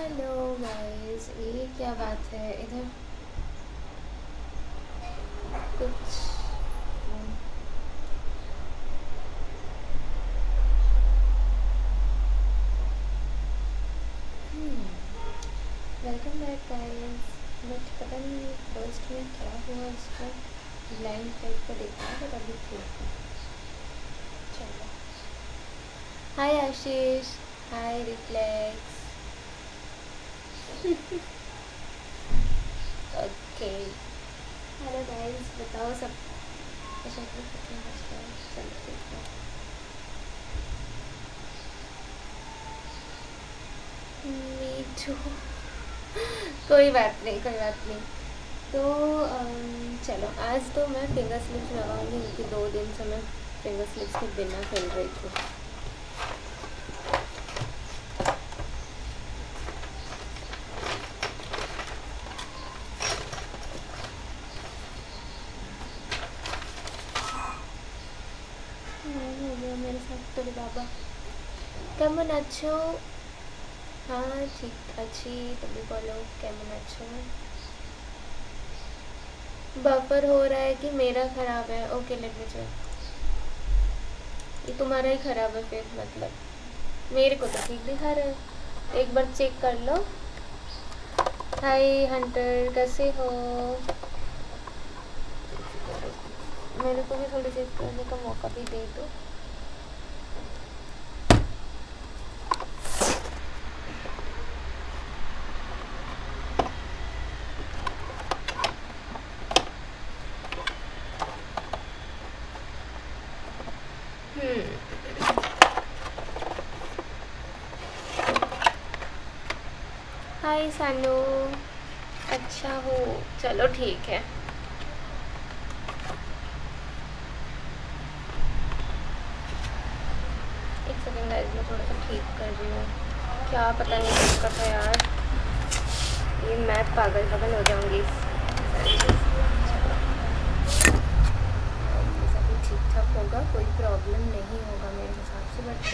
Hello guys, ये क्या बात है इधर कुछ। Welcome back guys. बट पता नहीं फर्स्ट में क्या हुआ, उसको ब्लाइंड टाइप का देखा बट अभी ठीक है। चलो, hi Ashish, hi reflex. Okay, hello guys, बताओ सब कैसा चलो ठीक है। Me too. कोई बात नहीं, कोई बात नहीं। तो चलो, आज तो मैं फिंगर स्लिप्स लगाऊंगी क्योंकि 2 दिन से मैं फिंगर स्लिप्स के बिना खेल रही थी। हो गया मेरे साथ तो बाबा। केमन अच्छो? हाँ ठीक अच्छी, तुम बोलो केमन अच्छो? बफर हो रहा है कि मेरा ख़राब है? Okay let me check. ये तुम्हारा ही ख़राब है फिर, मतलब मेरे को तो ठीक दिखा रहा है। एक बार चेक कर लो। हाय हंटर, कैसे हो? मेरे को भी थोड़ी चेक करने का मौका भी दे दो। हाय सानू, अच्छा हो, चलो ठीक है। एक सेकंड गाइस, मैं थोड़ा सा ठीक कर रही हूँ। क्या पता नहीं दिक्कत है यार, ये मैं पागल पागल हो जाऊंगी। सभी ठीक ठाक होगा, कोई प्रॉब्लम नहीं होगा मेरे हिसाब से। बट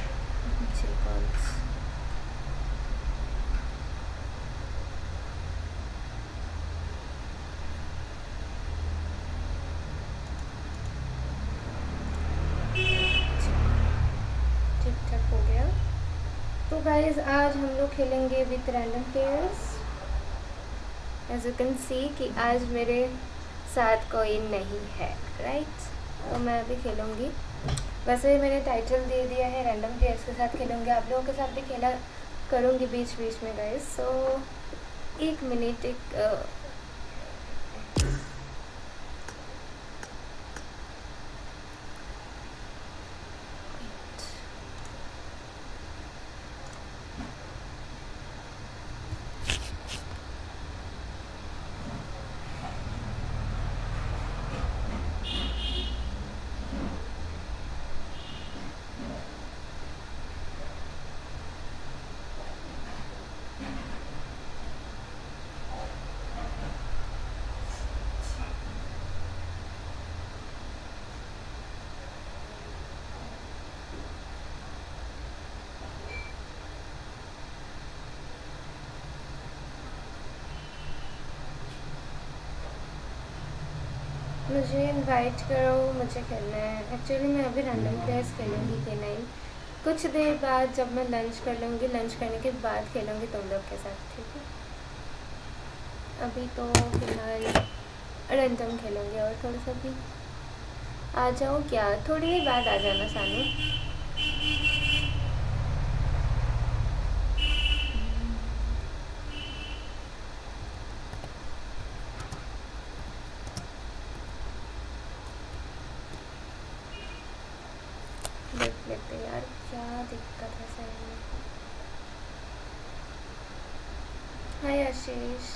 ठीक ठाक हो गया। तो गाइज आज हम लोग खेलेंगे with random players. As you can see कि आज मेरे साथ कोई नहीं है, राइट? तो मैं अभी खेलूँगी। वैसे मैंने टाइटल दे दिया है रैंडम प्लेयर्स के साथ खेलूँगी, आप लोगों के साथ भी खेला करूँगी बीच बीच में गाइज। सो एक मिनट, एक मुझे इनवाइट करो, मुझे खेलना है। एक्चुअली मैं अभी रैंडम प्लेयर्स खेलूँगी K9 कुछ देर बाद, जब मैं लंच कर लूँगी। लंच करने के बाद खेलूँगी तुम लोग के साथ, ठीक है? अभी तो फिलहाल रैंडम खेलूँगी। और थोड़ा सा भी आ जाओ क्या? थोड़ी देर बाद आ जाना सानू। देख लेते यार, क्या दिक्कत है सही में। हाय आशीष।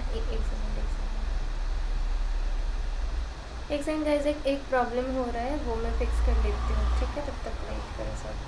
एक सेकंड गाइस, एक प्रॉब्लम हो रहा है, वो मैं फिक्स कर लेती हूँ, ठीक है? तब तक वेट करो सब।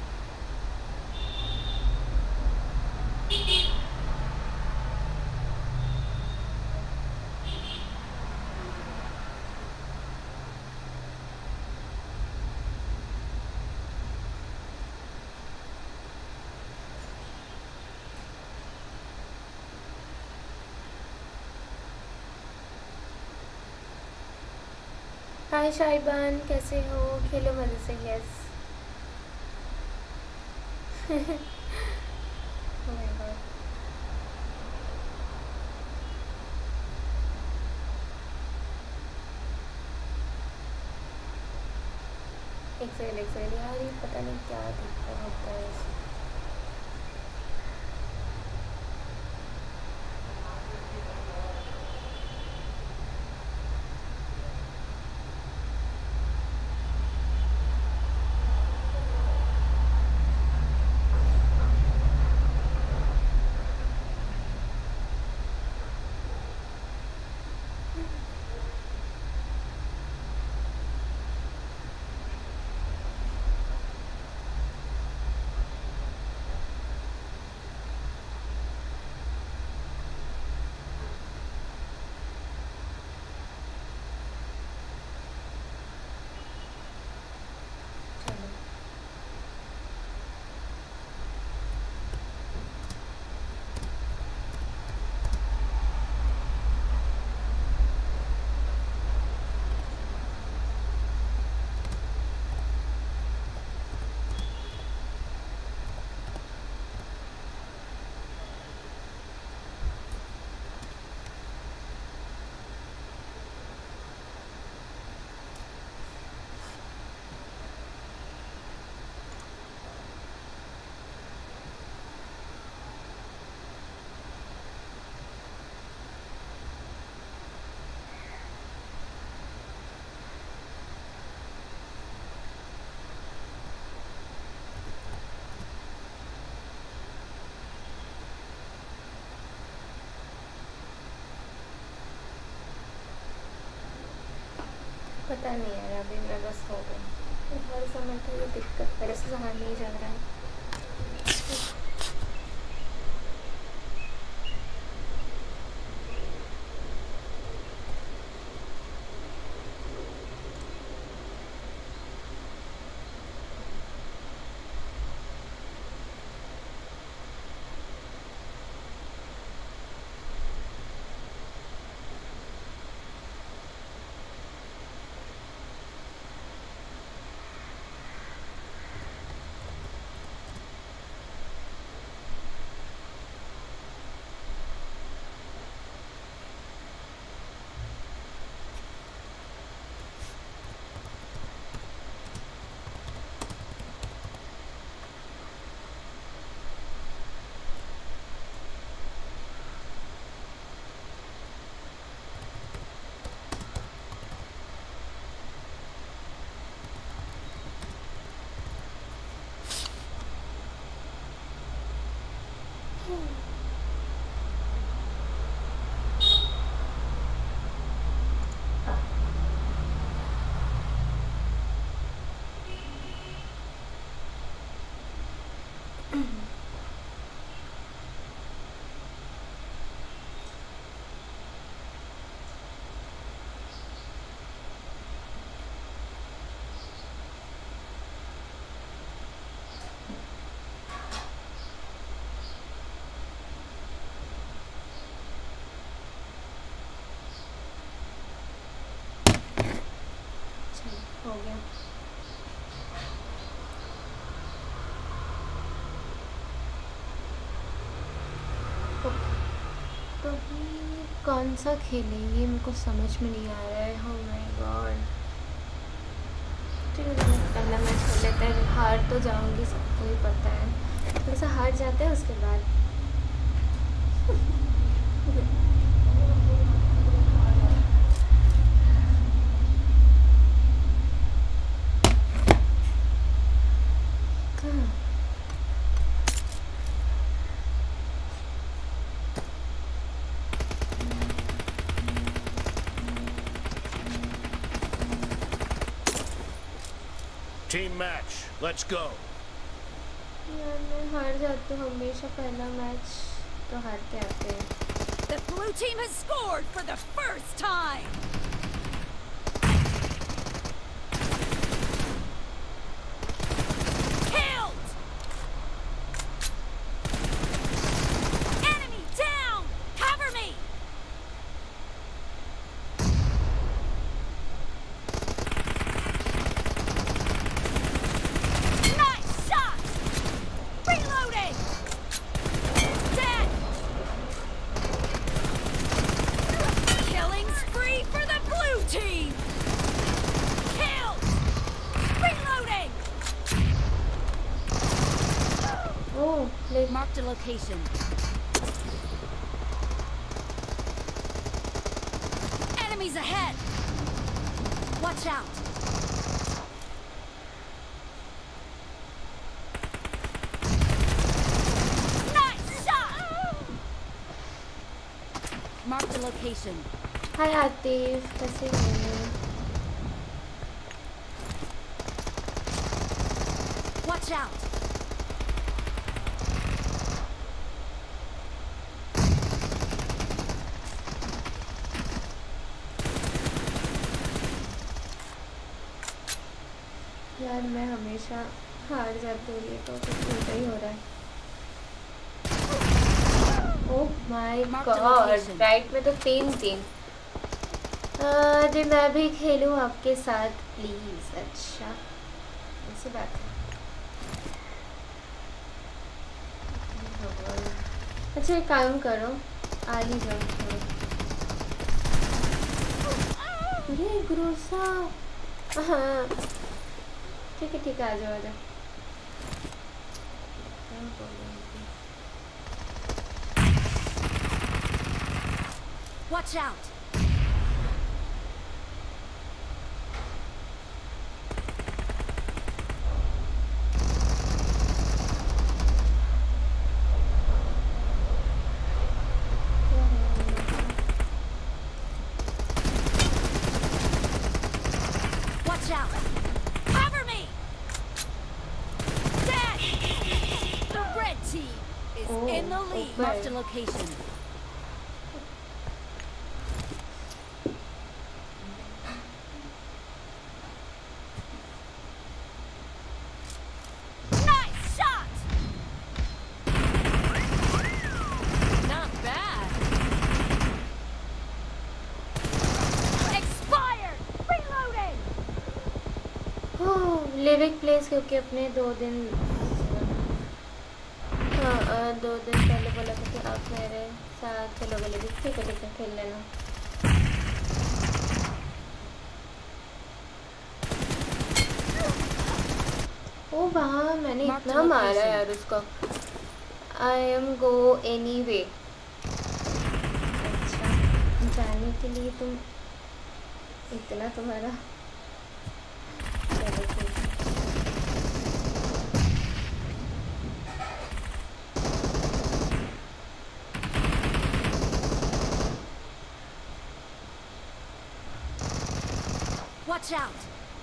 हाय शाइबान, कैसे हो? खेलो मज़े से। Yes. Oh my God. Excel यार, ये पता नहीं क्या दिक्कत होता है इसमें। पता नहीं यार, अभी मैं बस हो गई। हर समय तो ये दिक्कत मेरे से सहा नहीं जा रहा है। हो गया। तो अभी कौन सा खेलेंगे, मेरे को समझ में नहीं आ रहा है। Oh my God. ठीक है, पहला मैच खेल लेते हैं। हार तो जाऊंगी, सबको ही पता है। थोड़ा सा हार जाते हैं, उसके बाद Team match. Let's go. यार मैं हार जाती हूँ हमेशा, पहला मैच तो हार के आते हैं। The blue team has scored for the first time. Killed. Enemy down. Cover me. Nice shot. Reloading. Dead. Killing spree for the blue team. Killed. Reloading. ओह ले Marked a location. Enemies ahead. Watch out. Nice shot. Marked a location. हाय आतिफ, कैसे हो? Watch out. यार मैं हमेशा हार जाती हूँ, ये तो कुछ उल्टा ही हो रहा है। ओह माय गॉड, राइट में तो तीन। जी मैं भी खेलूँ आपके साथ प्लीज़? अच्छा ऐसी बात है। अच्छा एक काम करो, आ ही जाओ थोड़ा। अरे ग्रोसा, हाँ ठीक है आ जाओ। Watch out. Watch out. Cover me. Dead. The red team is in the lead. okay. Marked a location. Nice shot. Not bad. Expired. Reloading. Livik place क्योंकि अपने 2 दिन, हाँ 2 दिन पहले बोला था कि आप मेरे साथ खेलोगे लिविक। ठीक है खेल लेना। ओ वहाँ मैंने इतना मारा यार उसको। I am go anyway. अच्छा जाने के लिए तुम इतना तुम्हारा, चलो ठीक है। Watch out.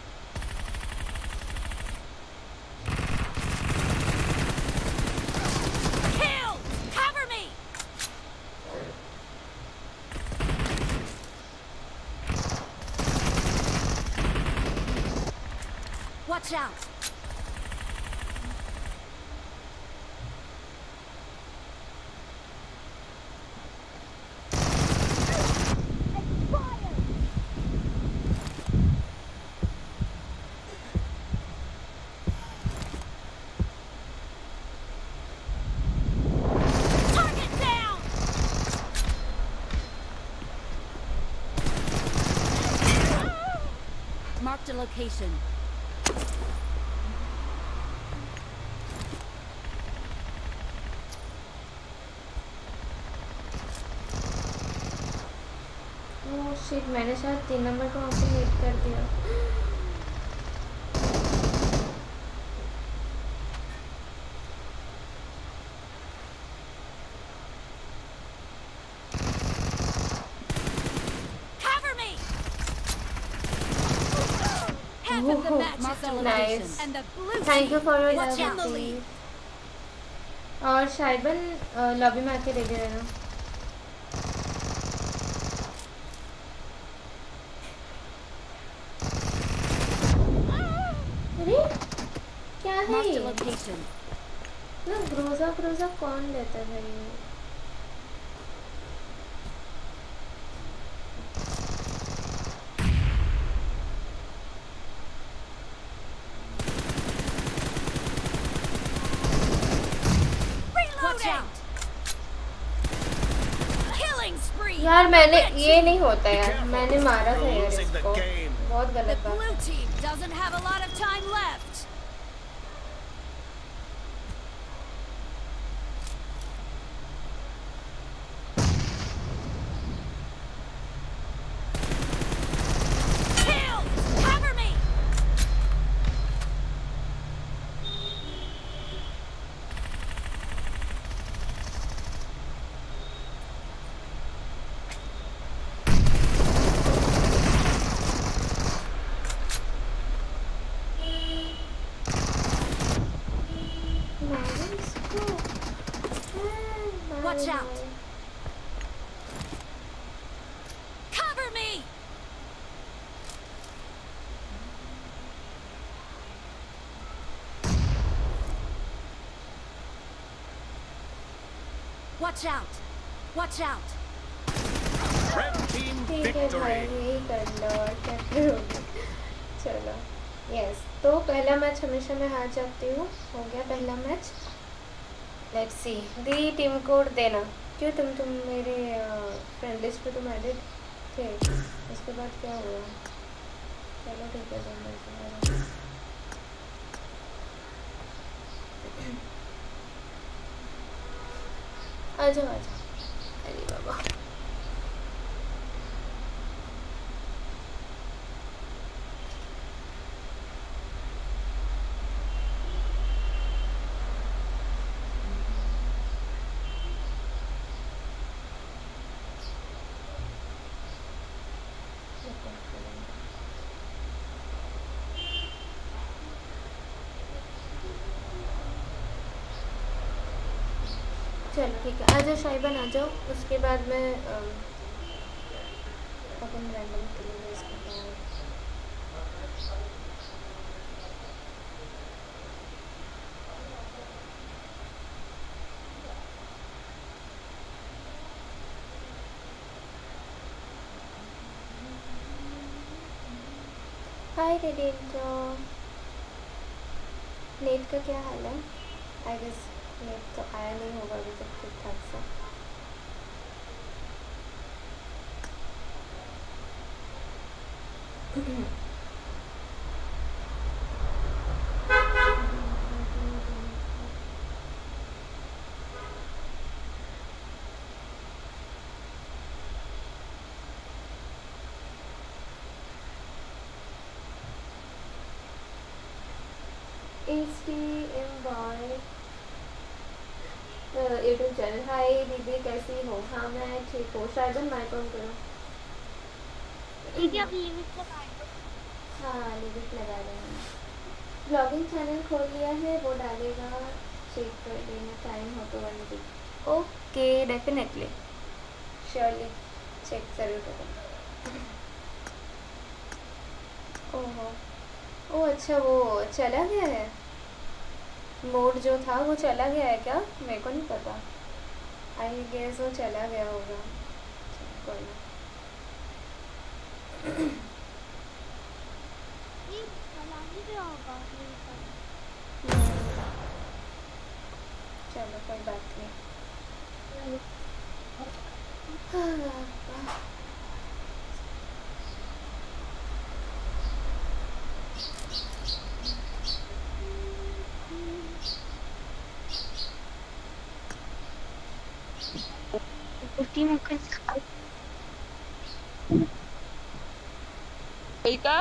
Kill. Cover me. Watch out. Target down. Marked a location. Oh shit, मैंने शायद 3 नंबर को वहाँ पे हिट कर दिया। Cover me. Half of the Match is over. Nice. And the blue thank you team for your is love in the lead. और शाइबन lobby में आके रेडी रहना। अरे क्या है Marked a ये? location. ना ग्रोजा कौन लेता है भाई? Watch out. Killing spree. यार मैंने Red ये team. नहीं होता यार, मैंने मारा था यार इसको, बहुत The गलत बात। blue team doesn't have a lot of time left. Kill! Cover me! Watch out. Cover me! Watch out! Watch out! Red team ठीक है भाई, victory. यही कर लो और क्या करोगे। चलो यस, तो पहला मैच हमेशा मैं हार जाती हूँ। हो गया पहला match. Let's see, the team code देना। क्यों तुम मेरे फ्रेंड लिस्ट पे तुम एडिट थे, उसके बाद क्या हुआ? चलो ठीक है, दो आ जाओ। अरे बाबा, चलो ठीक है, आ जाओ शाइबन, आ जाओ। उसके बाद मैं अपन रैंडम के लिए यूज़ करता हूँ। हाय रेडिएंटो, नेट का क्या हाल है? आई गेस नेट तो आया नहीं होगा अभी तक ठीक ठाक सा। HTM boy YouTube channel. Hi दीदी, कैसी हो? हाँ मैं ठीक हूँ। शायद माइक ऑन करो। दीदी अब लिमिट लगा दो। हाँ लिमिट लगा रहे हैं। ब्लॉगिंग चैनल खोल लिया है, वो डालेगा, चेक कर देना, टाइम हो तो 1 week. Okay definitely, surely check ज़रूर करें। ओहो, ओ अच्छा, वो चला गया है मोड जो था, वो चला गया है क्या? मेरे को नहीं पता। आई गेस वो चला गया होगा। कोई ना। ये चला ही गया होगा मेरे पास। चलो कोई बात नहीं। Último que Erika?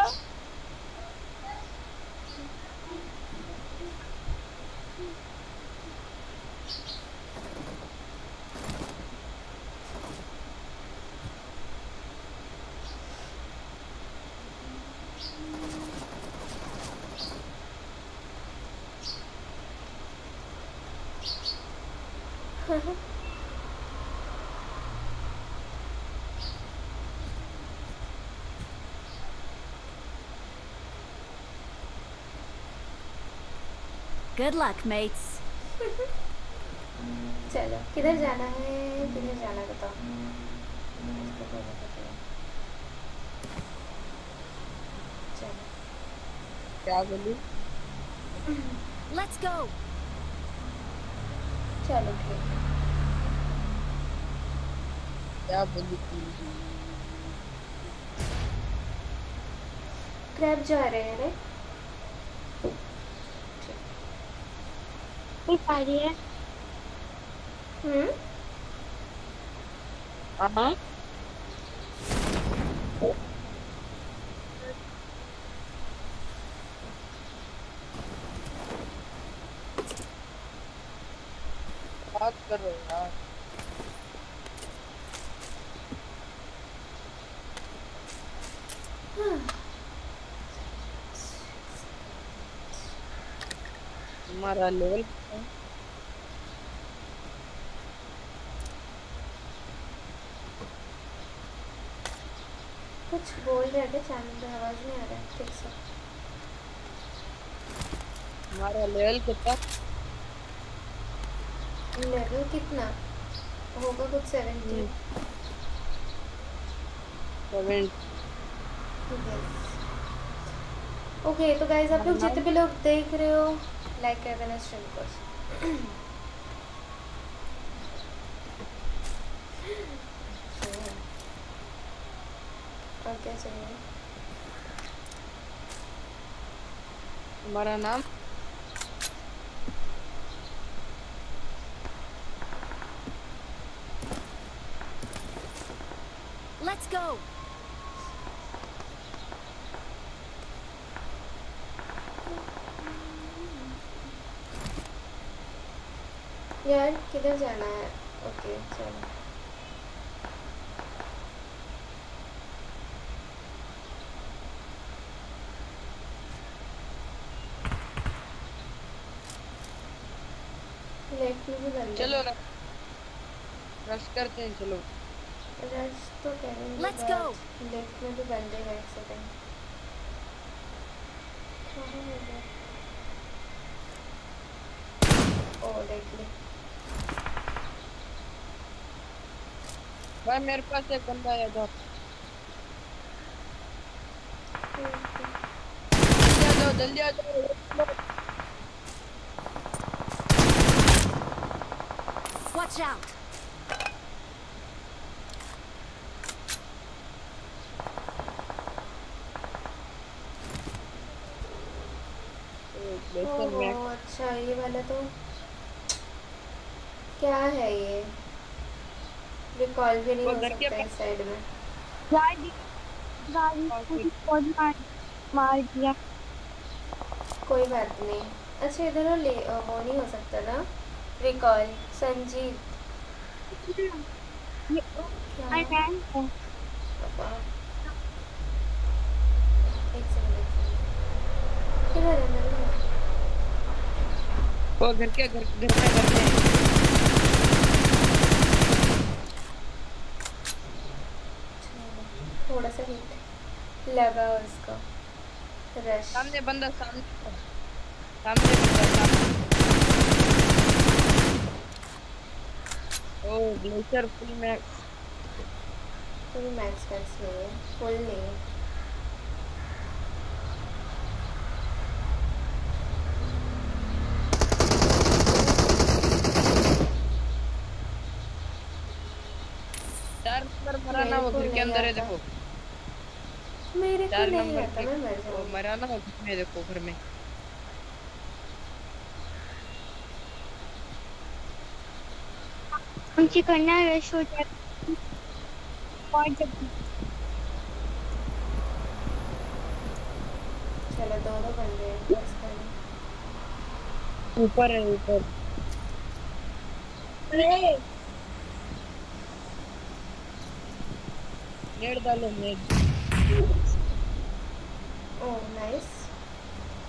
Good luck, mates. चलो किधर जाना है, किधर जाना बताओ। चलो क्या बोलूं? Let's go. चलो ठीक है। क्या बोलूं? क्रैब जा रहे हैं रे। कोई पारी है? हाँ बात कर रहे हो यार। तुम्हारा लेवल कितना है? कुछ बोल रहे थे चैनल पे, आवाज नहीं आ रहा है ठीक से। तुम्हारा लेवल कितना? लेवल कितना होगा? कुछ 70। 7। ओके तो गाइज आप लोग जितने भी लोग देख रहे हो लाइक कर देना स्ट्रीम को। और क्या चाहिए? तुम्हारा नाम? Let's go. यार किधर जाना है? ओके चलो। लेफ्ट में भी बंद चलो रश करते हैं। चलो रश तो करेंगे। Let's go. लेफ्ट में भी बंद है। एक सेकंड। कहाँ है वो? ओ देख ले। भाई मेरे पास एक बंदा आया था। जल्दी आ जाओ। Watch out. ओह अच्छा ये वाला तो क्या है ये? रिकॉल भी नहीं वो हो घर के सकता इस साइड में। गाड़ी को मार दिया। कोई बात नहीं। अच्छा इधर वो नहीं हो सकता ना रिकॉल? संजीत ये क्या? रैंक है। पापा एक सेकंड किधर है मेरे? वो घर में थोड़ा सा हिट लगा उसको। रश सामने बंदा सामने oh glacier full max. Full max नहीं है, फुल नहीं है। चार नंबर मराना वो घर के अंदर है। देखो मेरे को 4 नहीं नंबर आता, मैं मर वो जाऊंगी। मराना वो घर में। देखो घर में उनकी कन्या रश हो जाती। और जब चलो दो बंदे हैं बस खाली। ऊपर है ऊपर। नेट डालो नेट। Oh nice.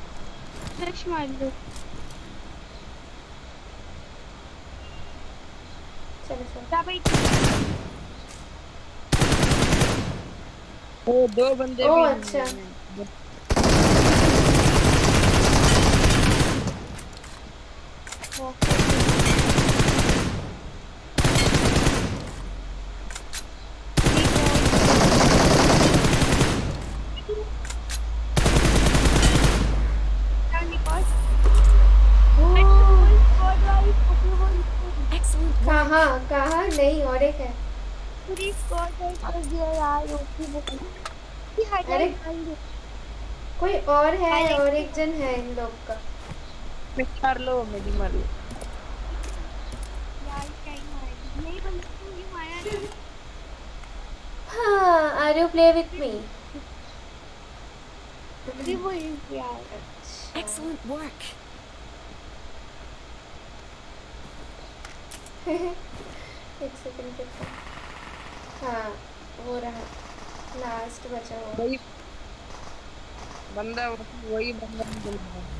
रश मार दो। चलो चलो। क्या भाई? वो दो बंदे ओ भी अच्छा। Excellent work. कहाँ कहाँ नहीं, और एक है। पूरी स्क्वाड वाइप कर दिया यार, ओके बोल। ये अरे हाईलाइट डाल दो। कोई और है, और एक हाईलाइट जन है इन लोग का। मार लो, मेरी मार लो। यार क्या ही मारेगी, नहीं बंदा तू ही मारा ना। हाँ, are you play with me? अरे वो इस यार। अच्छा Excellent work. एक सेकंड रुको। हाँ वो रहा, लास्ट बचा हुआ। वही वही बंदा मिल रहा है।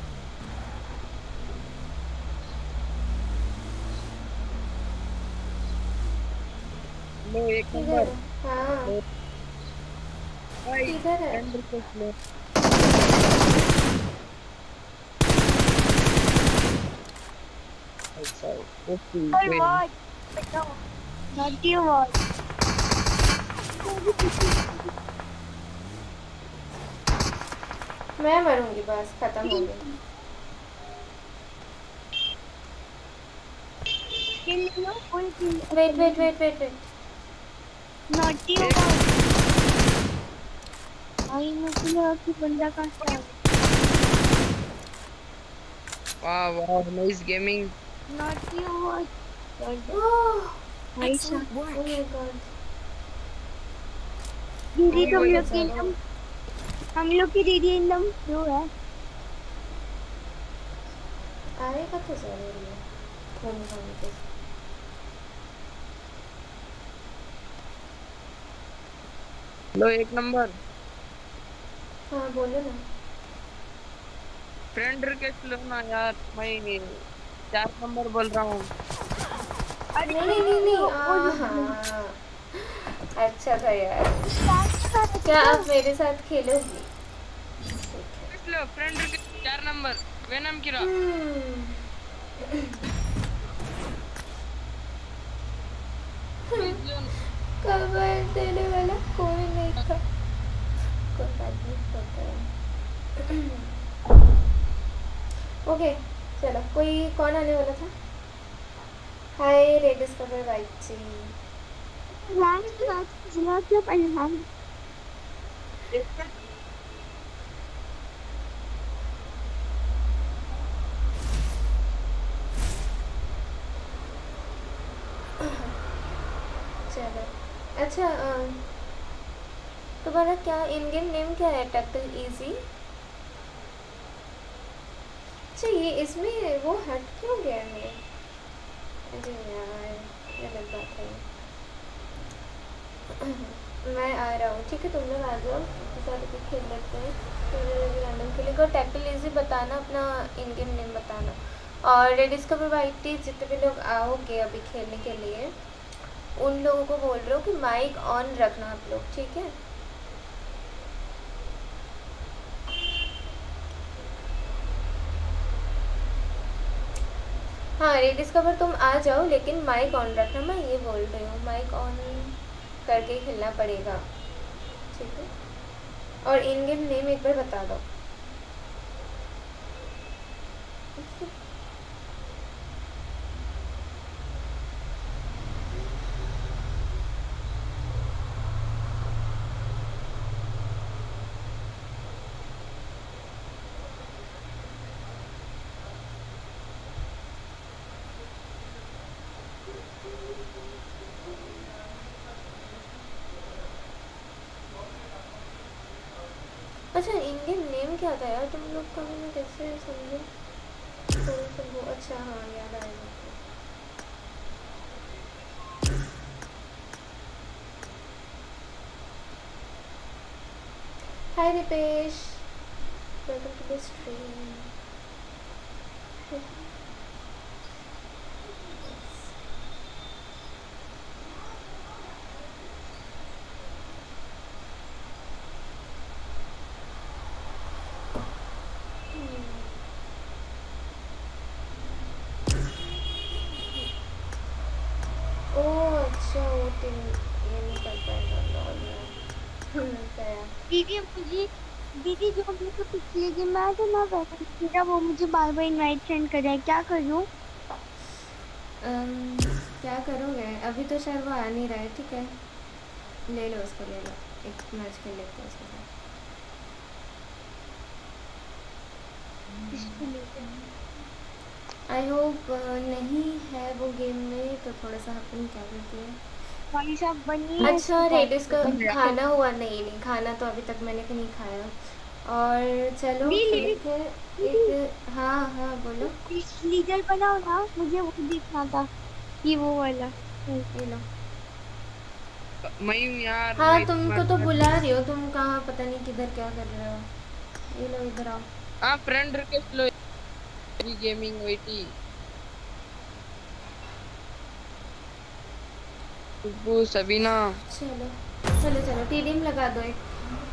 लो एक किधर नंबर। है? हाँ लो भाई, किधर है? फ्रेंड रिक्वेस्ट लो। अच्छा ओके पर कोई नहीं। वर्ड बताओ, नॉट योर वर्ड। मैं मरूंगी, बस खत्म हो गई। किल लो, full kill. Wait wait wait wait wait. Not your word. I मुझे लगा कि बंदा कहाँ से आ गया। वाह वाह, nice gaming. Not your word. Oh भाई Excellent oh work. My God. दीदी वही तुम वही लोग बचा की लो। एकदम, हम लोग की दीदी एकदम जो है। आएगा तो जरूर है, खून खाने के। लो एक नंबर। हाँ बोलो ना। फ्रेंड रिक्वेस्ट लो ना यार, मैं 4 नंबर बोल रहा हूँ। अरे नहीं नहीं नहीं नहीं, वो हाँ अच्छा था यार। स्टार्ट के साथ क्या तो आप मेरे साथ खेलोगी? ठीक है। रिक्वेस्ट लो, फ्रेंड रिक्वेस्ट 4 नंबर। Venom Kira. प्लीज लो ना। कवर देने वाला कोई नहीं था। कोई बात नहीं, होता है। ओके चलो, कोई कौन आने वाला था? Hi red discover white ji. Rank की बात जिला क्यों पढ़ना। चलो अच्छा, तुम्हारा क्या इन गेम नेम क्या है? Tackle easy. अच्छा ये इसमें वो हट क्यों गया है? अरे यार ये गलत बात है। मैं आ रहा हूँ, ठीक है तुम लोग आ जाओ, साथ में खेल लेते हैं। फिर रैंडम खेलेंगे और टैकल इजी बताना, अपना इन गेम नेम बताना। और रेड डिस्कवर वाइट टी जितने भी लोग आओगे अभी खेलने के लिए, उन लोगों को बोल रहे हो कि माइक ऑन रखना आप लोग, ठीक है? हाँ रेड डिस्कवर तुम आ जाओ, लेकिन माइक ऑन रखना, मैं ये बोल रही हूँ, माइक ऑन करके खेलना पड़ेगा, ठीक है? और इन गेम नेम एक बार बता दो। अच्छा इन गेम नेम क्या था यार तुम लोग का? मैं कैसे समझूं? थोड़ा सा वो, अच्छा हाँ याद आया मेरे को। Hi Deepesh, welcome to the stream. लेकिन ये नहीं कर पाएगा लॉल यार। क्या दीदी जो भी तो पिछले गेम में आया था ना वैसा वो मुझे बार बार इनवाइट सेंड कर रहा है, क्या करूँ? क्या करोगे? अभी तो शायद वो आ नहीं रहा है। ठीक है, ले लो उसको, ले लो, एक मैच खेल लेते हैं उसके साथ। आई होप नहीं है वो गेम में, तो थोड़ा सा अपन क्या करते हैं। भाई साहब बनिए। अच्छा रेडिस का खाना हुआ? नहीं, खाना तो अभी तक मैंने नहीं खाया। और चलो ठीक है, एक हाँ बोलो। लीडर बनाओ ना, मुझे वो देखना था कि वो वाला। ये लो। मैं हूँ यार। हाँ तुमको तो बुला रही हो, तुम कहाँ पता नहीं किधर क्या कर रहे हो। ये लो, इधर आओ। हाँ फ्रेंड रिक्वेस्ट लो। गेमिंग वेटी खुशबू सबीना। चलो टीडीएम लगा दो एक।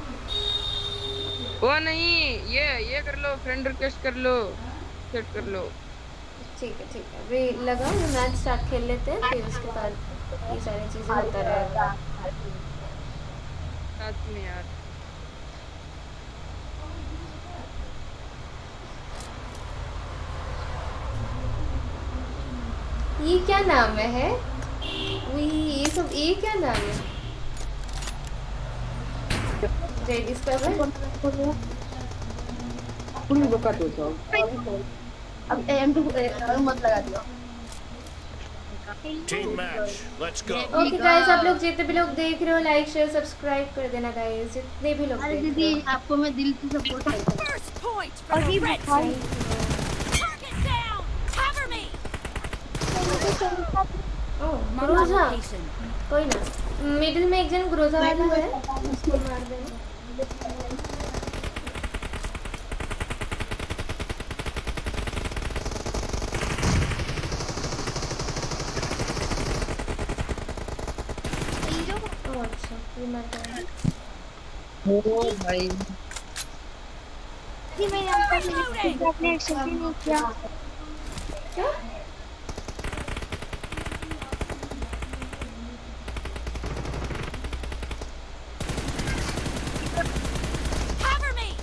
वो नहीं, ये कर लो, फ्रेंड रिक्वेस्ट कर लो, सेट कर लो। ठीक है अभी लगाओ, मैच स्टार्ट खेल लेते हैं, फिर उसके बाद ये सारी चीज़ें होता रहेगा साथ में यार। ये क्या नाम है? ये सब ये क्या नाम है? रेडिस का है? अब एम2 मत लगा दियो। Team match. Let's go. Okay guys, आप लोग जितने भी लोग देख रहे हो लाइक शेयर सब्सक्राइब कर देना गाइस, जितने भी लोग अरे देख दीदी रहे हो। आपको मैं दिल से सपोर्ट करता हूँ। First point for the red team. Target down. Cover me. Oh Mark the Groza, location. कोई ना। मिडिल में एक जन ग्रोजा वाला है, उसको मार देना। ओह अच्छा, ये मार गया। ओ भाई जी मैंने आपने एक्सेप्ट ही नहीं किया। क्या? Cover me.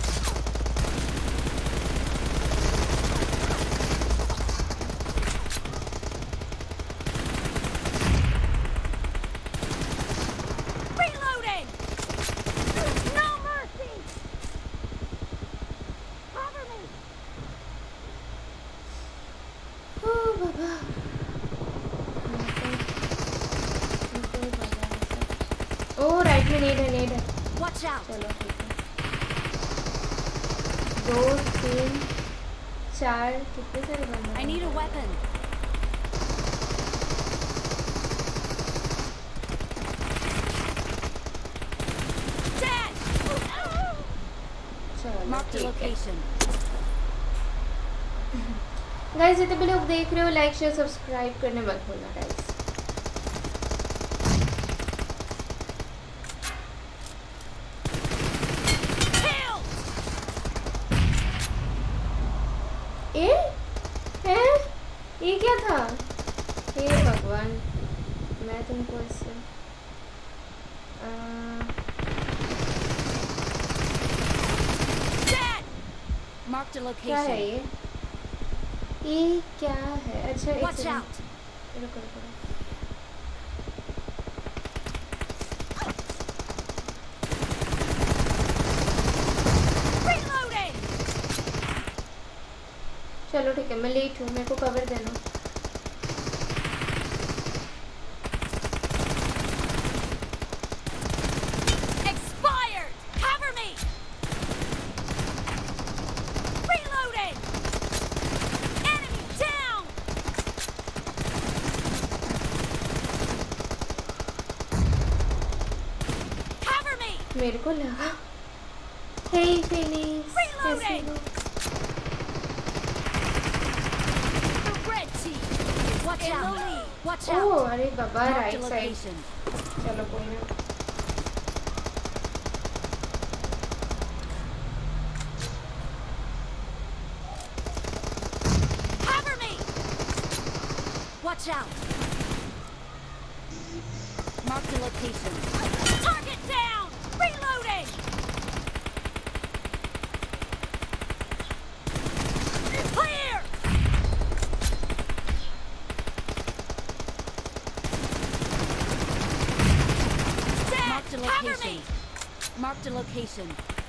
Reloading. No mercy. Cover me. Oh बाबा, ओह राइट में नेड है। Watch out. चलो ठीक है, 2 3 4 कितने सारे बंदे? I need a weapon. Dead. चलो Mark the ठीक है location. गाइस, जितने भी लोग देख रहे हो लाइक शेयर सब्सक्राइब करने मत भूलना गाइस। Kill. ये क्या था? हे भगवान, मैं तुमको इससे Dead. Mark the क्या है location. ये क्या है? अच्छा एक Watch सेकंड, out. रुको। Reloading. चलो ठीक है, मैं लेट हूँ, मेरे को कवर देना। Expired. Cover me. Reloading. Enemy down. Cover me. मेरे को लगा हे फिनिक्स कैसे हो? The red team. Watch out. Watch oh out. अरे बाबा, Mark the right side. location. चलो कोई ना। Cover me. Watch out. Marked a location. Target down! Reloading! Clear! Marked a location. Marked a location.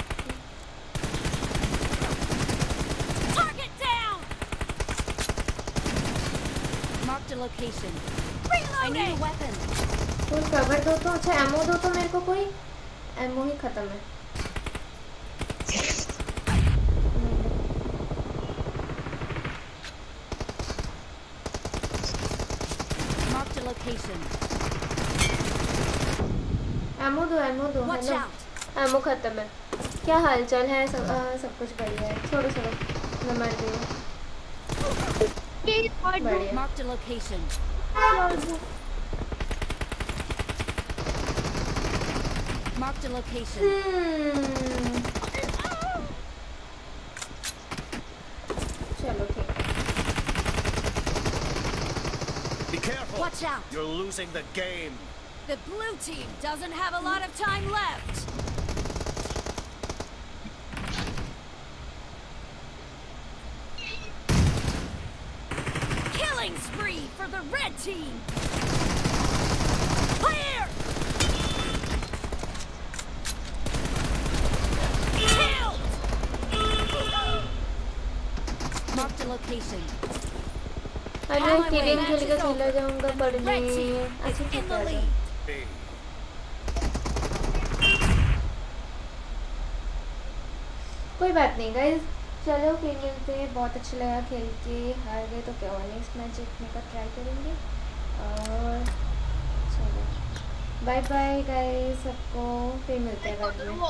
Target down! Marked a location. I need a weapon. कोई cover दो तो, अच्छा ammo दो तो मेरे को, कोई एमो ही खत्म है। Marked a location. एमो दो Watch हेलो। out. एमो खत्म है। क्या हालचाल है? सब कुछ बढ़िया है। छोड़ो मैं मर गई हूँ। बढ़िया। Marked a location. Marked a location. चलो ठीक है। Be careful. Watch out. You're losing the game. The blue team doesn't have a lot of time left. Killing spree for the red team. Clear. Killed. Marked a location. Hello killing खेल के चला जाऊंगा पढ़ने। अच्छा ठीक है। Hey. कोई बात नहीं गाइज, चलो फिर मिलते हैं। बहुत अच्छा लगा खेल के। हार गए तो क्या हुआ, नेक्स्ट मैच जीतने का ट्राई करेंगे। और चलो बाय बाय गाइज सबको, फिर मिलते हैं बाद में।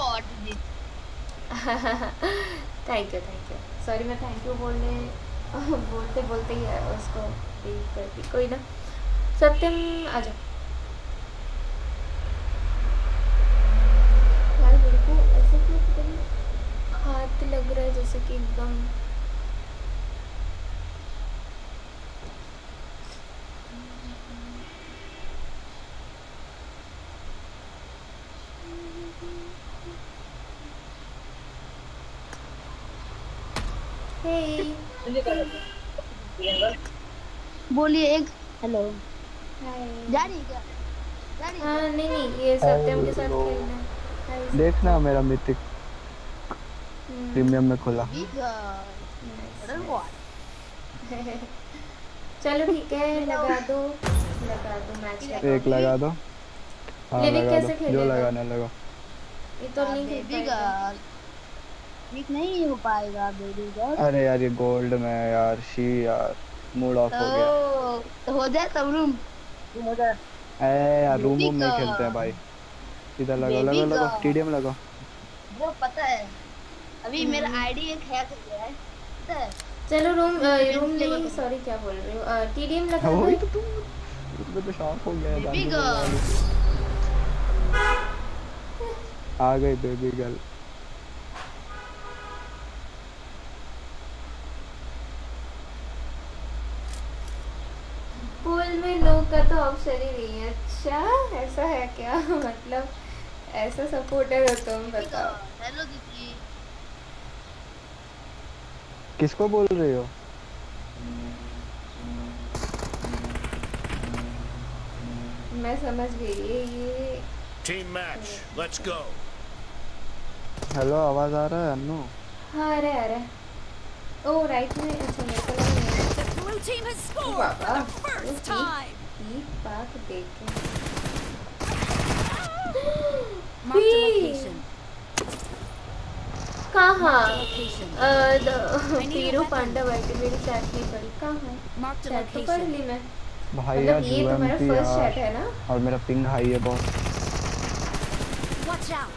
थैंक यू सॉरी, मैं थैंक यू बोलते ही उसको रीड करती। कोई ना, सत्यम आ जाओ। यार मेरे को ऐसे क्यों पता नहीं हाथ लग रहा है जैसे कि एकदम बोलिए एक हेलो। हाय। जा रही है क्या? जा रही है? हाँ नहीं ये सत्यम के साथ खेलना है। हाय, देखना मेरा मिथिक प्रीमियम में खुला। चलो ठीक है, लगा दो मैच। एक लगा दो। हाँ लिविक लगा कैसे दो, खेलेगा? जो लगाना लगा। ये तो नहीं खेल पाएगा। ठीक नहीं हो पाएगा बेबी गर्ल। अरे यार ये गोल्ड में है यार, शी यार मूड ऑफ हो गया। तो हो जाए तब रूम हो जाए। ए यार रूम में खेलते हैं भाई। इधर लगा टीडीएम लगा। वो पता है अभी मेरा आईडी एक हैक हो गया है, पता है। चलो रूम नहीं, सॉरी क्या बोल रही हो, टीडीएम लगा दो। वही तो तुम तो शॉक हो गया। बेबी गर्ल आ गई बेबी गर्ल। पूल में लोग का तो ऑप्शन ही नहीं है। अच्छा ऐसा है क्या? मतलब ऐसा सपोर्टर हो तुम, बताओ। हेलो दीदी। किसको बोल रही हो? मैं समझ गई ये Team match. Let's go. Hello आवाज आ रहा है अन्नू? हाँ आ रहा है। ओ राइट में, अच्छा मेरे को लगा नहीं। The blue team has scored for the first time. ठीक बात देखे। Marked a location. कहाँ? Location. पीरू पांडा बैठी मेरी चैट नहीं पड़ी। कहाँ है? Marked a चैट तो पढ़ location. ली मैं। भाई मतलब यार ये तुम्हारा UMP फर्स्ट चैट यार, है ना? और मेरा पिंग हाई है बहुत। Watch out.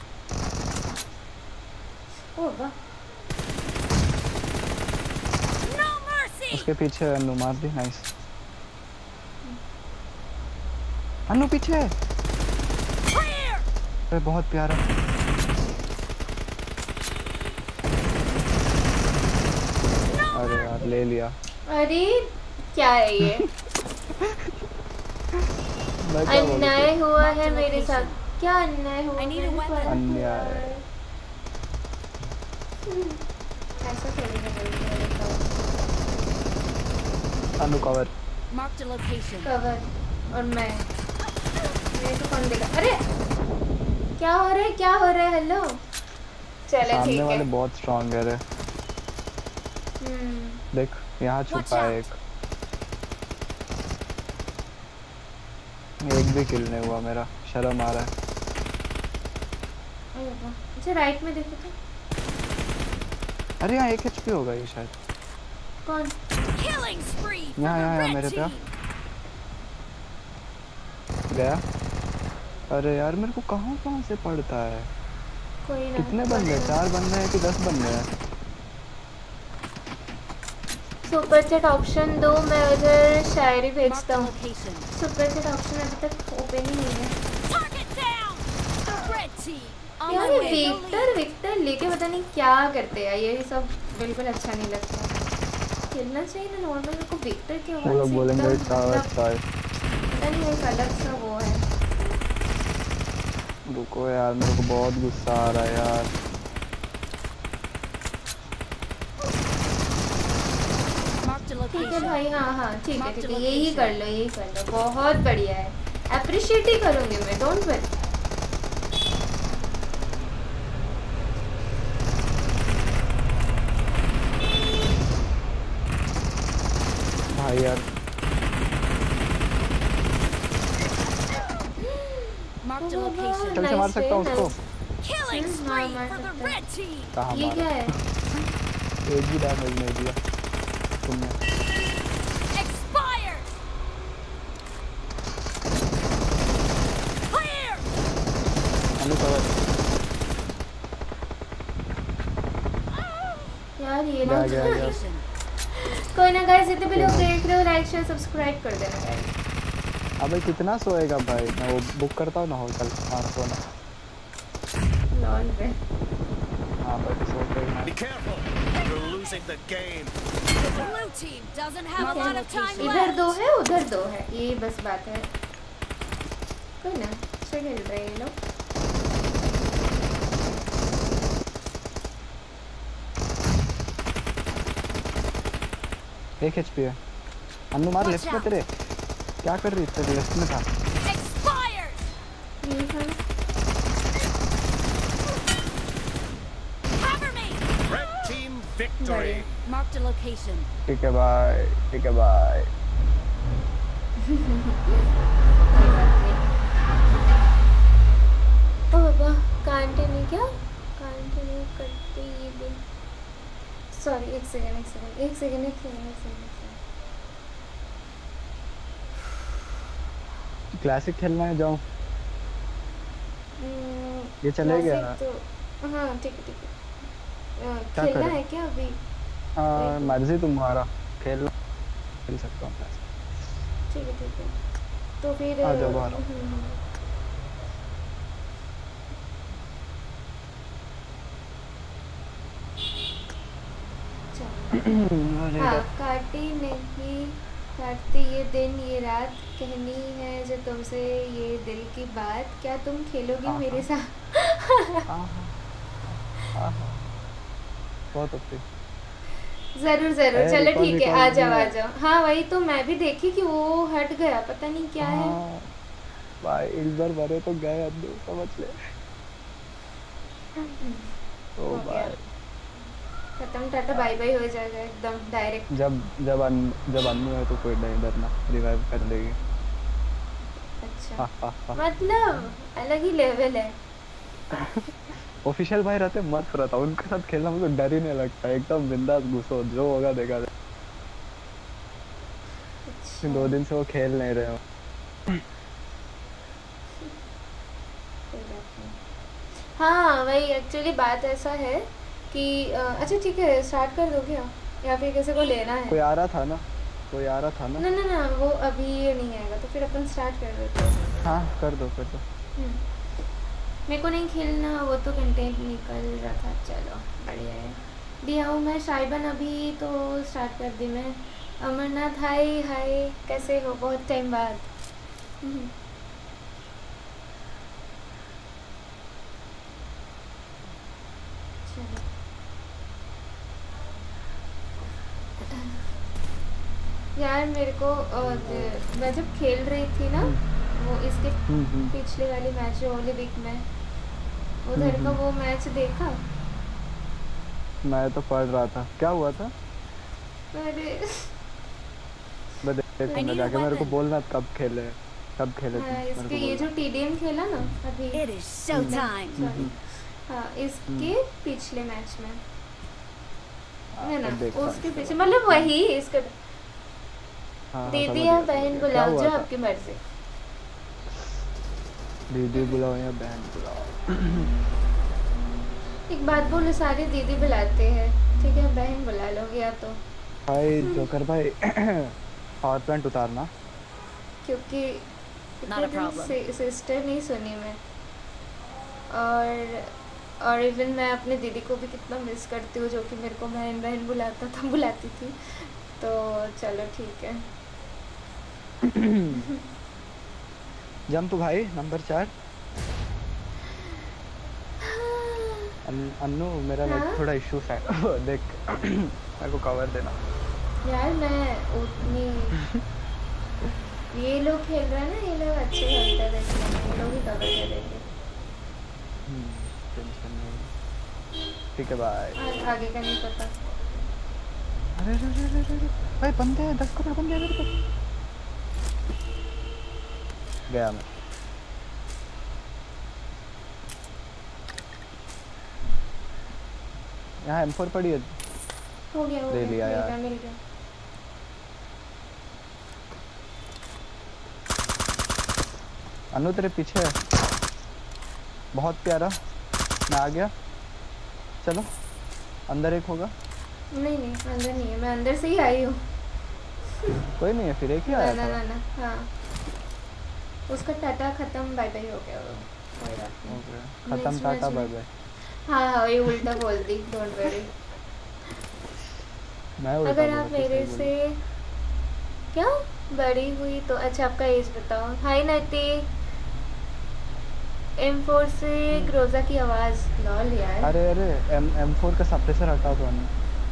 ओ वाह। No mercy. उसके पीछे अन्नू मार दी। नाइस अन्नू पीछे। Clear. अरे बहुत प्यारा। अरे यार ले लिया। अरे क्या है ये? मैं क्या बोलूं अन्याय हुआ है Marked मेरे साथ। location. क्या अन्याय हुआ I need a मेरे weapon. साथ? अन्याय। ऐसा थोड़ी ना बोलते हैं, बताओ। Anu cover. Marked a location. Cover और मैं मेरे को कौन देगा? अरे क्या हो रहा है, क्या हो रहा है? हेलो चलो सामने ठीक वाले है। बहुत स्ट्रांग है रे। देख यहाँ छुपा है एक भी किल नहीं हुआ मेरा, शर्म आ रहा है। अच्छा राइट में देखो तो। अरे यहाँ 1 HP होगा ये शायद। कौन? Killing spree for यहाँ the यहाँ red मेरे पे team. गया। अरे यार मेरे को कहाँ से पड़ता है? कोई ना। कितने बंदे? 4 बंदे हैं कि 10 बंदे हैं? सुपर चैट ऑप्शन दो, मैं उधर शायरी Marked भेजता a हूँ। location. सुपर चैट ऑप्शन अभी तक ओपन ही नहीं है। Target down. The red team. On यार the ये way. to the lead. Victor लेके पता नहीं क्या करते हैं, ये सब बिल्कुल अच्छा नहीं लगता। खेलना चाहिए ना नॉर्मल। मेरे को विक्टर के वो लोग बोलेंगे टावर स्टार। पता नहीं एक अलग सा वो है। रुको यार मेरे को बहुत गुस्सा आ रहा है यार। Marked a ठीक है location. भाई, हाँ ठीक है Mark ठीक the है, यही location. कर लो, यही कर लो, बहुत बढ़िया है। अप्रिशिएट ही करूँगी मैं, डोंट वरी। भाई यार Marked a location. चल से मार सकता हूँ उसको। Killing हाँ, spree मार for the सकते हैं। red team. कहाँ ये क्या मारा? है? एक भी डैमेज नहीं दिया तुमने। Expired. Clear. अनु कवर। यार ये ना गया गया गया। Location. कोई ना गाइस, जितने भी लोग देख रहे हो लाइक शेयर सब्सक्राइब कर देना गाइस। अबे कितना सोएगा भाई? मैं वो बुक करता हूँ ना होटल। हाँ सोना। लॉल रे। हाँ भाई सोते ही Be careful. You're losing the game. The blue team doesn't have a lot of time इधर left. दो है, उधर दो है, ये बस बात है। कोई ना, अच्छा खेल रहे हैं ये लोग। एक HP है। अनु मार लेफ्ट में तेरे। क्या कर रही तेरे? लेफ्ट में था। Expired. ये था ना। Cover me. Red team victory. Marked a location. ठीक है भाई, ठीक है भाई। ओ बाबा, कंटिन्यू क्या? कंटिन्यू करते ये भी। सॉरी एक सेकंड। क्लासिक खेलना है जाऊँ? ये चलेगा? तो हाँ ठीक है क्या खेलना करें? है क्या अभी? मर्जी तुम्हारा। खेल सकता हूँ क्लासिक। ठीक है तो फिर आ जाओ बाहर। हाँ काटती ये दिन ये रात, कहनी है जो तुमसे ये दिल की बात, क्या तुम खेलोगी मेरे साथ? बहुत अच्छी। जरूर चलो रिकॉल ठीक है, आ नहीं है। जाओ। हाँ वही तो मैं भी देखी कि वो हट गया, पता नहीं क्या है। हाँ, भाई इस बार मरे तो गए अंदर, समझ ले। ओ हो गया। भाई खत्म, टाटा बाय बाय हो जाएगा एकदम डायरेक्ट। जब अन्नू है तो कोई नहीं डरना, रिवाइव कर देगी। अच्छा मतलब अलग ही लेवल है। ऑफिशियल भाई रहते मस्त रहता, उनके साथ खेलना मुझे डर ही नहीं लगता, एकदम बिंदास घुसो, जो होगा देखा जाए। अच्छा, 2 दिन से वो खेल नहीं रहे हो। कोई बात नहीं। हाँ वही एक्चुअली बात ऐसा है कि अच्छा ठीक है स्टार्ट कर दो क्या, या फिर किसी को लेना है? कोई आ रहा था ना ना वो अभी नहीं आएगा, तो फिर अपन स्टार्ट कर देते हैं। हाँ कर दो मेरे को नहीं खेलना, वो तो कंटेंट निकल रहा था। चलो बढ़िया है, दिया हूँ मैं। शाइबन अभी तो स्टार्ट कर दी मैं। अमरनाथ हाय कैसे हो, बहुत टाइम बाद। यार मेरे को मैं जब खेल रही थी ना वो इसके पिछले वाली मैच ओलंपिक में उधर का वो मैच देखा। मैं तो पढ़ रहा था, क्या हुआ था? अरे मैं देखूंगा जाके, मेरे को बोलना कब खेले थे इसके ये जो TDM खेला ना अभी It is showtime. हाँ इसके पिछले मैच में है ना, देखा उसके पीछे मतलब वही इसका दीदी या बहन बुलाओ जो आपकी मर्जी। दीदी बुलाओ या बहन बुलाओ। एक बात बोलो, सारे दीदी बुलाते हैं, ठीक है बहन बुला लोगे या तो। भाई जोकर भाई पावर प्लांट उतारना, क्योंकि Not a problem. सिस्टर नहीं सुनी मैं, और इवन मैं अपने दीदी को भी कितना मिस करती हूँ, जो कि मेरे को बहन बुलाती थी। तो चलो ठीक है। जंप भाई नंबर 4। अन्नू मेरा नेट थोड़ा इशू है देख मेरे को कवर देना यार। मैं उतनी ये लोग खेल रहे हैं ना, ये लोग अच्छे खेलते हैं, ये लोग ही कवर दे देंगे। टेंशन नहीं, ठीक है बाय। आगे का नहीं पता। अरे भाई बंदे हैं, 10 करोड़ बंदे हैं मेरे को। गया मैं। यहाँ M4 पड़ी है। हो गया ले लिया यार। मिल गया। अनु तेरे पीछे है, बहुत प्यारा। मैं आ गया, चलो अंदर एक होगा। नहीं अंदर नहीं है, मैं अंदर से ही आई हूँ। कोई नहीं है, फिर एक ही आया था। ना हाँ उसका टाटा खत्म बाय बाय हो गया वो, कोई बात नहीं। खत्म टाटा बाय बाय। हाँ ये उल्टा बोल दी, डोंट वरी। मैं उल्टा अगर बोला आप तो मेरे सही से क्या बड़ी हुई तो अच्छा आपका एज बताओ। हाय नती। M4 से ग्रोजा की आवाज लॉल यार। अरे M4 का सप्रेसर हटा दो ना,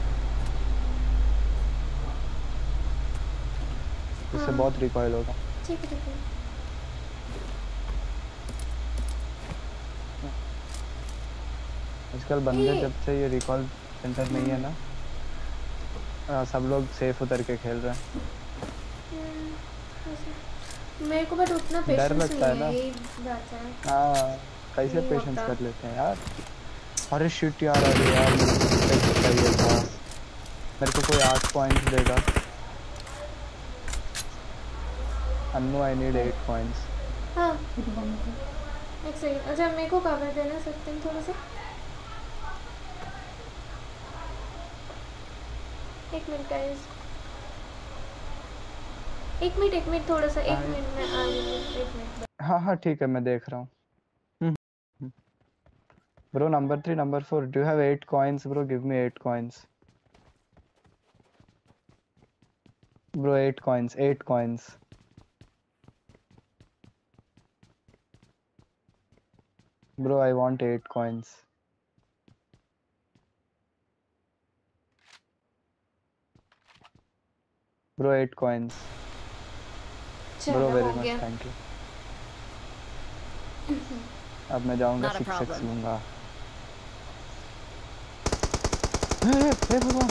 उससे बहुत रिकॉइल होगा। ठीक है आजकल बंदे जब से ये रिकॉल सेंटर नहीं है ना, सब लोग सेफ उतर के खेल रहे हैं। मेरे को बट उतना पेशेंस डर लगता है ना। यही बात है। हाँ कैसे नहीं पेशेंस होता। कर लेते हैं यार। अरे शिट यार, अरे यार चाहिए था मेरे को, कोई 8 पॉइंट्स देगा। Annu I need 8 points. हाँ एक सेकंड, अच्छा मेरे को कवर देना सकते हैं थोड़ा सा। एक मिनट गाइस, एक मिनट थोड़ा सा, एक मिनट में आ रही हूँ, एक मिनट। हाँ ठीक है, मैं देख रहा हूँ। Bro number 3 number 4 do you have 8 coins bro, give me 8 coins bro. 8 coins bro, I want 8 coins bro. 8 coins bro, very much thank you. अब मैं जाऊंगा 6x लूंगा। हे भगवान,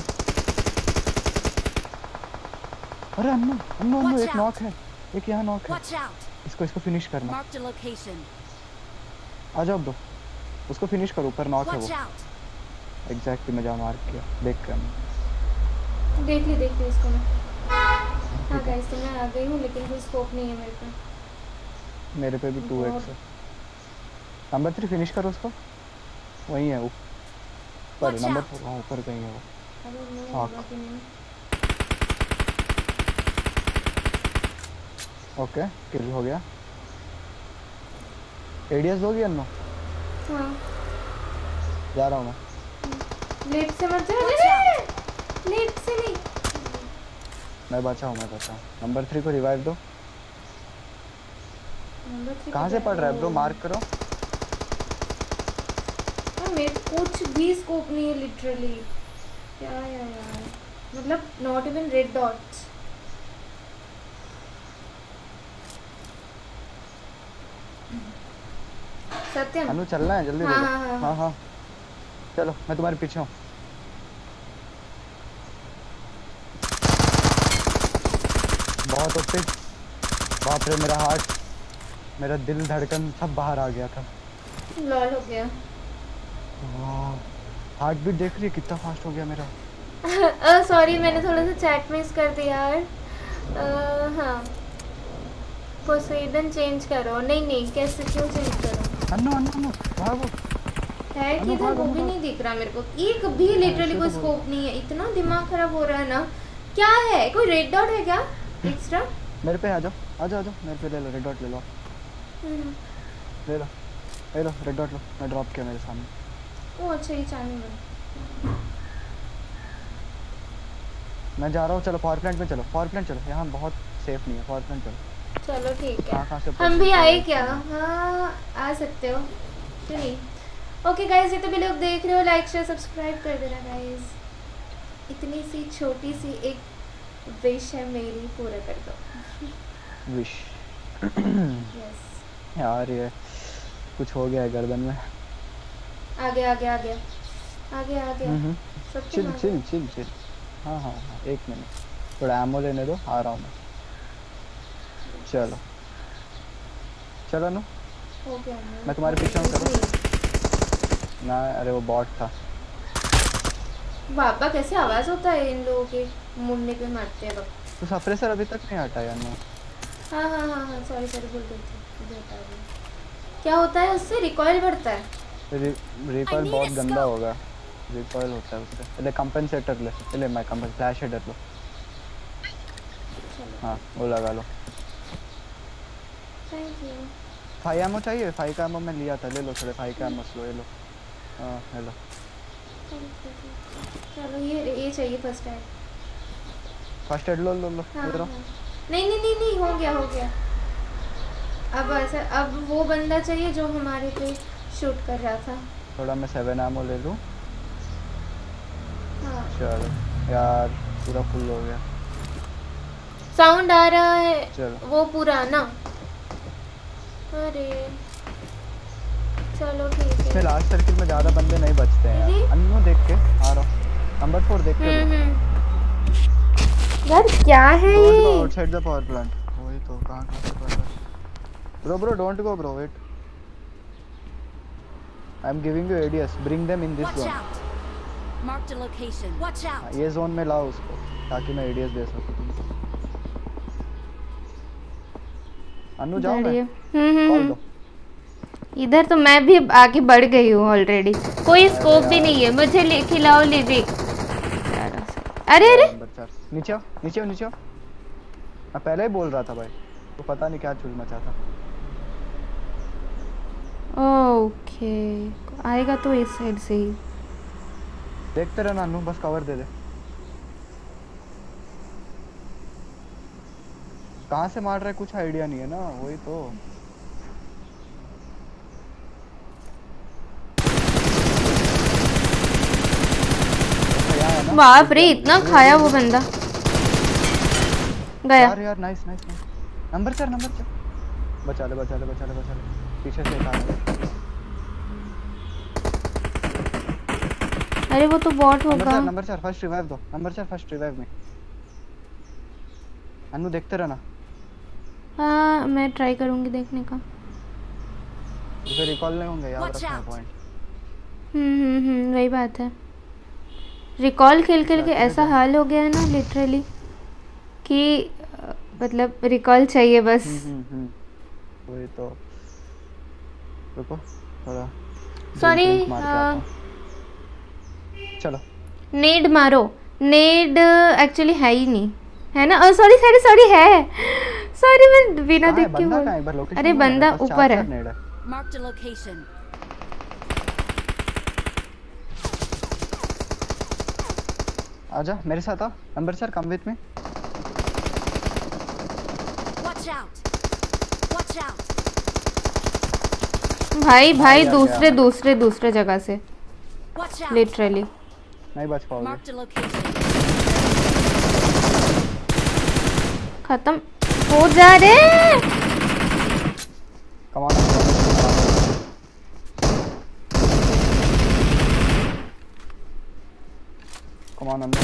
अरे अन्नू एक नॉक है, एक यहाँ नॉक है। Watch out. इसको फिनिश करना। Marked a location. आ जाओ ब्रो, उसको फिनिश करो, ऊपर नॉक है Watch वो। out. एग्जैक्टली मैं जहाँ मार्क किया, देख कर देख ली इसको मैं। हाँ गाइस तो मैं आ गई हूँ, लेकिन कोई स्कोप नहीं है मेरे पे भी 2x है। नंबर 3 फिनिश करो उसको, वही है ऊपर। नंबर 4 हाँ ऊपर कहीं है वो। ओके किल हो गया। एडीएस हो गया अन्नू। हाँ जा रहा हूँ मैं। लेफ्ट से मत जाओ, लेफ्ट से नहीं। मैं बचाऊँ। नंबर 3 को रिवाइव दो। कहाँ से पड़ रहा है ब्रो, मार्क करो। मेरे कुछ भी स्कोप नहीं है लिटरली। क्या यार, मतलब not even red dots. Satyam. Anu चलना है जल्दी। हाँ, दे दो। हाँ, हाँ। हाँ हाँ चलो मैं तुम्हारे पीछे हूँ। बहुत ओपी। बाप रे मेरा हार्ट, मेरा दिल धड़कन सब बाहर आ गया था। लॉल हो गया। हार्ट बीट देख रही है कितना फास्ट हो गया मेरा। सॉरी मैंने थोड़ा सा चैट मिस कर दिया यार। हाँ पोसेडन चेंज करो। नहीं नहीं कैसे, क्यों चेंज करो? अन्नू अन्नू अन्नू भागो। है कि इधर वो भी नहीं दिख रहा मेरे को, एक भी लिटरली कोई स्कोप नहीं है। इतना दिमाग खराब हो रहा है ना। क्या है, कोई रेड डॉट है क्या एक्स्ट्रा? मेरे पे आ जाओ आ जाओ आ जाओ, मेरे पे ले लो रेड डॉट ले लो। ले लो ले लो रेड डॉट लो। मैं ड्रॉप किया मेरे सामने। ओ अच्छा ये चांदी में। मैं जा रहा हूँ। चलो पावर प्लांट में चलो, पावर प्लांट चलो। यहाँ बहुत सेफ नहीं है, पावर प्लांट चलो। चलो ठीक है। कहाँ से हम भी आए क्या? हाँ आ सकते हो क्यों नहीं। ओके गाइज, ये तो भी लोग देख रहे हो, लाइक शेयर सब्सक्राइब कर देना गाइज। इतनी सी छोटी सी एक विश है मेरी, पूरा कर दो। विश यस यार ये कुछ हो गया है गर्दन में। आगे आगे आगे आगे आगे सब चिल चिल चिल चिल। हाँ हाँ हाँ 1 मिनट, थोड़ा एमो लेने दो, आ रहा हूँ मैं। चलो चलो नु हो गया। मैं तुम्हारे पीछे हूँ। करो ना। अरे वो बॉट था। बाबा कैसे आवाज होता है इन लोगों के मुड़ने पे मारते हैं वक्त। तो सप्रेसर अभी तक नहीं हटा यार ना। हाँ हाँ हाँ हाँ सॉरी सॉरी बोल देती। क्या होता है उससे? रिकॉइल बढ़ता है। रिकॉइल बहुत गंदा होगा। रिकॉइल होता है उससे। पहले कंपेंसेटर ले। पहले मैं कंपेंस फ्लैश हेडर लो। हाँ वो लगा लो। Thank you. 5 एमो चाहिए? 5 का एमो मैं लिया था, ले लो थोड़े 5 का एमो लो। ये लो। हाँ ले लो। चलो ये चाहिए फर्स्ट एड। फर्स्ट एड लो लो लो। हाँ, इधर आओ। हाँ। नहीं नहीं नहीं नहीं हो गया हो गया। अब ऐसा, अब वो बंदा चाहिए जो हमारे पे शूट कर रहा था। थोड़ा मैं 7 एमो ले लूँ। हाँ चलो यार पूरा फुल हो गया। साउंड आ रहा है। चलो वो पूरा ना। अरे चलो ठीक है। इसमें लास्ट सर्किल में ज्यादा बंदे नहीं बचते हैं यार। अन्नू देख के आ रहा हूँ। नंबर 4 देख के लो। यार क्या है Don't go ये? outside the power plant. वही तो कहाँ से पड़ रहा है? Bro, don't go, bro. Wait. I'm giving you ADS. Bring them in this Watch zone. out. Marked a location. Watch out. ये zone में लाओ उसको ताकि मैं ADS दे सकूँ। अन्नू जाओ मैं। कॉल दो। इधर तो मैं भी आगे बढ़ गई हूँ ऑलरेडी। कोई स्कोप भी नहीं है मुझे। खिलाओ लिविक। अरे अरे नीचे आओ नीचे आओ नीचे आओ। मैं पहले ही बोल रहा था भाई, तो पता नहीं क्या चुल मचा था। ओके आएगा तो इस साइड से ही। देखते रहना अन्नू, बस कवर दे दे। कहाँ से मार रहा है कुछ आइडिया नहीं है ना। वही तो बाप रे इतना खाया वो बंदा। गया यार नाइस नाइस नाइस। नंबर 4 बचा ले बचा ले बचा ले बचा ले। पीछे से एक आ रहा है। अरे वो तो बॉट होगा। नंबर 4 फर्स्ट रिवाइव दो। नंबर 4 फर्स्ट रिवाइव में। अन्नू देखते रहना। हाँ मैं ट्राई करूंगी देखने का। इसे रिकॉल नहीं होंगे याद रखना पॉइंट। वही बात है। रिकॉल खेल खेल के ऐसा हाल हो गया है ना लिटरली कि मतलब रिकॉल चाहिए बस। वही तो। रुको थोड़ा। सॉरी चलो नेड मारो। नेड एक्चुअली है ही नहीं है ना। सॉरी सॉरी सॉरी है। सॉरी मैं बिना देख के बोल। अरे बंदा ऊपर है। Marked a location. आजा मेरे साथ आ। नंबर 4 कम विथ में। Watch out. Watch out. भाई भाई दूसरे जगह से Watch out. लिटरली नहीं बच पाओगे। Marked a location. खत्म हो जा रे। कमाल। कमान अंदर।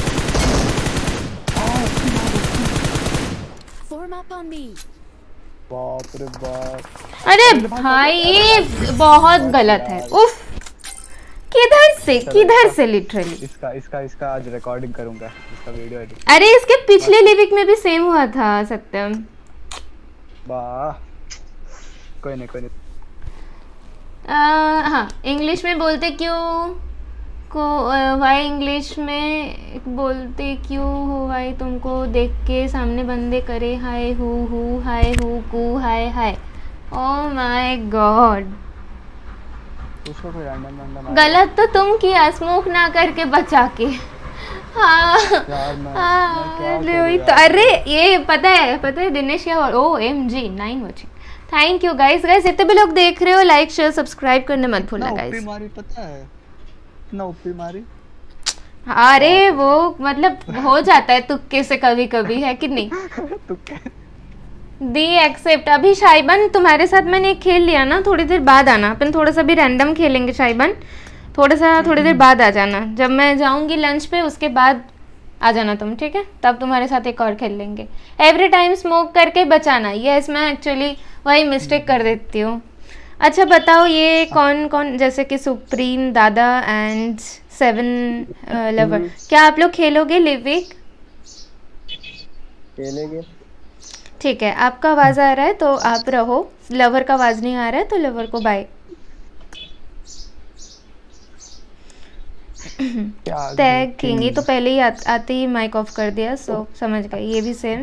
Form up on me. बाप रे बाप। अरे भाई ये बहुत गलत है। उफ, किधर से लिटरली। इसका आज रिकॉर्डिंग करूंगा, इसका वीडियो एडिट। अरे इसके पिछले लिविक में भी सेम हुआ था सत्यम। वाह, कोई नहीं। हाँ, इंग्लिश में बोलते क्यों को भाई, इंग्लिश में बोलते क्यों हो भाई, तुमको देख के सामने बंदे करे हाय हु हाय हु कू hi hi. Oh my god, उसको कोई रैंडम गलत तो तुम किया, स्मोक ना करके बचा के। हाँ तो अरे ये पता है दिनेश क्या। OMG 9 watching. Thank you guys. इतने भी लोग देख रहे हो, लाइक शेयर सब्सक्राइब करने मत भूलना गाइस। मारी पता है ना, ओपी मारी। अरे वो मतलब हो जाता है तुक्के से कभी कभी, है कि नहीं। तुक्के दी एक्सेप्ट। अभी शाइबन तुम्हारे साथ मैंने एक खेल लिया ना, थोड़ी देर बाद आना, अपन थोड़ा सा भी रैंडम खेलेंगे शाइबन। थोड़ी देर बाद आ जाना, जब मैं जाऊंगी लंच पे उसके बाद आ जाना तुम, ठीक है। तब तुम्हारे साथ एक और खेल लेंगे। एवरी टाइम स्मोक करके बचाना, यस मैं एक्चुअली वही मिस्टेक कर देती हूँ। अच्छा बताओ ये कौन, जैसे कि सुप्रीम दादा एंड 7 लवर, क्या आप लोग खेलोगे लिविक? खेलेंगे। ठीक है, आपका आवाज़ आ रहा है तो आप रहो, लवर का आवाज़ नहीं आ रहा है तो लवर को बाय। टैग किंग, ये तो पहले ही आते ही माइक ऑफ कर दिया, सो समझ गए। ये भी सेम।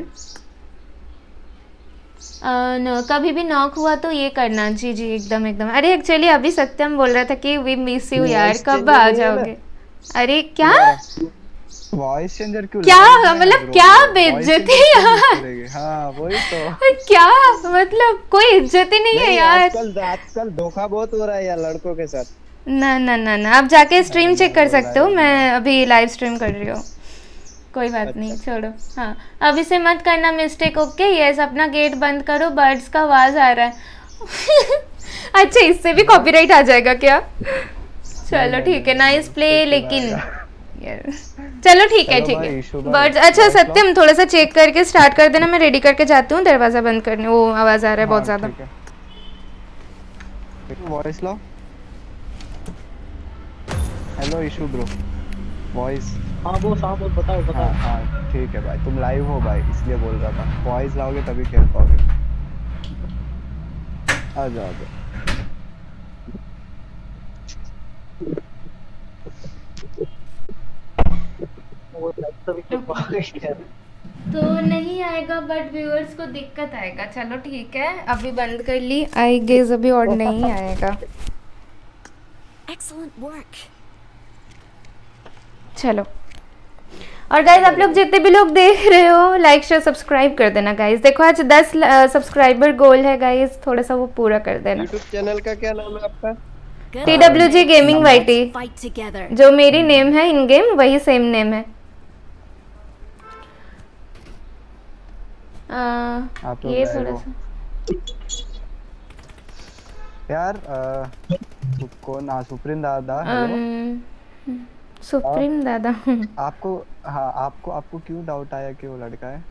कभी भी नॉक हुआ तो ये करना। जी एकदम। अरे एक्चुअली अभी सत्यम बोल रहा था कि वी मिस यू यार, कब आ जाओगे। अरे क्या वॉइस चेंजर क्यों, क्या मतलब क्या बेइज्जती यार। हाँ वही तो। क्या मतलब कोई इज्जत ही नहीं है यार। आजकल धोखा बहुत हो रहा है यार लड़कों के साथ। ना आप जाके स्ट्रीम चेक कर सकते हो, मैं अभी लाइव स्ट्रीम कर रही हूँ। कोई बात नहीं, छोड़ो। हाँ अब इसे मत करना मिस्टेक, ओके। यस, अपना गेट बंद करो, बर्ड्स का आवाज आ रहा है। अच्छा इससे भी कॉपीराइट आ जाएगा क्या? चलो ठीक है, नाइस प्ले। लेकिन चलो ठीक है बर्ड्स। अच्छा सत्यम थोड़ा सा चेक करके स्टार्ट कर देना, मैं रेडी करके जाती हूँ दरवाजा बंद करने। वो आवाज आ रहा है बहुत ज्यादा। वॉइस लो। Hello issue bro, voice. हाँ बोल बताओ। हाँ ठीक है भाई, तुम लाइव हो भाई इसलिए बोल रहा था। वॉइस लाओगे तभी खेल पाओगे। आ जाओ। तो नहीं आएगा बट व्यूअर्स को दिक्कत आएगा। चलो ठीक है, अभी बंद कर ली। आई गेस अभी और नहीं आएगा। Excellent work. चलो, और गाइज आप लोग जितने भी लोग देख रहे हो लाइक शेयर सब्सक्राइब कर देना गाइज। देखो आज 10 सब्सक्राइबर गोल है गाइज, थोड़ा सा वो पूरा कर देना। यूट्यूब चैनल का क्या नाम है आपका? TWG गेमिंग YT, जो मेरी नेम है इन गेम वही सेम नेम है। ये थोड़ा सा यार कौन? सुप्रीम दादा। सुप्रीम दादा। आपको क्यों डाउट आया कि वो लड़का है?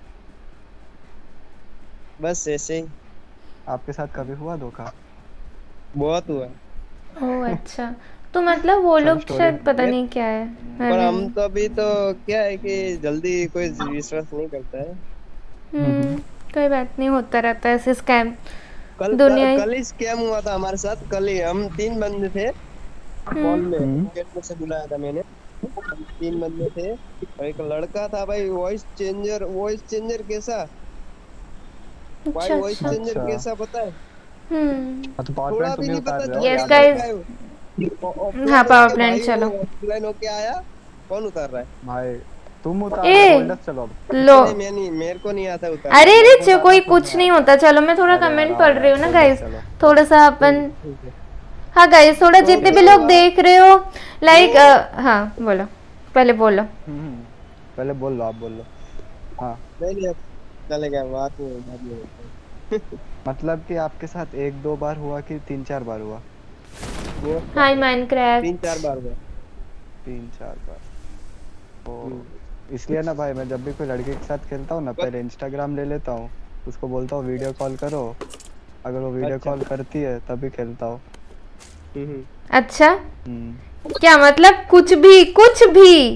बस ऐसे ही। आपके साथ कभी हुआ धोखा? बहुत हुआ। ओह अच्छा, तो मतलब वो लोग शायद पता नहीं क्या है। पर हम तो अभी तो क्या है कि जल्दी कोई विश्वास नहीं करता है। कोई बात नहीं, होता रहता है ऐसे स्कैम। कल ही स्कैम हुआ था हमारे साथ। कल ही हम 3 बंदे थे कॉल में, गेट में से बुलाया था मैंने। 3 बंदे थे और एक लड़का था भाई। वॉइस चेंजर कैसा भाई, वॉइस चेंजर कैसा पता है? थोड़ा भी नहीं पता। यस गाइस, हाँ पावर प्लांट। चलो ऑफलाइन होके आया। कौन उतार रहा है भाई? तुम उतार दो। चलो लो, मेरे को नहीं आता उतार। अरे रे कोई कुछ नहीं होता। चलो मैं थोड़ा कमेंट पढ़ रही हूँ ना गाइस, थोड़ा सा अपन। हाँ गाइस, थोड़ा जितने भी लोग देख रहे हो लाइक हाँ बोलो, पहले बोलो। पहले बोल लो, आप बोल लो। हाँ नहीं चलेगा बात में। मतलब कि आपके साथ 1-2 बार हुआ कि 3-4 बार हुआ? हाय माइनक्राफ्ट। 3-4 बार हुआ। 3-4 बार। इसलिए ना भाई मैं जब भी कोई लड़के के साथ खेलता हूँ ना पहले इंस्टाग्राम ले लेता हूँ, उसको बोलता हूँ वीडियो कॉल करो, अगर वो वीडियो कॉल करती है तभी खेलता हूँ। अच्छा क्या मतलब कुछ भी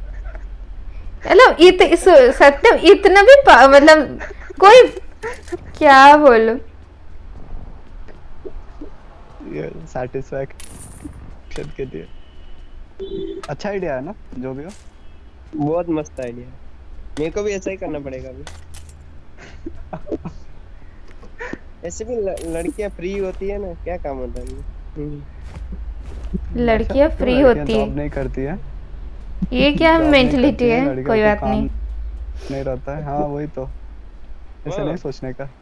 मतलब सत्यम इतना भी मतलब कोई क्या बोलो ये सैटिस्फैक्शन के लिए अच्छा आइडिया है ना जो भी हो। बहुत मस्त आइडिया है, मेरे को भी ऐसा ही करना पड़ेगा अभी। ऐसे भी लड़कियां फ्री होती है ना, क्या काम होता है। लड़कियां फ्री होती है, जॉब नहीं करती है, ये क्या मेंटलिटी है, कोई बात नहीं रहता है। हाँ वही तो, ऐसे नहीं सोचने का।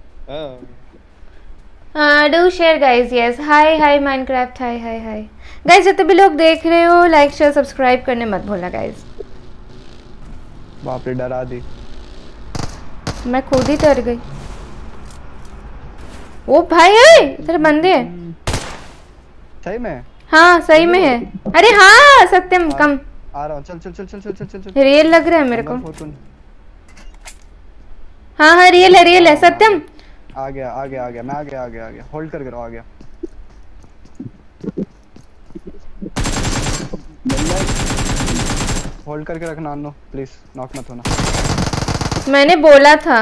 Do share guys, yes hi Minecraft, hi guys, जितने भी लोग देख रहे हो लाइक शेयर सब्सक्राइब करने मत भूलना गाइस। बाप रे डरा दी, मैं खुद ही डर गई। ओ भाई तेरे बंदे सही में? हाँ सही में है। अरे हाँ सत्यम कम आ रहा हूँ, चल रियल लग रहा है मेरे को। हाँ रियल है सत्यम। आ गया मैं आ गया होल्ड करके रहो, आ गया। होल्ड करके रखना अन्नो प्लीज, नॉक मत होना। मैंने बोला था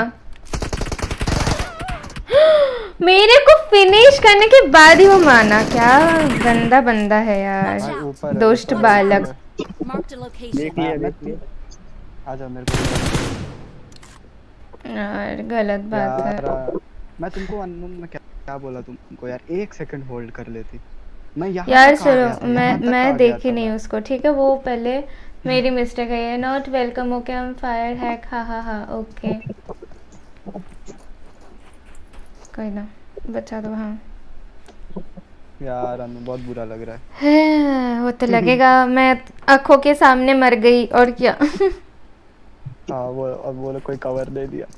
मेरे को फिनिश करने के बाद ही वो माना। क्या गंदा बंदा है यार, दोस्त बालक। देख लिया आजा मेरे को यार गलत बात है। मैं तुमको अननोन में क्या बोला तुमको यार, 1 सेकंड होल्ड कर लेती मैं यहाँ यार। चलो मैं देखी नहीं उसको, ठीक है वो पहले मेरी मिस्टेक है। Not welcome okay, I am fire hack, हाँ ओके कोई ना बचा दो। हाँ यार अनु बहुत बुरा लग रहा है। वो तो लगेगा, मैं आंखों के सामने मर गई और क्या। हाँ वो अब बोलो कोई कवर दे दिया।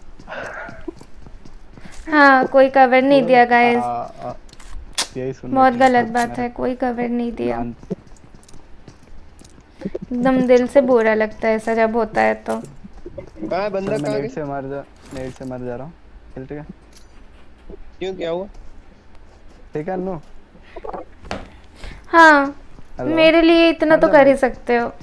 हाँ कोई कवर नहीं दिया गाइस, यही सुन बहुत गलत बात है, कोई कवर नहीं दिया। एकदम दिल से बुरा लगता है ऐसा जब होता है तो। बंदा कहाँ नेट से मर जा रहा हूँ, खेलते क्या? क्यों क्या हुआ? ठीक है अनु? हाँ मेरे लिए इतना तो कर ही सकते हो।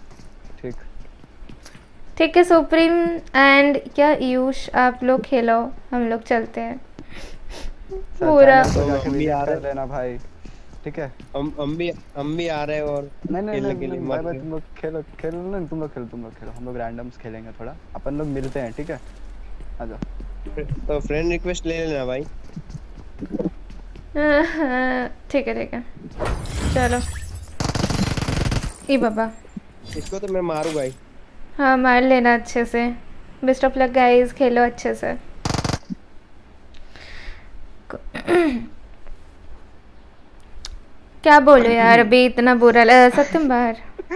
ठीक है सुप्रीम एंड क्या यूश, आप लोग खेलो हम लोग चलते हैं। पूरा हम भी आ रहे हैं भाई, ठीक है हम भी आ रहे हैं। और नहीं भाई तुम लोग खेलो तुम लोग खेलो, हम लोग रैंडम्स खेलेंगे थोड़ा, अपन लोग मिलते हैं ठीक है, आ जाओ। तो फ्रेंड रिक्वेस्ट ले लेना भाई। ठीक है चलो। ई बाबा इसको तो मैं मारूंगा ही। हाँ मार लेना अच्छे से। बेस्ट ऑफ लक गाइस, खेलो अच्छे से। क्या बोलो यार, अभी इतना बुरा लगा। सत्यम बाहर।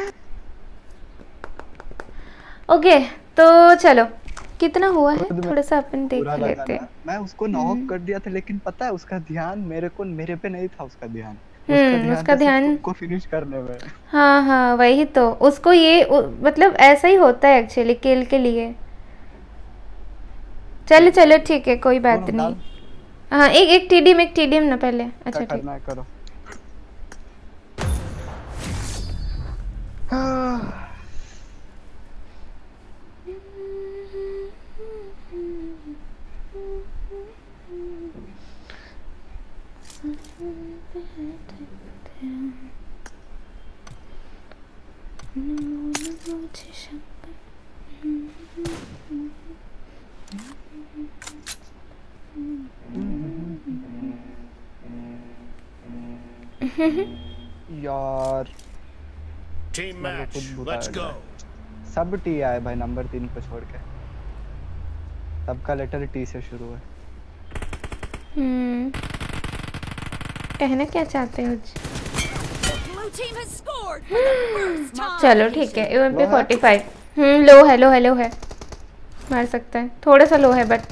ओके तो चलो कितना हुआ है थोड़ा सा अपन देख लेते हैं। मैं उसको नॉक कर दिया था, लेकिन पता है उसका ध्यान मेरे पे नहीं था। उसका ध्यान उसका ध्यान को फिनिश करने में। हाँ वही तो, उसको ये मतलब ऐसा ही होता है एक्चुअली किल के लिए। चलो ठीक है कोई बात नहीं। हाँ एक टीडीएम ना पहले। अच्छा ठीक है करो। यार टीम मैच, लेट्स गो। सब टी आए भाई नंबर 3 को छोड़ के, सबका लेटर टी से शुरू है। कहना क्या चाहते हो? चलो ठीक है MP45 लो है मार सकता है, थोड़ा सा लो है बट।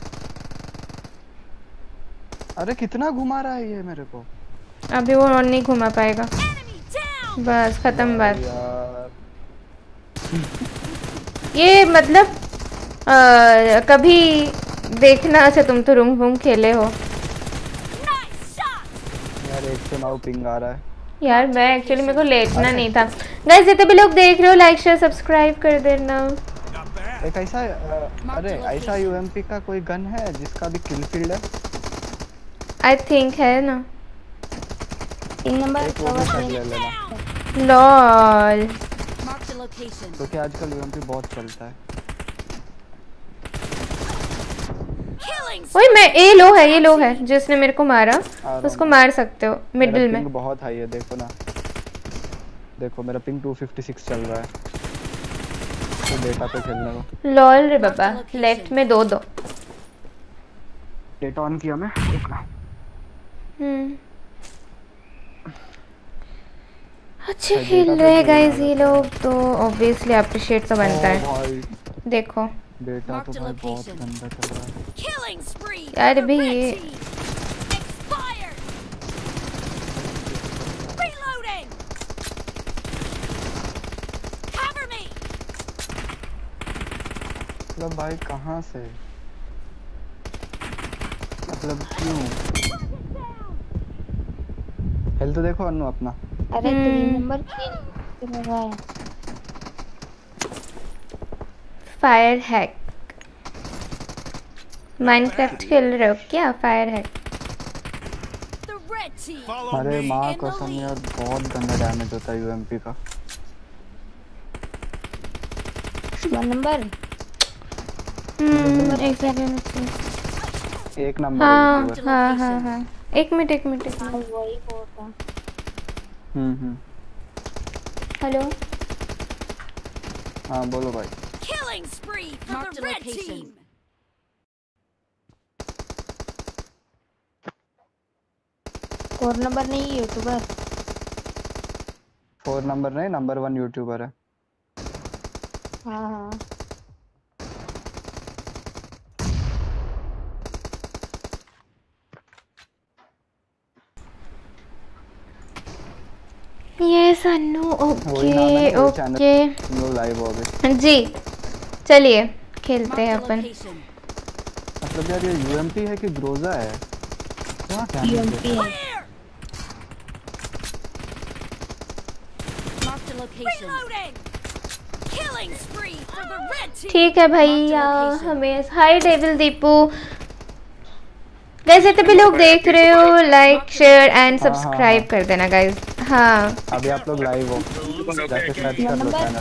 अरे कितना घुमा रहा है ये मेरे को। अभी वो और नहीं घुमा पाएगा, बस खत्म बात। ये मतलब कभी देखना। अच्छा तुम तो रूम वूम खेले हो यार। 109 पिंग आ रहा है यार। मैं एक्चुअली मेरे को लेटना नहीं था गाइस। जितने भी लोग देख रहे हो लाइक शेयर सब्सक्राइब कर देना। एक ऐसा अरे ऐसा यूएमपी का कोई गन है जिसका भी किल फील्ड है? आई थिंक है ना। 3 नंबर एक वो भी कर ले लेना। लॉल तो क्या आजकल यूएमपी बहुत चलता है। ओए मैं ये लो है जिसने मेरे को मारा उसको मार सकते हो मिडिल में। पिंग बहुत हाई है देखो ना। देखो मेरा पिंग 256 चल रहा है। तो डेटा पे खेलने को। लॉल रे बाबा। लेफ्ट में दो डेटा ऑन किया मैं। अच्छे खेल रहे हैं गाइस ये लोग तो ऑब्वियसली अप्रिशिएट तो बनता है। देखो डेटा तो भाई बहुत गंदा चल रहा है यार। भी ये मतलब भाई कहाँ से मतलब क्यों? हेल्थ देखो अन्नू अपना। अरे 3 नंबर खेल रहा है। फायर हैक माइनक्राफ्ट खेल रहे हो क्या? Fire hack. अरे माँ कसम यार बहुत गंदा डैमेज होता है यूएमपी का। 1 नंबर। एक सेकंड। एक नंबर। हाँ। एक मिनट। वही होता। हेलो। हाँ बोलो भाई। फोर नंबर नहीं यूट्यूबर। 4 नंबर नहीं नंबर 1 यूट्यूबर है। हाँ। यस अन्नू। ओके तुम लोग लाइव हो गए जी। चलिए खेलते हैं अपन। मतलब यार ये यूएमपी है कि ग्रोजा है? क्या यूएमपी है। ठीक है भैया। हमें हाय डेविल दीपू। गाइस जितने भी लोग देख रहे हो लाइक शेयर एंड सब्सक्राइब कर देना गाइस। हाँ अभी आप लोग लाइव हो जाके सर्च कर लो चैनल।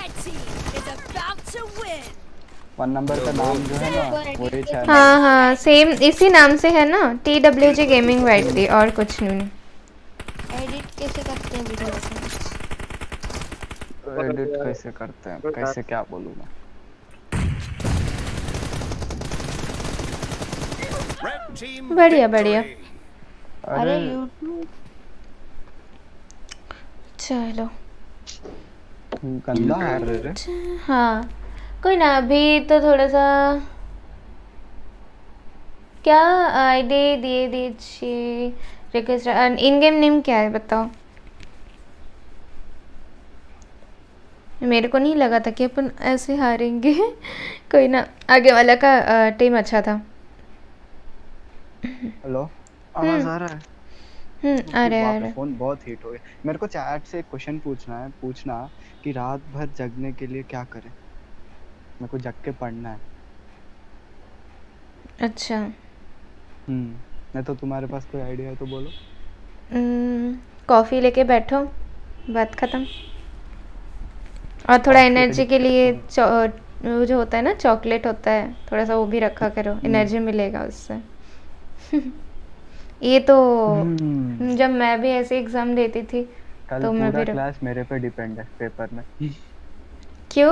1 नंबर का नाम जो है ना वही चैनल। हाँ सेम इसी नाम से है ना। TWG गेमिंग वाइटली और कुछ नहीं। एडिट कैसे करते हैं वीडियो को? एडिट कैसे करते हैं कैसे क्या बोलूँ मैं? बढ़िया। अरे यूट्यूब चलो गंदा है रे। हाँ कोई ना। अभी तो थोड़ा सा क्या आईडी दे दीजिए। रिक्वेस्ट इन गेम नेम क्या है बताओ। मेरे को नहीं लगा था कि अपन ऐसे हारेंगे। कोई ना आगे वाला का टीम अच्छा था। हेलो आवाज आ रहा है? आ रहा है। फोन बहुत हीट हो गया। मेरे को चैट से एक क्वेश्चन पूछना कि रात भर जगने के लिए क्या करें? मेरे को जग के पढ़ना है। अच्छा नहीं तो तुम्हारे पास कोई आइडिया है तो बोलो। कॉफी लेके बैठो बात खत्म। और थोड़ा एनर्जी के लिए वो जो होता है ना चॉकलेट होता है थोड़ा सा वो भी रखा करो। एनर्जी मिलेगा उससे। ये तो जब मैं भी ऐसे एग्जाम देती थी तो मैं भी क्लास मेरे पे डिपेंड है पेपर में। क्यों?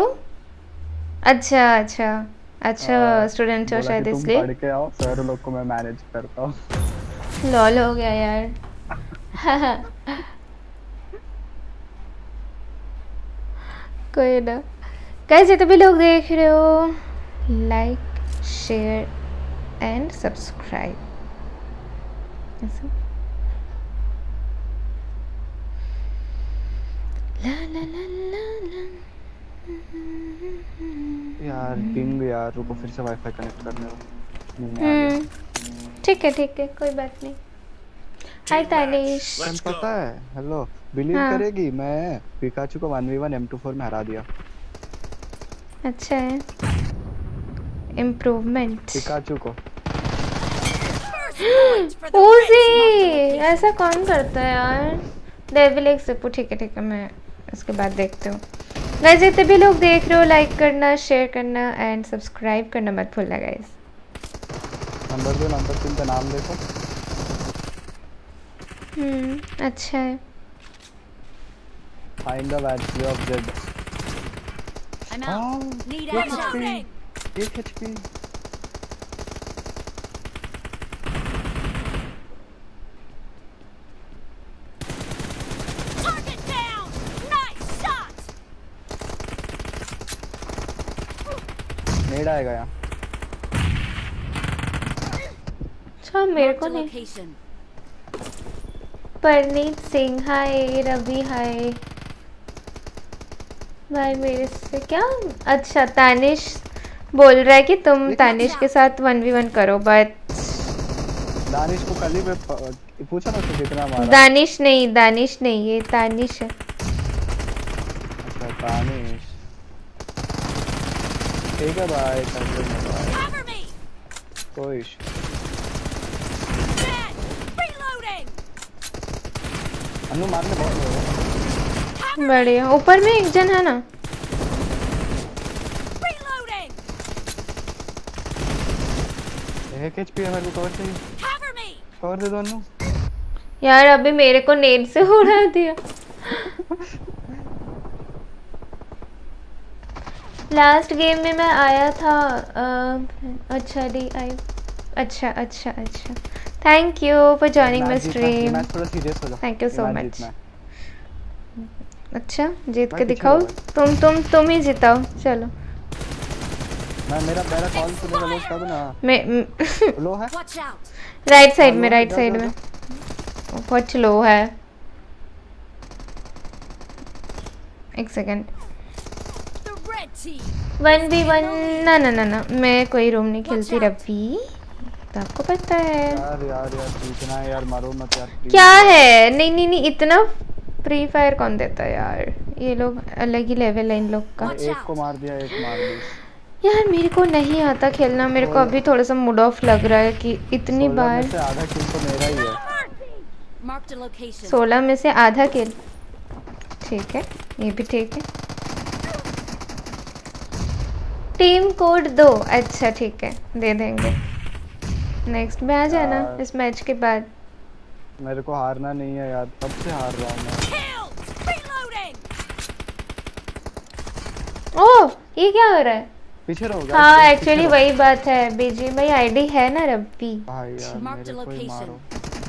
अच्छा स्टूडेंट हो शायद इसलिए। पढ़ के आओ सर लोग को मैं मैनेज करता हूँ। लॉल हो गया यार। कोई ना गाइस जितने भी लोग देख रहे हो लाइक शेयर एंड सब्सक्राइब। ला ला ला ला ला यार पिंग यार, रुको फिर से वाईफाई कनेक्ट करने दो। ठीक है कोई बात नहीं। हाय तानिश। पता है, हेलो, बिलीव करेगी मैं पिकाचू को 1v1 M24 में हरा दिया। अच्छा है, इम्प्रूवमेंट पिकाचू को। ओजी ऐसा कौन करता है यार? डेविल एक सिपू। ठीक है मैं उसके बाद देखते हूँ। गाइस जितने भी लोग देख रहे हो लाइक करना, शेयर करना एंड सब्सक्राइब करना मत भूलना गाइस। नंबर 2 नंबर 3 का नाम देखो। अच्छा है। Find the value of z. I'm out. Need ammo. 1 HP। Target down. Nice shot. नेड आएगा यहाँ। अच्छा मेरे को नहीं। परनीत सिंह हाय, रवि हाय। भाई मेरे से क्या? अच्छा तानिश बोल रहा है कि तुम तानिश के साथ 1v1 करो बट दानिश को कल ही पूछा ना उसको कितना मारा। दानिश नहीं ये तानिश है। अच्छा तानिश ठीक है भाई, कोई इशू। अनु मारने बहुत बढ़िया। ऊपर में एक जन है ना। एक एचपी है, मेरे को कवर चाहिए। कवर दे दो अनु। यार अभी मेरे को नेट से उड़ा दिया। लास्ट गेम में मैं आया था। अच्छा डी आई। अच्छा thank you for joining my stream. Thank you so much. अच्छा जीत के दिखाओ। तुम ही जिताओ चलो। मेरा कॉल सुनेगा लोग तब ना। मैं लो है राइट साइड में बहुत लो है। एक सेकंड। 1v1 ना मैं कोई रूम नहीं खेलती रवि, तो आपको पता है। यार पूछना है यार, मारो मत यार। क्या है? नहीं इतना फ्री फायर कौन देता है यार? ये लोग अलग ही लेवल है इन लोग का। एक को मार दिया, एक मार दी। यार मेरे को नहीं आता खेलना। मेरे को अभी थोड़ा सा मूड ऑफ लग रहा है कि इतनी बार। 16 में से आधा किल तो मेरा ही है। 16 में से आधा किल। ठीक है ये भी ठीक है। टीम कोड दो। अच्छा ठीक है दे देंगे। नेक्स्ट में आ जाना इस मैच के बाद। मेरे को हारना नहीं है यार, तब से हार रहा हूँ मैं। ओह ये क्या हो रहा है? पीछे रहो। हाँ एक्चुअली वही बात है। बीजी भाई आईडी है ना रब्बी। भाई यार मेरे को ही मारो।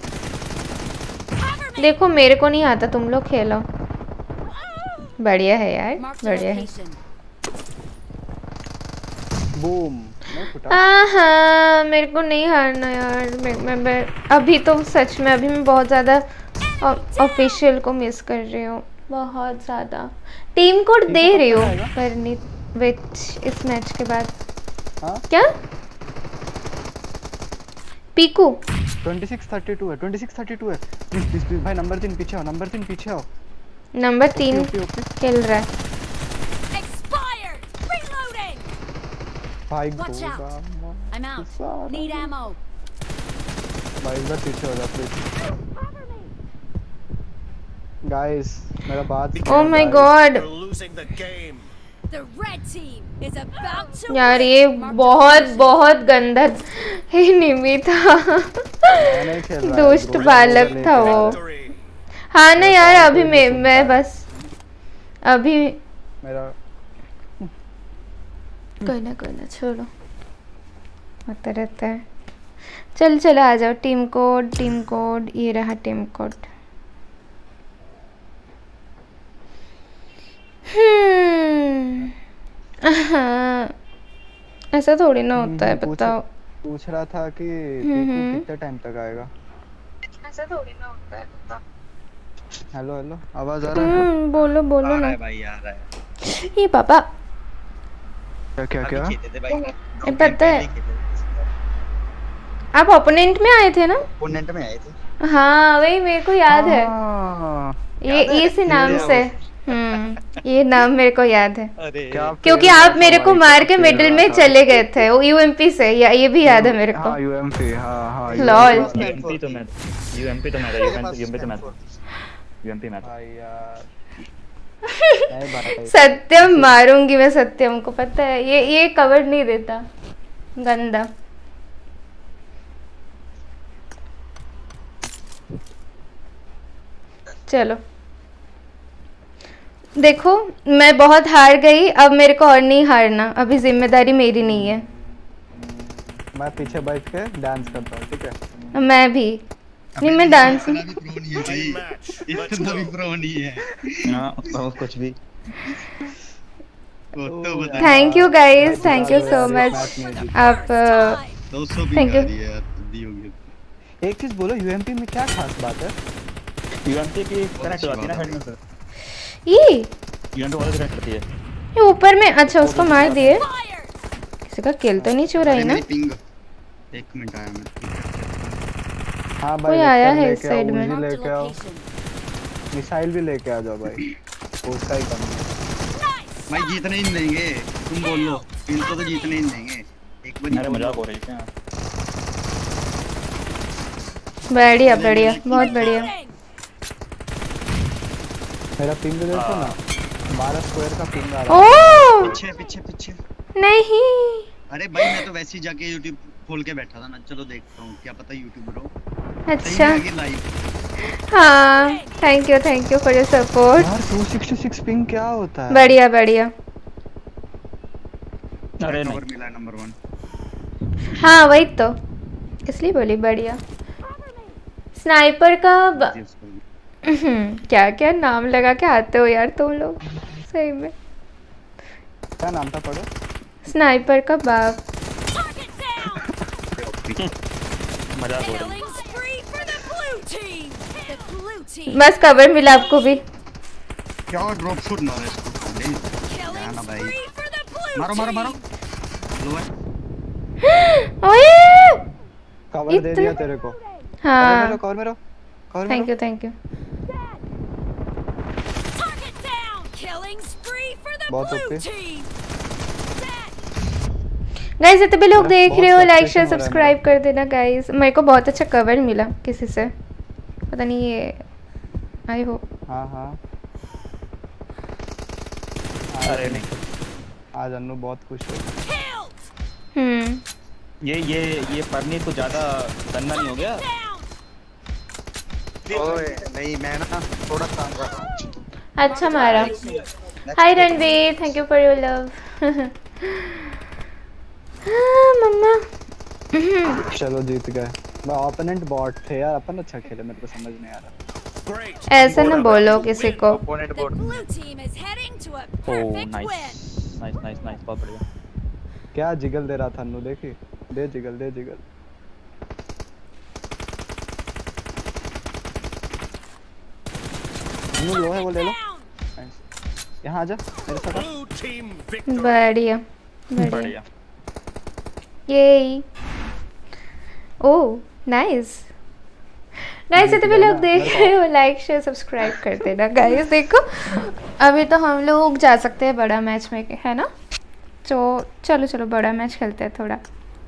देखो मेरे को नहीं आता, तुम लोग खेलो। बढ़िया है यार, बढ़िया है। बूम। हाँ मेरे को नहीं हारना यार। मैं अभी तो सच में अभी मैं बहुत ज़्यादा ऑफिशियल को मिस कर रही हूँ, बहुत ज़्यादा। टीम कोड दे रही हूँ परनीत विच इस मैच के बाद। क्या पीकू 2632 है, 2632 है। प्लीज भाई नंबर 3 पीछे आओ, नंबर 3 पीछे आओ। नंबर 3 खेल रहा है भाई। Watch out. I'm out. Need ammo. भाई इधर पीछे हो जा प्लीज। गाइस मेरा बात। Oh my God. The red team is about to. यार ये बहुत गंदा एनिमी था। दुष्ट बालक था वो। हाँ ना यार अभी मैं बस अभी मेरा कोई ना छोड़ो, होता रहता है। चलो आ जाओ। टीम कोड ये रहा टीम कोड। ऐसा थोड़ी ना होता है बताओ। पूछ रहा था कि कितने टाइम तक आएगा। ऐसा थोड़ी ना होता है बताओ। हेलो आवाज आ रहा है? बोलो आ रहा ना है भाई, आ रहा है। ये पापा क्या क्या ये पता है आप ओपोनेंट में आए थे ना? ओपोनेंट में आए थे। हाँ वही मेरे को याद है। ये इसी नाम से ये नाम मेरे को याद है। क्योंकि आप मेरे को मार के मिडिल में चले गए थे वो यूएमपी से, या ये भी याद है मेरे को। हाँ यूएमपी, हाँ लॉल यूएमपी तो मैं यूएमपी मैं सत्यम मारूंगी मैं सत्यम को, पता है ये कवर नहीं देता, गंदा। चलो देखो मैं बहुत हार गई, अब मेरे को और नहीं हारना, अभी जिम्मेदारी मेरी नहीं है। मैं पीछे बैठ के डांस करता हूँ, ठीक है? मैं भी नहीं, मैं डांस इतना भी प्रो नहीं है। हां कुछ भी। Thank you guys, thank you so much. आप थैंक यू। एक चीज बोलो, यूएमपी में क्या खास बात है? यूएमपी की कनेक्ट होती है ना हेड में सर। ये यूएमपी वाला कनेक्ट करती है ये ऊपर में। अच्छा उसको मार दिए, किसी का किल तो नहीं चुराई ना? एक मिनट आया मैं। हाँ भाई कोई आया है इस साइड में। लेके आओ, मिसाइल भी लेके आ जाओ भाई, उसका ही काम है भाई। जीतने ही नहीं देंगे, तुम बोल लो, इनको तो जीतने ही नहीं देंगे। एक बार मेरा मजाक हो रही है क्या? बढ़िया बढ़िया, बहुत बढ़िया। मेरा पिंग देखो ना, 12 स्क्वायर का पिंग आ रहा है। पीछे पीछे पीछे नहीं। अरे भाई मैं तो वैसे ही जाके YouTube खोल के बैठा था ना, चलो देखता हूँ, क्या पता यूट्यूबर हो। अच्छा हाँ, thank you for your support यार। 266 पिंग क्या होता है? बढ़िया बढ़िया। अरे नंबर मिला नंबर 1। हाँ वही तो, इसलिए बोली बढ़िया। स्नाइपर का क्या क्या नाम लगा के आते हो यार तुम लोग, सही में। क्या नाम था पढ़ो? स्नाइपर का बाप। मजाक हो रहा है। बस कवर मिला आपको भी। क्या ड्रॉप शॉट मारा इसको ना भाई। मारो मारो मारो। ओए कवर दे दिया तेरे को। हाँ कवर मेरो थैंक यू। बहुत ओके गाइस, जितने लोग देख रहे हो लाइक शेयर सब्सक्राइब कर देना गाइस। मेरे को बहुत अच्छा कवर मिला किसी से, पता नहीं ये आई हो। हाँ अरे नहीं आज अन्नू बहुत खुश है। ये परनी तो ज्यादा गंदा नहीं हो गया? ओए नहीं, मैं ना थोड़ा काम कर रहा हूं। अच्छा मारा। Hi Ranveer, thank you for your love. मम्मा चलो जीत गए। मैं ओपोनेंट बॉट थे यार, अपन अच्छा खेले, मेरे को समझ नहीं आ रहा। ऐसा ना बोलो किसी को। Opponent bot. ओह नाइस, बहुत बढ़िया। क्या जिगल दे रहा था अन्नू, देखी? दे जिगल। अन्नू लो है, वो ले लो। यहाँ आजा मेरे साथ। बढ़िया। ये ओह नाइस गाइस। तो भी लोग देख रहे हो लाइक शेयर सब्सक्राइब कर देना गाइस। देखो अभी तो हम लोग जा सकते हैं बड़ा मैच में, है ना? तो चलो बड़ा मैच खेलते हैं थोड़ा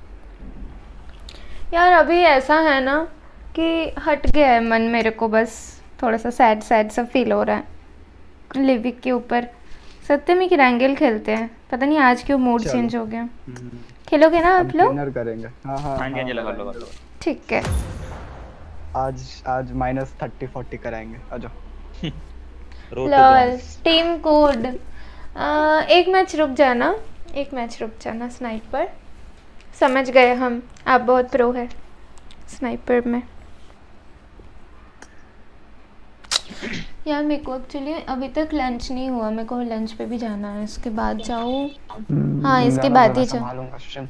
यार। अभी ऐसा है ना कि हट गया है मन मेरे को, बस थोड़ा सा सैड सा फील हो रहा है लिविक के ऊपर। सत्यमी की रैंगल खेलते हैं, पता नहीं आज क्यों मूड चेंज हो गया। खेलोगे ना आप लोग? करेंगे। हाँ ठीक है। आज -30-40 कराएंगे, आ जाओ। Lol team code. एक मैच रुक जाना स्नाइपर। समझ गए हम, आप बहुत प्रो है स्नाइपर में। यार मेरे को एक्चुअली अभी तक लंच नहीं हुआ, मेरे को लंच पे भी जाना है, इसके बाद जाऊँ। हाँ इसके बाद ही जाऊँ।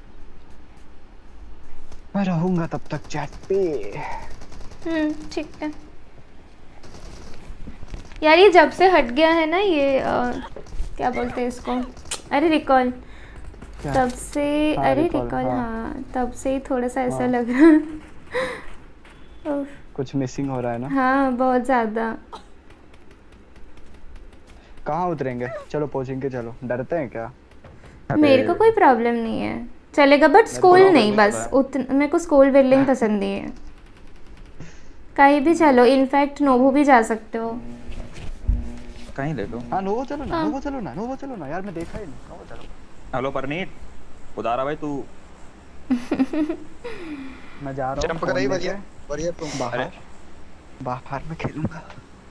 मैं रहूँगा तब तक चैट पे। ठीक है यार। ये जब से हट गया है ना ये क्या बोलते हैं इसको, अरे रिकॉल, तब से अरे रिकॉल हाँ तब से ही थोड़ा सा ऐसा लग रहा है कुछ मिसिंग हो रहा है ना। हाँ बहुत ज़्यादा। कहाँ उतरेंगे? चलो पहुंचेंगे, चलो डरते हैं क्या? मेरे को कोई प्रॉब्लम नहीं है, चलेगा, बट स्कूल नहीं, बस मेरे को स्कूल बिल्डिंग पसंद नहीं है। कहीं भी चलो, इनफैक्ट नोवो भी जा सकते हो, कहीं ले लो। हाँ नोवो चलो ना, नोवो चलो ना, नोवो चलो ना यार, मैं देखा ही नहीं। नोवो चलो। हेलो परनीत, उदारा भाई तू। मैं जा रहा हूँ। जंप कर रही बढ़िया बढ़िया। तुम बाहर में खेलूंगा।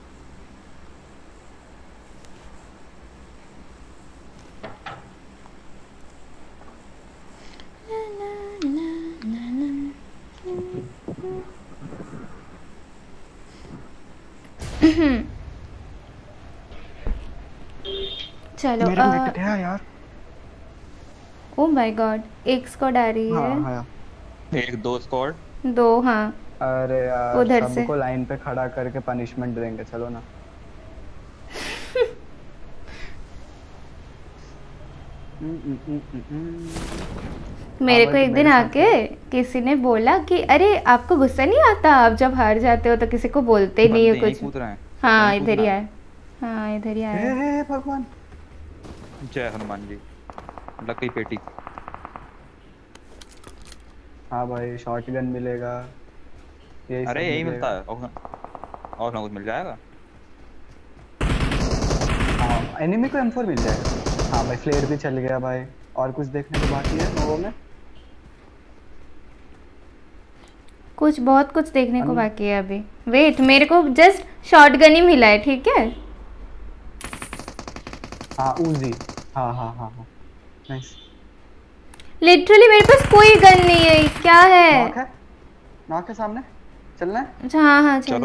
चलो यार। ओ माय गॉड, एक स्क्वाड आ रही है। हाँ। एक दो स्क्वाड, दो हाँ। अरे यार उधर सबको लाइन पे खड़ा करके पनिशमेंट देंगे, चलो ना। मेरे को एक दिन आके किसी ने बोला कि अरे आपको गुस्सा नहीं आता, आप जब हार जाते हो तो किसी को बोलते ही नहीं हो कुछ। हाँ इधर ही आए, हाँ इधर ही आए। हे भगवान, जय हनुमान जी। लकड़ी पेटी। हाँ भाई शॉटगन मिलेगा, अरे यही मिलता है और ना कुछ मिल जाएगा। हाँ एनिमी को M4 मिल जाएगा। हाँ भाई फ्लेयर भी चल गया भाई, और कुछ देखने को बाकी है नोवो में? कुछ बहुत कुछ देखने को बाकी है अभी। वेट, मेरे को जस्ट शॉटगन ही मिला है, ठीक है। हाँ उजी, हाँ नाइस। लिटरली मेरे पास कोई गन नहीं है, क्या है? नॉक है सामने, चलना है? अच्छा हाँ चलो।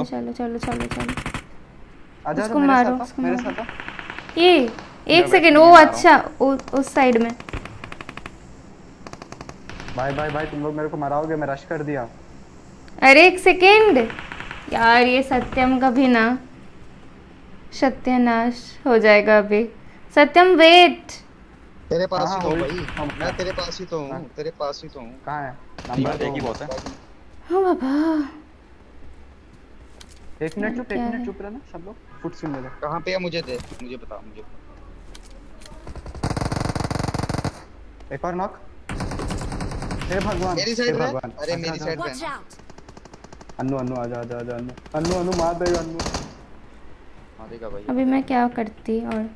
उसको मारो, मेरे साथ। ये एक सेकेंड, वो अच्छा उस साइड में। भाई तुम लोग मेरे को मराओगे, मैं रश कर दिया। अरे एक सेकेंड यार, ये सत्यम का भी ना सत्यानाश हो जाएगा अभी। सत्यम वेट, तेरे पास ही तो हूँ भाई, मैं तेरे पास ही तो हूँ, तेरे पास ही तो हूँ। कहाँ है? नंबर एक ही बहुत है। हाँ बाबा, एक मिनट चुप रहना सब लोग। फुट सुन ले। कहाँ पे है मुझे दे, मुझे बता मुझे। एक और नॉक। हे भगवान, मेरी साइड में। अरे मेरी साइड में। अन्नू आजा अन्नू मार दे अन्नू। मारेगा भाई। अभी मैं क्या करती? और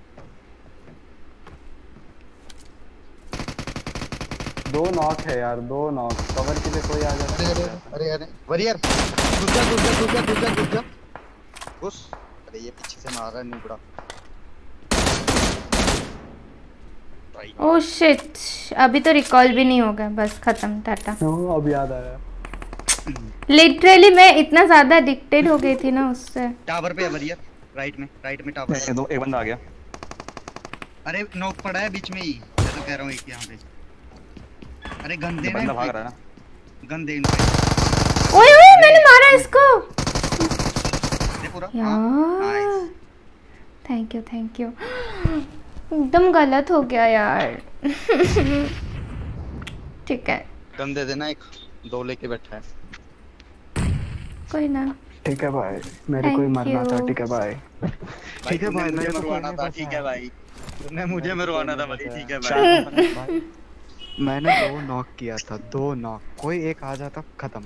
दो नॉक है यार, दो नॉक। कवर के लिए कोई आ जाता। अरे वरियर घुस जा। घुस। अरे ये पीछे से मार रहा है नुबड़ा। ओह शिट, अभी तो रिकॉल भी नहीं होगा, बस खत्म, टाटा। अब याद आया। लिटरली मैं इतना ज्यादा एडिक्टेड हो गई थी ना उससे। टावर पे है वरियर, राइट में टावर है। एक बंदा आ गया। अरे नॉक पड़ा है बीच में ही, मैं तो कह रहा हूं एक यहां पे। अरे गन दे, बंदा भाग रहा है ना। गन दे। ओए मैंने मारा इसको। दे पूरा। Nice, thank you. एकदम गलत हो गया यार। ठीक है, गन दे देना, एक दो लेके बैठा है। कोई ना, ठीक है भाई, मेरे को ही मरना था। ठीक है भाई, ठीक है भाई, मुझे मरवाना था। ठीक है भाई, तुमने मुझे मरवाना था भाई। ठीक है भाई। मैंने दो नॉक किया था, दो नॉक, कोई एक आ जाता खत्म।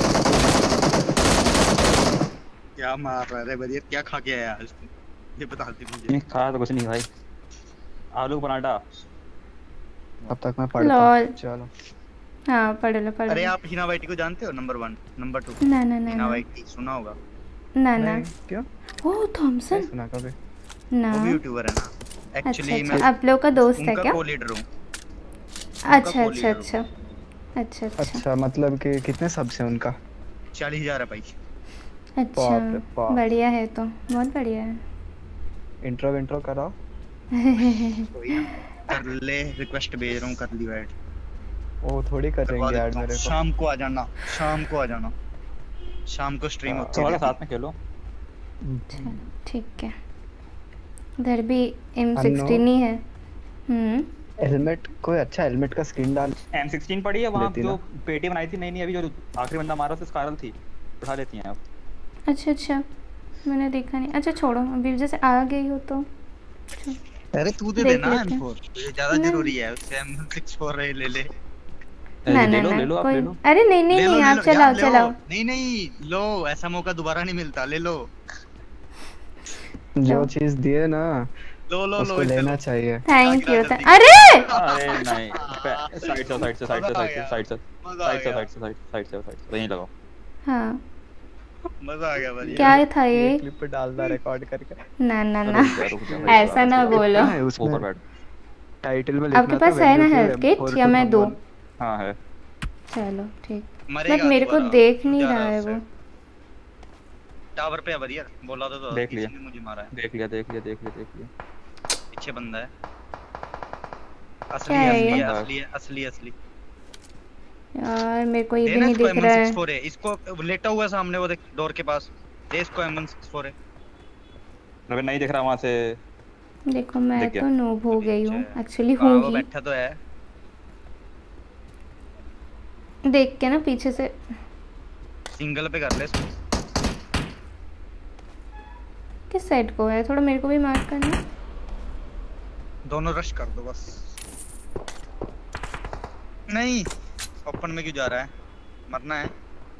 क्या मार रहा है बढ़िया? क्या खा के आया आज? ये बता दे मुझे। खा तो कुछ नहीं भाई, आलू पराठा। अब तक मैं पढ़ता हूं। चलो हाँ पढ़ लो। अरे आप हिना वाइटी को जानते हो? Number 1 number 2? ना हिना वाइटी सुना होगा ना। क्यों? ओह थॉमसन सुना कभी? ना, वो भी यूट्यूबर है ना। एक्चुअली मैं आप लोग का दोस्त है क्या? को-लीडर हूं। अच्छा, मतलब कि कितने सब्स हैं उनका? 40,000 है भाई। अच्छा बढ़िया है, तो बहुत बढ़िया है। इंट्रो कराओ। कर ले, रिक्वेस्ट भेज रहा हूं, कर ली ऐड। ओ थोड़ी करेंगे यार मेरे को। शाम को आ जाना, शाम को स्ट्रीम होती है। साथ में खेलो। चलो ठीक है। इधर भी M16 ही है। हेलमेट, कोई अच्छा हेलमेट का स्किन डाल। M16 पड़ी है वहाँ जो पेटी बनाई थी। नहीं अभी जो आखिरी बंदा मारा था स्कारल थी, उठा लेती हैं आप। अच्छा मैंने देखा नहीं। अच्छा छोड़ो, अभी जैसे आ गई हो तो अरे तू दे देना M4, ये ज्यादा जरूरी है। उससे M64 रहे ले ले। ना ले लो आप ले लो। अरे नहीं आप चलाओ। नहीं लो, ऐसा मौका दोबारा नहीं मिलता। ले लो जो चीज दिए ना, लो उसको लेना चाहिए। Thank you. अरे नहीं, साइड से वहीं लगाओ। हाँ मजा आ गया भाई। क्या था ये? क्लिप पे डालना रिकॉर्ड करके। ना ऐसा ना बोलो। ऊपर बैठ। टाइटल में लिखना। आपके पास है ना हेल्थ किट या मैं दूं? हाँ है। चलो ठीक। बट मेरे को देख नहीं रहा है वो। टावर पे है बढ़िया। बोला तो देख लिया, मुझे मारा है। देख लिया। पीछे बंदा है। असली यार मेरे को ये भी नहीं दिख रहा है। इसको लेटा हुआ है सामने, वो देख डोर के पास। दे इसको M164 है। अबे नहीं दिख रहा वहां से। देखो मैं तो नूब हो गई हूँ एक्चुअली। हूँ वो बैठा तो है। देख के ना पीछे से सिंगल पे कर ले इसको। किस साइड को है? थोड़ा मेरे को भी मार्क करना। दोनों रश कर दो बस। नहीं ओपन में क्यों जा रहा है? मरना है।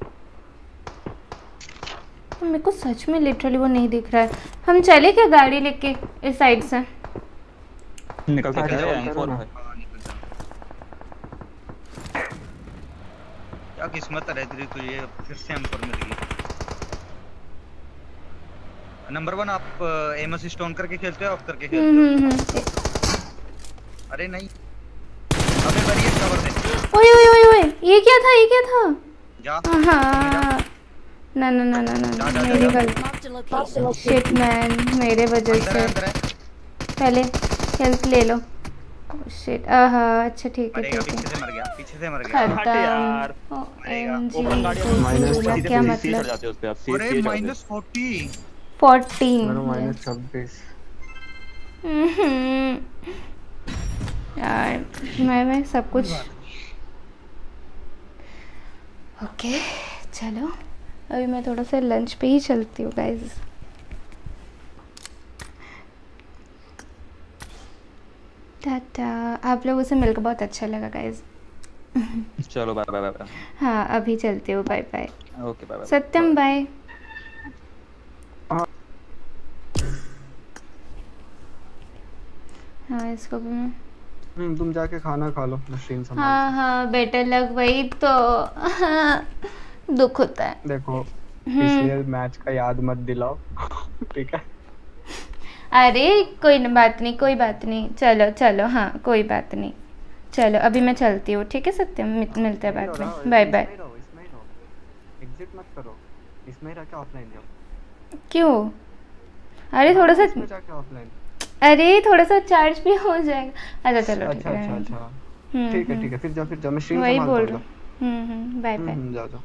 तो मेरे को सच में लिटरली वो नहीं दिख रहा है। हम चले क्या गाड़ी लेके इस साइड से? निकल सकते हैं M4 है। क्या किस्मत है तेरी, तो ये फिर से M4 मिल गई। नंबर 1 आप एम असिस्ट ऑन करके खेलते हो, ऑफ करके खेलते हो? अरे नहीं, अबे बैरियर कवर दे। ओए ये क्या था? जा। हाँ ना मेरी गलती। शिट मैन, मेरे वजह से। पहले हेल्थ ले लो। शिट अच्छा ठीक है। पीछे से मर गया यार। क्या मतलब? अरे -40 -26 यार मैं सब कुछ। ओके चलो अभी मैं थोड़ा सा लंच पे ही चलती हूँ गाइस। टाटा। आप लोगों से मिलकर बहुत अच्छा लगा गाइस। चलो बाय बाय। हाँ अभी चलती हूँ। Bye bye. Okay bye bye. Satyam bye. हाँ इसको भी मैं। तुम जाके खाना खा लो, मशीन संभाल। हाँ बेटर लग। वही तो दुख होता है। देखो इसलिए मैच का याद मत दिलाओ ठीक है? अरे कोई बात नहीं। चलो हाँ कोई बात नहीं। चलो अभी मैं चलती हूँ ठीक है सत्यम? मिलते हैं बाद में। Bye bye. एग्जिट मत करो, इसमें ही रह के ऑफलाइन जाओ। क्यों? अरे थोड़ा सा ऑफलाइन। अरे थोड़ा सा चार्ज भी हो जाएगा। अच्छा चलो ठीक है। ठीक है फिर जाओ मैं स्ट्रीम वही संभाल बोल रहा हूँ। Bye bye. जाओ।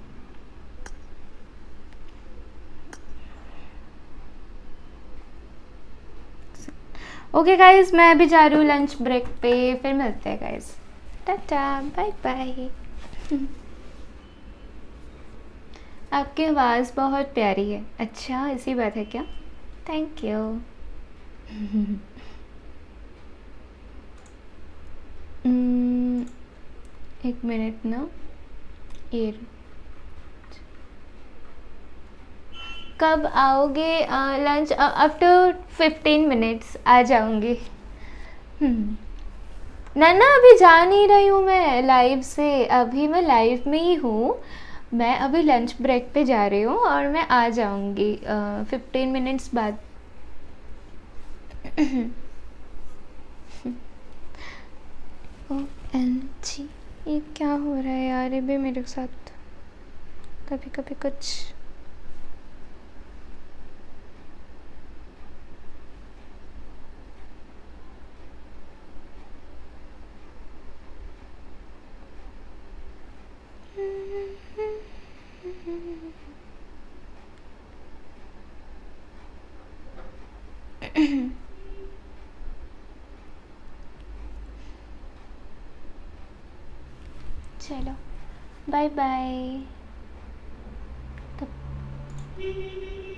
ओके गाइस मैं अभी जा रही हूँ लंच ब्रेक पे, फिर मिलते हैं गाइस। Tata bye bye. आपकी आवाज़ बहुत प्यारी है। अच्छा ऐसी बात है क्या? Thank you. एक मिनट ना, ये कब आओगे? लंच आफ्टर 15 मिनट्स आ जाऊंगी। ना अभी जा नहीं रही हूँ मैं लाइव से। अभी मैं लाइव में ही हूँ। मैं अभी लंच ब्रेक पे जा रही हूँ और मैं आ जाऊंगी 15 मिनट्स बाद। OMG ये क्या हो रहा है यार? ये भी मेरे साथ कभी कभी कुछ। चलो बाय बाय।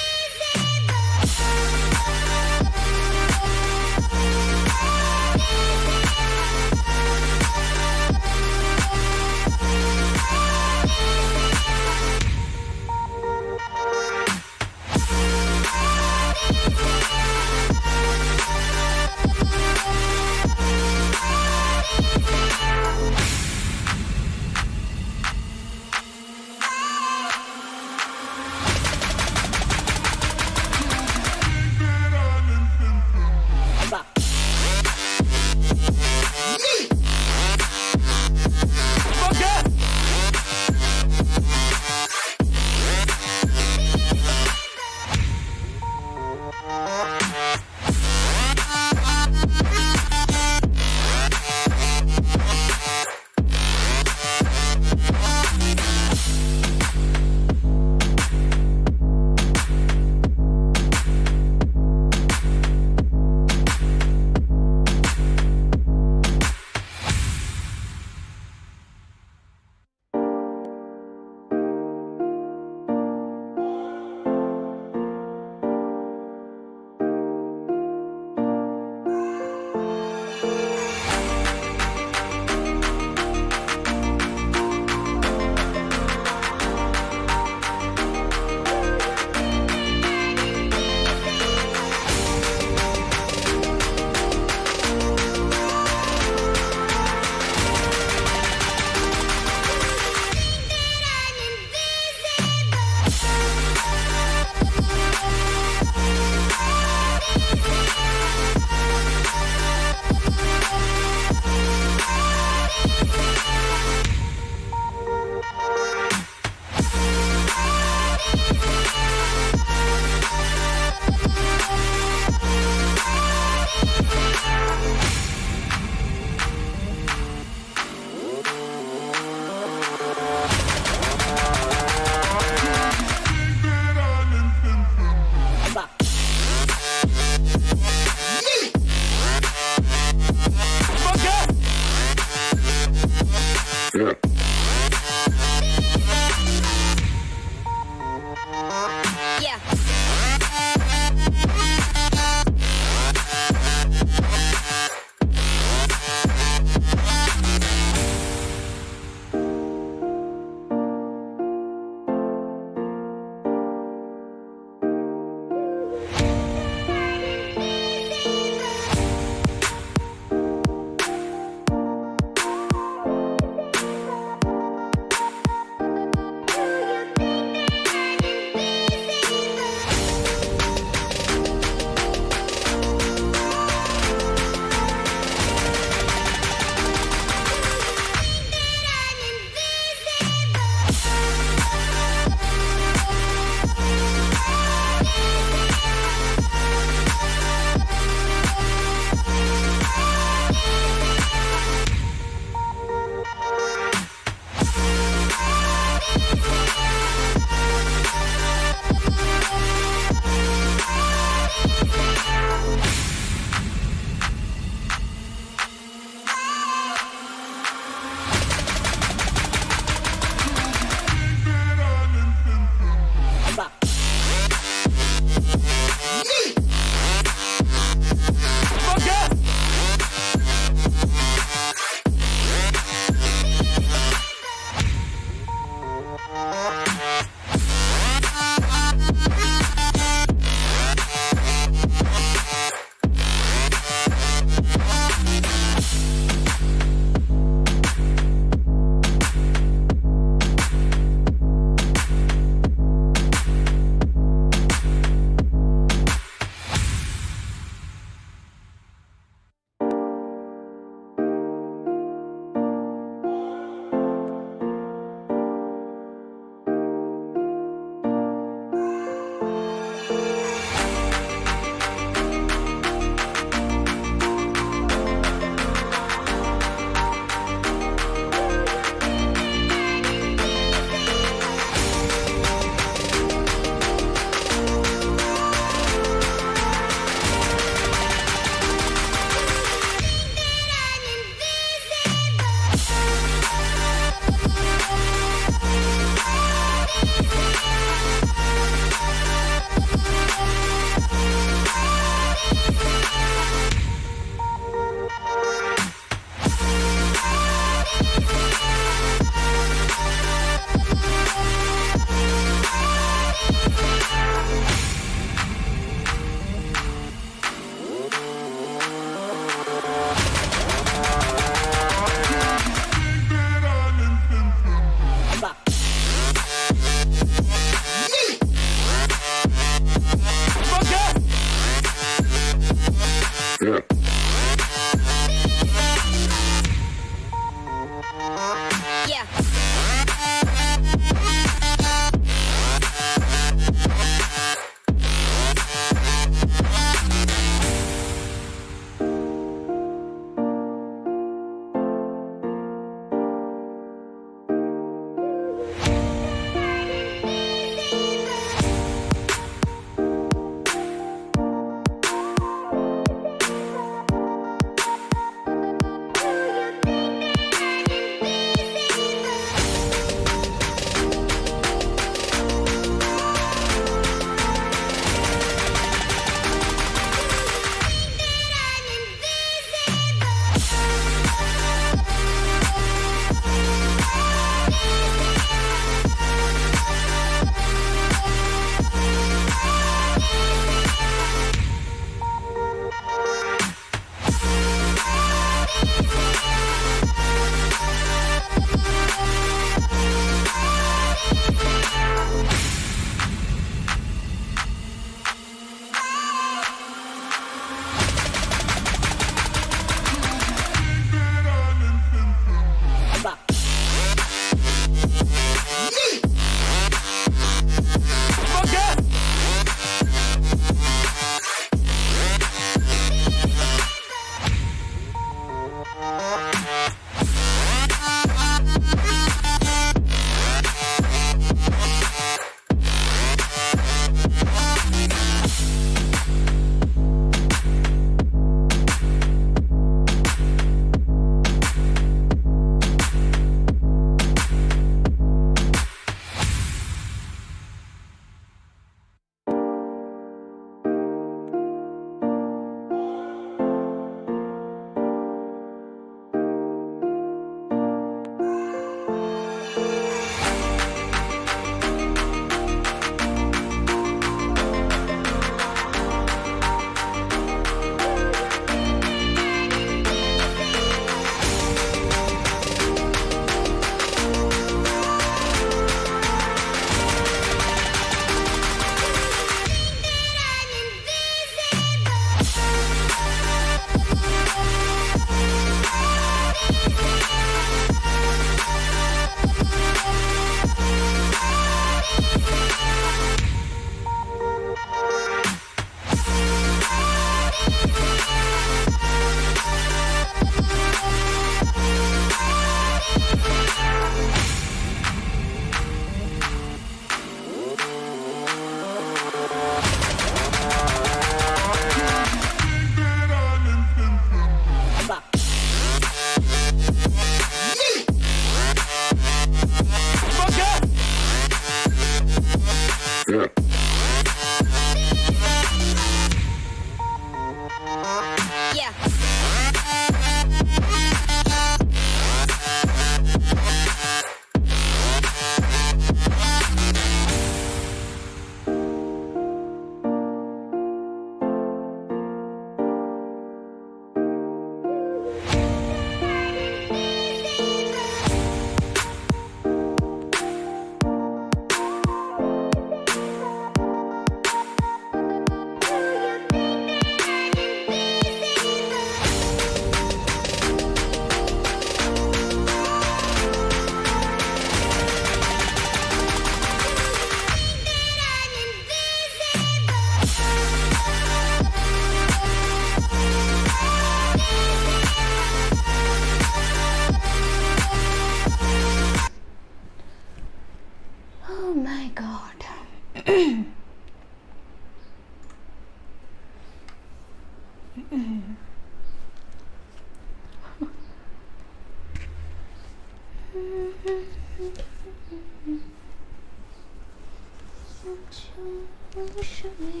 होश में।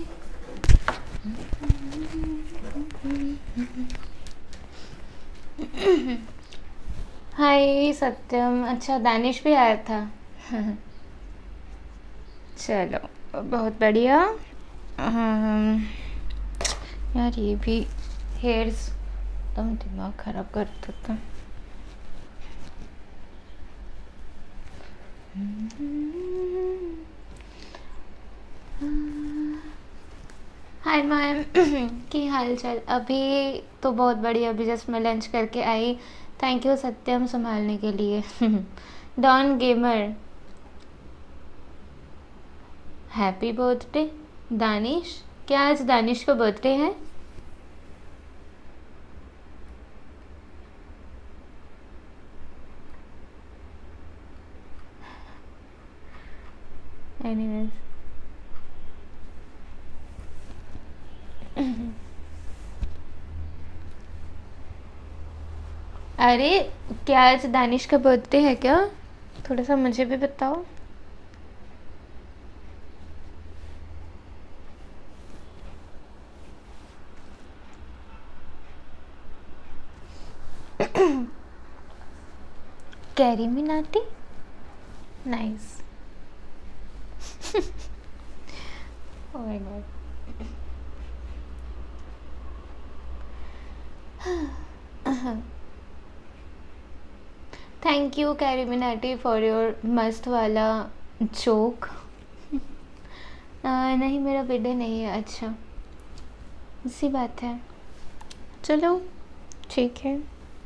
हाय सत्यम, अच्छा दानिश भी आया था। चलो बहुत बढ़िया। यार ये भी हेयर्स एकदम दिमाग खराब कर देता। हाय मैम, की हाल चाल? अभी तो बहुत बढ़िया, अभी जस्ट मैं लंच करके आई। थैंक यू सत्यम संभालने के लिए। Don gamer, happy birthday Danish. क्या आज दानिश का बर्थडे है? एनीवेज अरे क्या आज दानिश का बर्थडे है क्या? थोड़ा सा मुझे भी बताओ। Carry Minati, nice. Oh my god. Thank you Carry Minati for your मस्त वाला जोक। नहीं मेरा बर्थडे नहीं है। अच्छा इसी बात है, चलो ठीक है।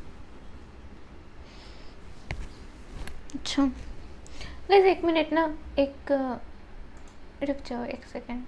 अच्छा बस एक मिनट ना, एक रुक जाओ एक सेकेंड।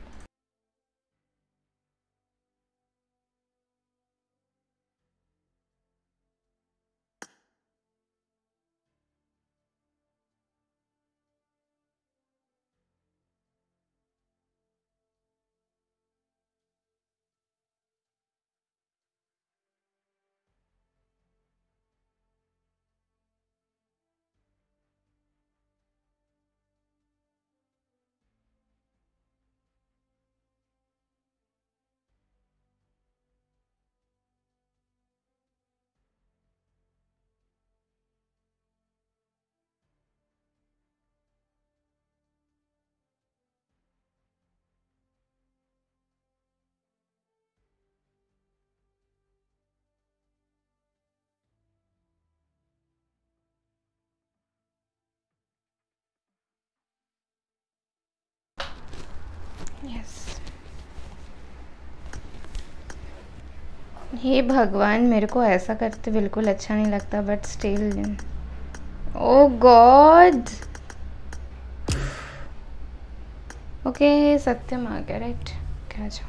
यस हे भगवान, मेरे को ऐसा करते बिल्कुल अच्छा नहीं लगता, but still oh god. Okay Satyam आ गया, राइट? क्या जाओ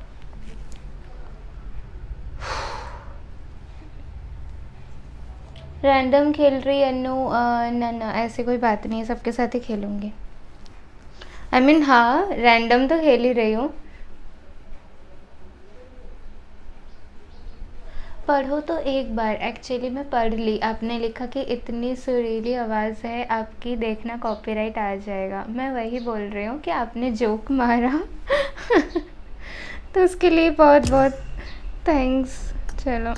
रैंडम खेल रही अनु? ना ऐसी कोई बात नहीं है, सबके साथ ही खेलूँगी। आई मीन हाँ रैंडम तो खेल ही रही हूँ। पढ़ो तो एक बार, एक्चुअली मैं पढ़ ली। आपने लिखा कि इतनी सुरीली आवाज़ है आपकी, देखना कॉपीराइट आ जाएगा। मैं वही बोल रही हूँ कि आपने जोक मारा। तो उसके लिए बहुत बहुत थैंक्स। चलो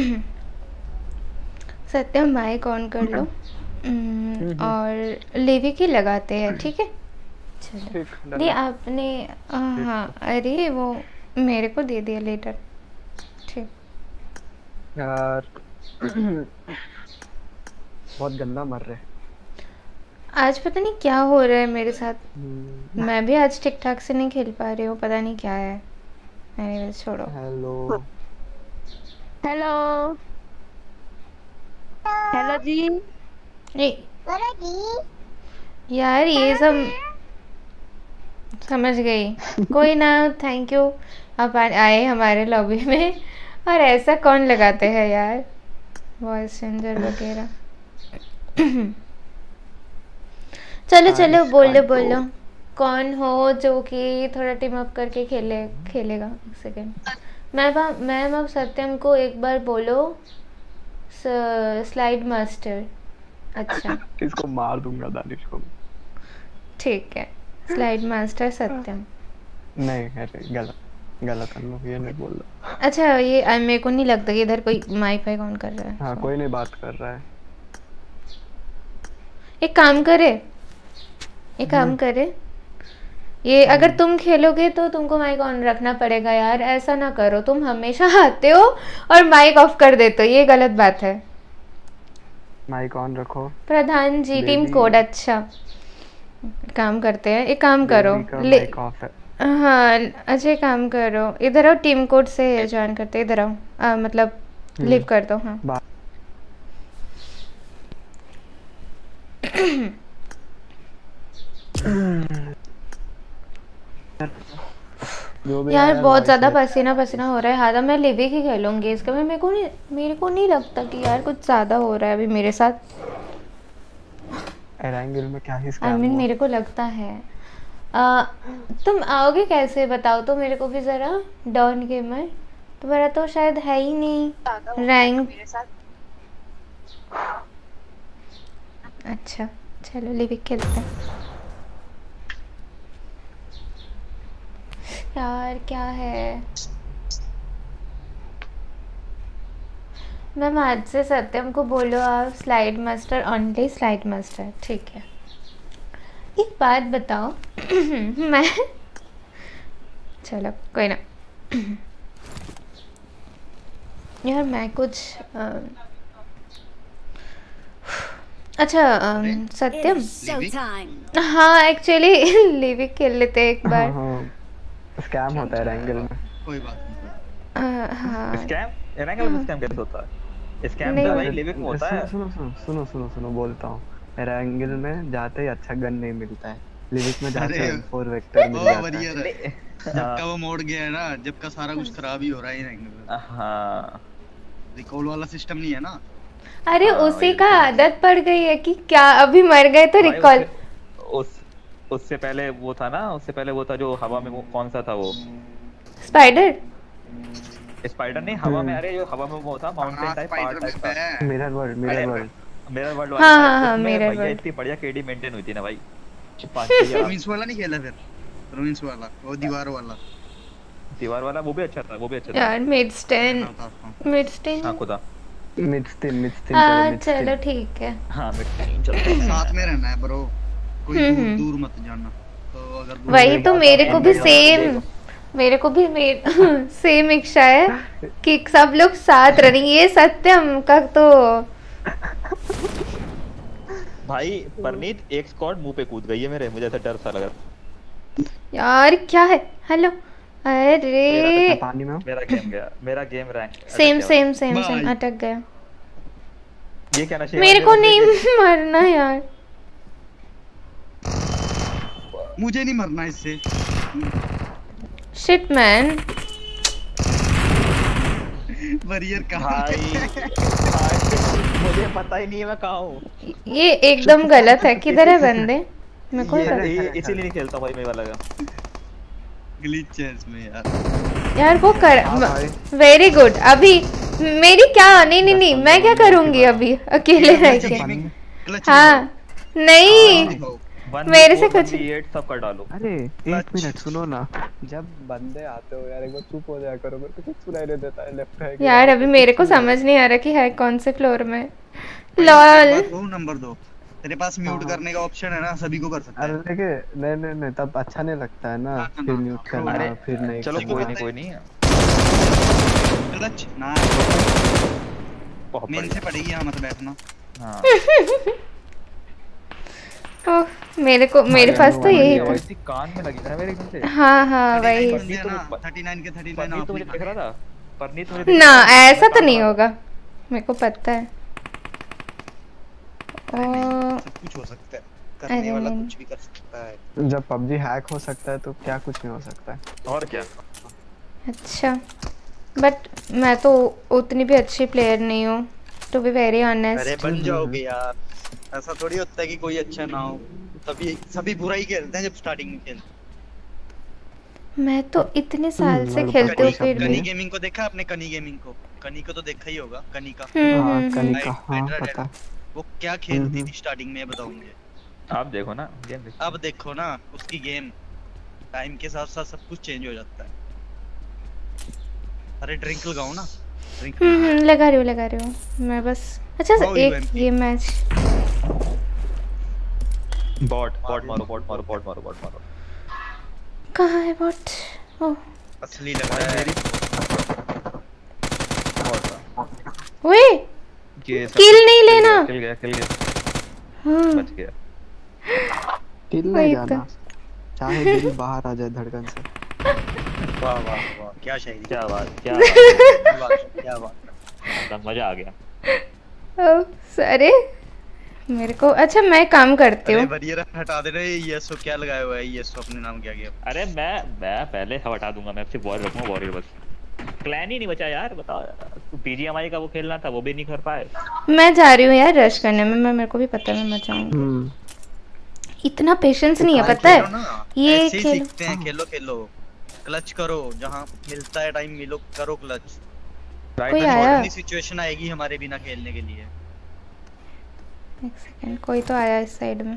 सत्यम माइक ऑन कर लो और लिविक ही लगाते हैं, ठीक है? चलो नहीं आपने हाँ अरे वो मेरे को दे दिया लेटर, ठीक यार। बहुत गंदा मर रहे। आज पता नहीं क्या हो रहा है मेरे साथ। मैं भी आज ठीक ठाक से नहीं खेल पा रही हूँ, पता नहीं क्या है। एनीवेज छोड़ो। Hello hello hello ji. यार ये सब समझ गई, कोई ना। थैंक यू आप आए हमारे लॉबी में। और ऐसा कौन लगाते हैं यार वॉइस चेंजर वगैरह। चलो चलो बोलो बोलो, कौन हो जो कि थोड़ा टीम अप करके खेलेगा। एक सेकेंड मैम अब सत्यम को एक बार बोलो स्लाइड मास्टर। अच्छा इसको मार दूंगा दानिश को। ठीक है स्लाइड मास्टर सत्यम। नहीं अरे गलत हम लोग ये नहीं बोल रहा। अच्छा ये मेरे को नहीं लगता कि इधर कोई माइक फाइक ऑन कर रहा है। हाँ कोई नहीं बात कर रहा है। एक काम करे ये अगर तुम खेलोगे तो तुमको माइक ऑन रखना पड़ेगा यार, ऐसा ना करो, तुम हमेशा आते हो और माइक ऑफ कर देते हो, ये गलत बात है। माइक ऑन रखो। प्रधान जी टीम कोड अच्छा काम करते हैं, एक काम करो हाँ अच्छा काम करो, इधर आओ, टीम कोड से ज्वाइन करते, इधर आओ मतलब लीव कर दो। हाँ यार बहुत ज्यादा पसीना हो रहा है हादा, मैं लिविक ही खेलूंगी इसका। मेरे को नहीं लगता कि यार कुछ ज्यादा हो रहा है अभी मेरे साथ। एरेंगल में क्या ही I mean, मेरे को लगता है तुम आओगे कैसे बताओ तो मेरे को भी जरा। डॉन गेमर तुम्हारा तो शायद है ही नहीं रैंक। अच्छा चलो लिविक खेलते हैं यार। क्या है मैम आज से सत्यम को बोलो आप slide master only slide master, ठीक है। एक बात बताओ मैं चलो कोई ना यार मैं कुछ अच्छा सत्यम हाँ एक्चुअली लिविक खेल लेते एक बार। स्कैम होता है एरेंगल में। कोई बात नहीं। हाँ स्कैम एरेंगल में स्कैम कैसे होता है? स्कैम तो भाई लिविक में होता है। सुनो बोलता हूँ। एरेंगल में जाते ही अच्छा गन नहीं मिलता है, लिविक में जाते ही M4 वेक्टर मिल जाता है। जब का वो मोड़ गया है ना, जब का सारा कुछ खराब ही हो रहा है एरेंगल में। हाँ रिकॉल वाला सिस्टम नहीं है ना। अरे उसी का आदत पड़ गई है कि क्या अभी मर गए तो रिकॉल। उससे पहले वो था ना, उससे पहले वो था जो हवा में, वो कौन सा था वो स्पाइडर नहीं हवा में, अरे जो हवा में वो था माउंटेन टाइप पार्ट टाइप का। मिरर वर्ल्ड हाँ मिरर वर्ल्ड इतनी बढ़िया केडी मेंटेन हुई थी ना भाई। रूइंस वाला नहीं खेला फिर? रूइंस वाला वो दीवार वाला वो भी अच्छा था यार मिडस्टेन हाँ खुदा मिडस्टेन चलो ठीक है। हाँ मिडस्टेन चलो साथ में रहना है ब्रो, कोई दूर मत जाना। तो अगर वही तो मेरे को भी सेम इच्छा है कि सब लोग साथ रहे। ये सत्यम का तो भाई परनीत एक स्क्वाड मुंह पे कूद गई है मेरे, मुझे ऐसा डर सा लग रहा यार। क्या है हेलो अरे पानी में मेरा गेम रैंक सेम अटक गया। ये क्या नशे मेरे को नहीं मरना यार, मुझे नहीं मरना इससे। शिट मैन वरियर कहाँ है? मुझे पता ही नहीं है मैं कहाँ हूँ। ये एकदम गलत है। किधर है बंदे? मैं कोई इसीलिए नहीं खेलता भाई मैं वाला का। ग्लिच है इसमें यार वो कर वेरी गुड। अभी मेरी क्या नहीं मैं क्या करूंगी अभी अकेले रह के। हाँ नहीं मेरे से कुछ सब कर डालो। अरे एक मिनट सुनो ना, जब बंदे आते हो यार एक बार चुप हो जाया करो, मेरे को कुछ सुनाई नहीं देता है लेफ्ट है यार। अभी मेरे को समझ नहीं आ रहा कि है कौन से फ्लोर में। लॉल वो नंबर 2 तेरे पास म्यूट करने का ऑप्शन है ना, सभी को कर सकते हैं। अरे देखिए नहीं तब अच्छा नहीं लगता है ना, फिर म्यूट करना फिर नहीं। चलो कोई नहीं ना मेन से पड़ेगी यहाँ मत बैठना। हाँ मेरे पास तो यही था। कान में लगी था मेरे एकदम से। हाँ वही 39 के 39 तो मुझे दिख रहा था। परनीत मुझे ना ऐसा तो नहीं होगा, मेरे को पता है। सब कुछ हो सकता है, करने वाला कुछ भी कर सकता है। जब PUBG हैक हो सकता है तो क्या कुछ नहीं हो सकता है। और क्या। अच्छा बट मैं तो उतनी भी अच्छी प्लेयर नहीं हूँ टू बी वेरी ऑनेस्ट। अरे बन जाओगे यार, ऐसा थोड़ी होता है कि कोई अच्छा ना हो। सभी बुरा ही खेलते हैं जब स्टार्टिंग में खेलते। मैं तो इतने साल से खेलते हूँ फिर भी। कनी गेमिंग को देखा आपने? कनी को तो देखा ही होगा। कनी का हाँ पता। वो क्या खेलती थी स्टार्टिंग में बताऊंगी। आप देखो ना गेम अब देखो ना उसकी गेम टाइम के साथ साथ सब कुछ चेंज हो जाता है। अरे ड्रिंक लगाओ ना, ड्रिंक लगा रही हूँ मैं बस। अच्छा एक ये मैच बॉट मारो। कहाँ है बॉट? ओह असली लग रहा है। ओए किल नहीं लेना। किल गया हाँ बच गया। किल नहीं जाना, चाहे दिल बाहर आ जाए धड़कन से। वाह वाह वाह, क्या शायरी, क्या बात मजा आ गया। अरे मेरे को अच्छा मैं काम करती हूँ। वरियर हटा दे रहे। येसो क्या लगाया हुआ है? येसो अपने नाम क्या किया? अरे मैं पहले हटा दूंगा, मैं सिर्फ वॉरियर रखूंगा, वॉरियर बस। क्लैन ही नहीं बचा यार, बताओ यार। तू पीजीएमआई का वो खेलना था, वो भी नहीं कर पाए। मैं जा रही हूँ यार रश करने में, मेरे को भी पता है मैं मचाऊंगी। इतना पेशेंस नहीं है पता है। ये सीखते हैं, खेलो क्लच करो, जहाँ मिलता है टाइम मिलो, करो क्लच। कोई आया? सिचुएशन आएगी हमारे बिना खेलने के लिए। एक सेकंड, कोई तो आया इस साइड में।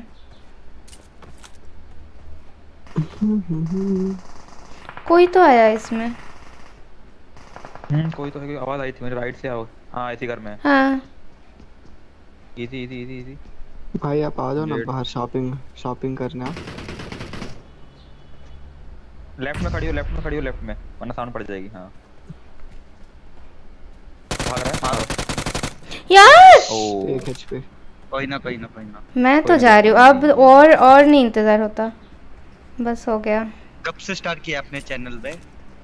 कोई तो आया इसमें। कोई तो है, आवाज आई थी मेरे राइट से। आओ हाँ इसी घर में। हाँ इजी भाई आप आ जाओ ना बाहर, शॉपिंग करने। आप लेफ्ट में खड़ी हो लेफ्ट में, वरना साउंड पड़ जाएगी। हाँ भाग रहा है यार। एक एचपी। कोई ना मैं तो जा रही हूँ अब, और नहीं इंतजार होता, बस हो गया। कब से स्टार्ट किया अपने चैनल पे?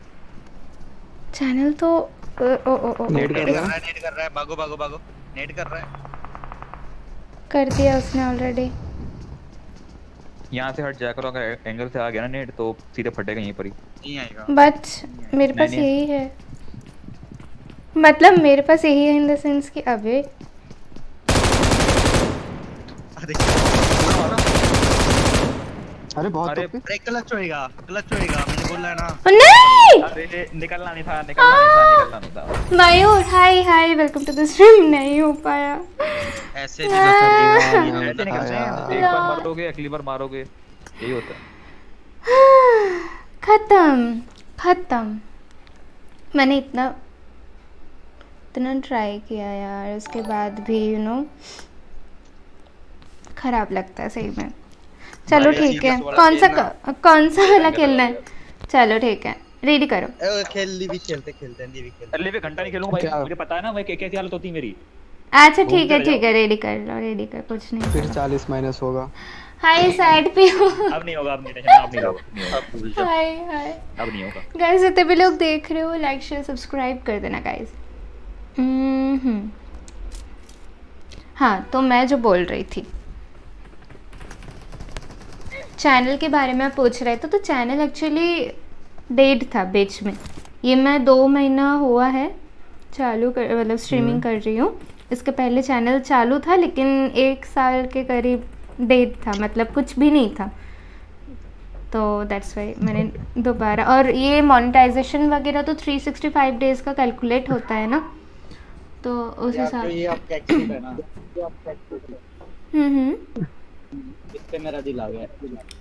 चैनल तो नेट कर रहा है, भागो नेट कर रहा है। कर दिया उसने ऑलरेडी। यहाँ से हट जाया करो, अगर एंगल से आ गया ना नेट तो सीधे फटेगा यहीं पर ही। नहीं आएगा बट मेरे पास यही है, मतलब मेरे पास यही है इन द सेंस कि अबे अरे बहुत अरे क्लच होएगा मैंने बोला है ना। नहीं अरे निकलना नहीं था। Mayur hi welcome to the stream. नहीं हो पाया ऐसे नहीं निकलते हैं। एक बार मारोगे अगली बार मारोगे, यही होता है। खत्म। मैंने इतना ट्राई किया यार, उसके बाद भी खराब लगता है सही में। चलो ठीक है, कौन सा वाला खेलना है? चलो ठीक है, रेडी करो। खेलते हैं। अरे भी घंटा नहीं खेलूंगा भाई, मुझे पता है ना मैं कैसी हालत होती है मेरी। अच्छा ठीक है, रेडी कर, कुछ नहीं। फिर 40 माइनस होगा। हाय साइड पे हो। अब नहीं होगा, अब नहीं होगा। हाय अब नहीं होगा गाइस। जितने भी लोग देख रहे हो लाइक शेयर सब्सक्राइब कर देना गाइस। हाँ तो मैं जो बोल रही थी चैनल के बारे में पूछ रहे थे, तो चैनल एक्चुअली डेड था बीच में। ये मैं 2 महीना हुआ है चालू कर, मतलब स्ट्रीमिंग कर रही हूँ। इसके पहले चैनल चालू था लेकिन 1 साल के करीब डेड था, मतलब कुछ भी नहीं था। तो दैट्स वाई मैंने दोबारा, और ये मोनेटाइजेशन वगैरह तो 365 डेज का कैलकुलेट होता है ना, तो उस हिसाब ये आपका एक्सीडेंट है ना। इस पे मेरा दिल आ गया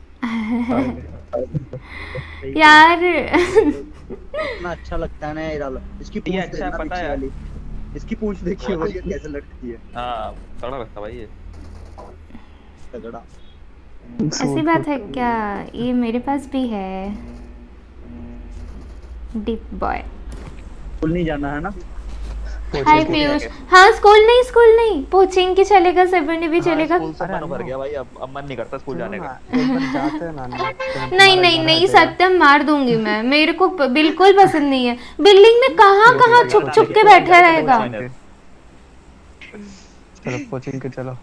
यार। इतना अच्छा लगता है ना ये। इसकी पूंछ अच्छा पता है, इसकी पूंछ देखिए वो कैसे लगती है। हां तगड़ा लगता भाई ये, तगड़ा। ऐसी बात है क्या? ये मेरे पास भी है डीप बॉय। स्कूल नहीं जाना है ना? हाय पीयूष। हाँ स्कूल नहीं कोचिंग की चलेगा, 7 भी चलेगा। मन भर गया भाई, अब मन नहीं करता स्कूल जाने का। नहीं सत्यम मार दूंगी मैं, मेरे को बिल्कुल पसंद नहीं है। बिल्डिंग में कहाँ छुप के बैठा रहेगा। चलो कोचिंग के चलो।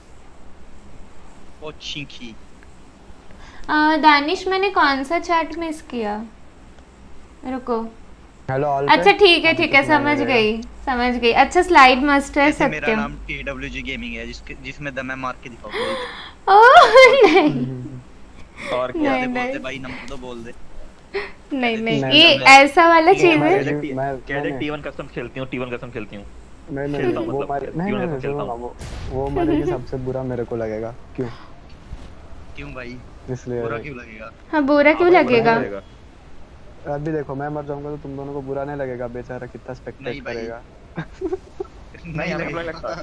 कोचिंग की दानिश मैंने कौन सा चैट मिस किया? रुको। Hello all. अच्छा ठीक है समझ गई। अच्छा स्लाइड मास्टर सत्यम। मेरा नाम TWG गेमिंग है, जिसमें दम मैं मार के दिखाऊंगा। ओह नहीं और क्या बोलते भाई, नंबर तो बोल दे। नहीं ये ऐसा वाला चीज है। कैडेट T1 कस्टम खेलती हूं, नहीं वो मरेगी सबसे बुरा मेरे को लगेगा। क्यों भाई? इसलिए बुरा क्यों लगेगा? हाँ बुरा क्यों लगेगा? अभी देखो मैं मर जाऊंगा तो तुम दोनों को बुरा नहीं लगेगा, बेचारा कितना स्पेक्टेट करेगा। नहीं लगता,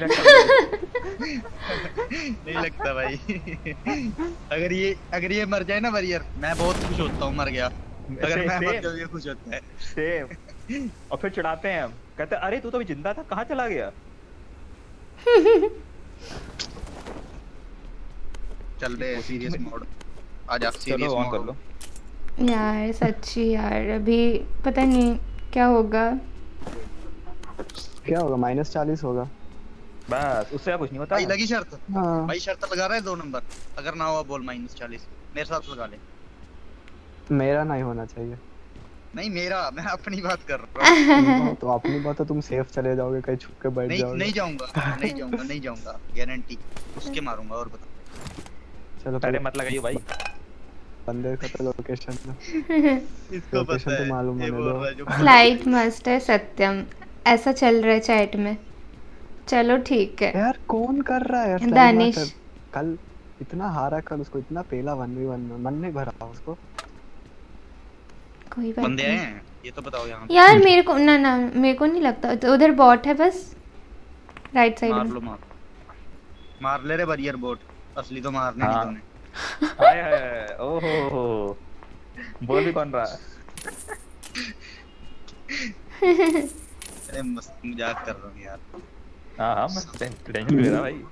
नहीं लगता भाई। अगर ये मर जाए ना वरियर, मैं बहुत खुश होता हूँ मर गया। अगर मैं मर जाऊँ ये खुश होता है। सेम। और फिर चिढ़ाते हैं हम, कहते हैं अरे तू तो अभी जिंदा था, कहाँ चला गया? चल रहे सीरियस मोड, आजा सीरियस मोड कर लो। यार सच्ची यार अभी पता नहीं क्या होगा। क्या होगा? -40 होगा बस, उससे कुछ नहीं होता। भाई लगी शर्त? हाँ। भाई शर्त लगा रहा है 2 नंबर, अगर ना हुआ बोल -40 मेरे साथ लगा ले। मेरा नहीं होना चाहिए। नहीं मेरा, मैं अपनी बात कर रहा हूँ। तो अपनी बात है, तुम सेफ चले जाओगे, कहीं छुप के बैठ जाओगे। नहीं जाऊंगा गारंटी। उसके मारूंगा और बता। चलो पहले मत लगाइए भाई। बंदे का तो लोकेशन इसको पता है, तो मालूम है दो। फ्लाइट मास्टर सत्यम ऐसा चल रहा है चैट में। चलो ठीक है यार कौन कर रहा है यार? दानिश कल इतना हारा, कल उसको इतना पेला 1v1 में मन नहीं भरा उसको। कोई बात बंदे नहीं हैं ये तो बताओ यहाँ। यार मेरे को ना मेरे को नहीं लगता तो उधर बॉट है बस राइट साइड में। मार ले रे वरियर बोट, असली तो मारने नहीं तूने। हाय हाय ओहो बोल भी कौन रहा है? अरे मस्त मजाक कर रहा हूँ यार। हाँ मैं टेंशन ले रहा भाई।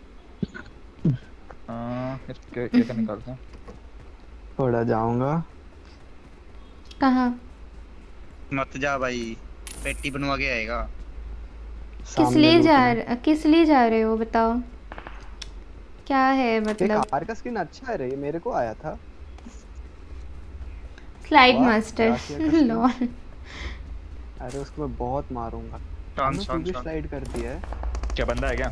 क्या निकालते हैं? थोड़ा जाऊंगा। कहाँ? मत जा भाई, पेटी बनवा के आएगा। किस लिए जा रहे हो बताओ? क्या है मतलब? कार का स्किन अच्छा है रे, ये मेरे को आया था। Slide master lol. अरे उसको मैं बहुत मारूंगा। स्लाइड करती है क्या? बंदा है क्या?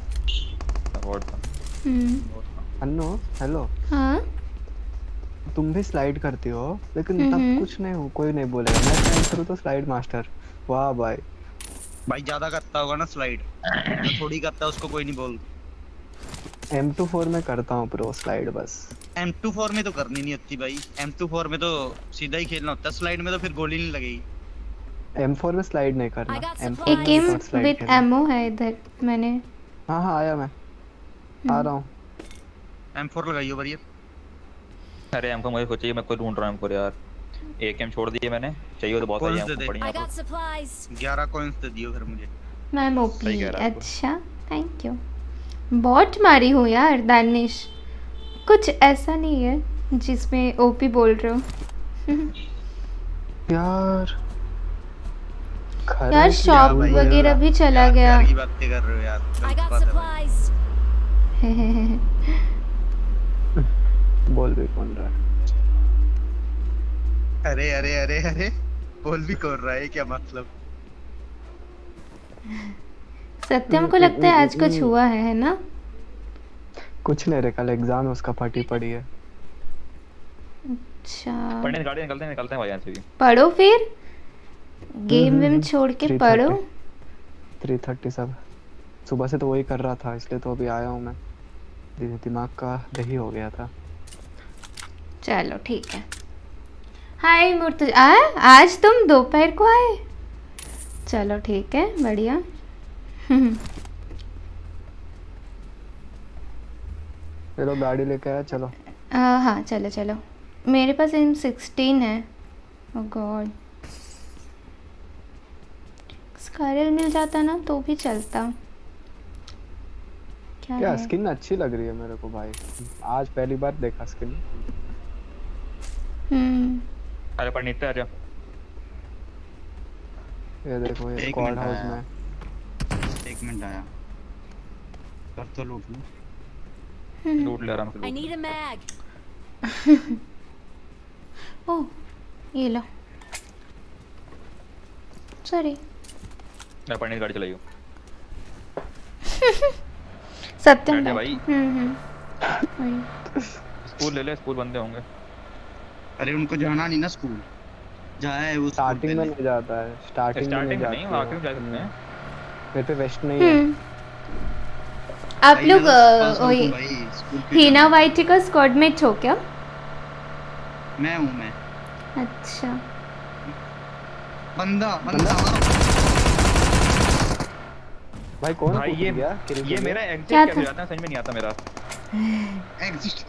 अन्नो हेलो। हाँ तुम भी स्लाइड करती हो लेकिन तब कुछ नहीं हो, कोई नहीं बोलेगा। मैं स्लाइड करूँ तो स्लाइड मास्टर। वाह भाई। भाई ज्यादा करता होगा ना स्लाइड, जो थोड़ी करता है उसको कोई नहीं बोल। M24 में करता हूँ प्रो स्लाइड बस। M24 में तो करनी नहीं होती भाई, M24 में तो सीधा ही खेलना होता है, स्लाइड में तो फिर गोली नहीं लगेगी। M4 में स्लाइड नहीं करना। एक एम विद एमो है इधर मैंने। हाँ आया मैं आ रहा हूँ। M4 लगाइयो warrior. अरे M4 मुझे चाहिए, मैं कोई ढूंढ रहा हूँ M4 यार। एक एम छोड़ दिए मैंने, चाहिए तो बहुत सारी हमको बढ़िया। 11 कॉइंस दे दियो फिर मुझे। मैं ओपी। अच्छा थैंक यू। बॉट मारी हूँ यार दानिश, कुछ ऐसा नहीं है जिसमें ओपी बोल रहे हो। यार शॉप वगैरह भी चला गया। क्या बातें कर रहे हो यार? बोल भी कौन रहा है? अरे अरे अरे अरे बोल भी कौन रहा है, क्या मतलब? सत्यम को लगता है आज कुछ हुआ है ना? कुछ नहीं रे, कल एग्जाम है उसका, फटी पड़ी है। अच्छा पढ़ने निकलते हैं भाई यहाँ से भी। पढ़ो फिर, गेम वेम छोड़ के पढ़ो। 3:30 सब सुबह से तो वही कर रहा था, इसलिए तो अभी आया हूँ मैं। दिमाग का दही हो गया था। चलो ठीक है। हाय मुर्तजा, आज तुम दोपहर को आए? चलो ठीक है बढ़िया। चलो गाड़ी लेके आया, चलो। हाँ चलो चलो, मेरे पास M16 है। ओह गॉड, स्कारल मिल जाता ना तो भी चलता। क्या स्किन अच्छी लग रही है मेरे को भाई, आज पहली बार देखा स्किन। अरे पर नीचे आ जा। ये देखो ये स्क्वाड हाउस में। 1 मिनट आया, कर तो लूट ले आराम से। I need a mag. ओह ये लो, सॉरी। मैं पढ़ने की गाड़ी चलाइयो। सत्यम भाई। स्कूल ले ले, स्कूल बंदे होंगे। अरे उनको जाना नहीं ना स्कूल, जाए वो स्टार्टिंग में नहीं जाता है। स्टार्टिंग में नहीं, आखिर में जा सकते हैं। मेरे पे वेस्ट नहीं है। आप लोग वही हीना वाइटी का स्क्वाड में हो क्या? मैं हूँ मैं। अच्छा बंदा भाई कौन भाई कूद गया? ये मेरा एग्जिट क्या कैसे था? जाता है समझ में नहीं आता मेरा। एग्जिट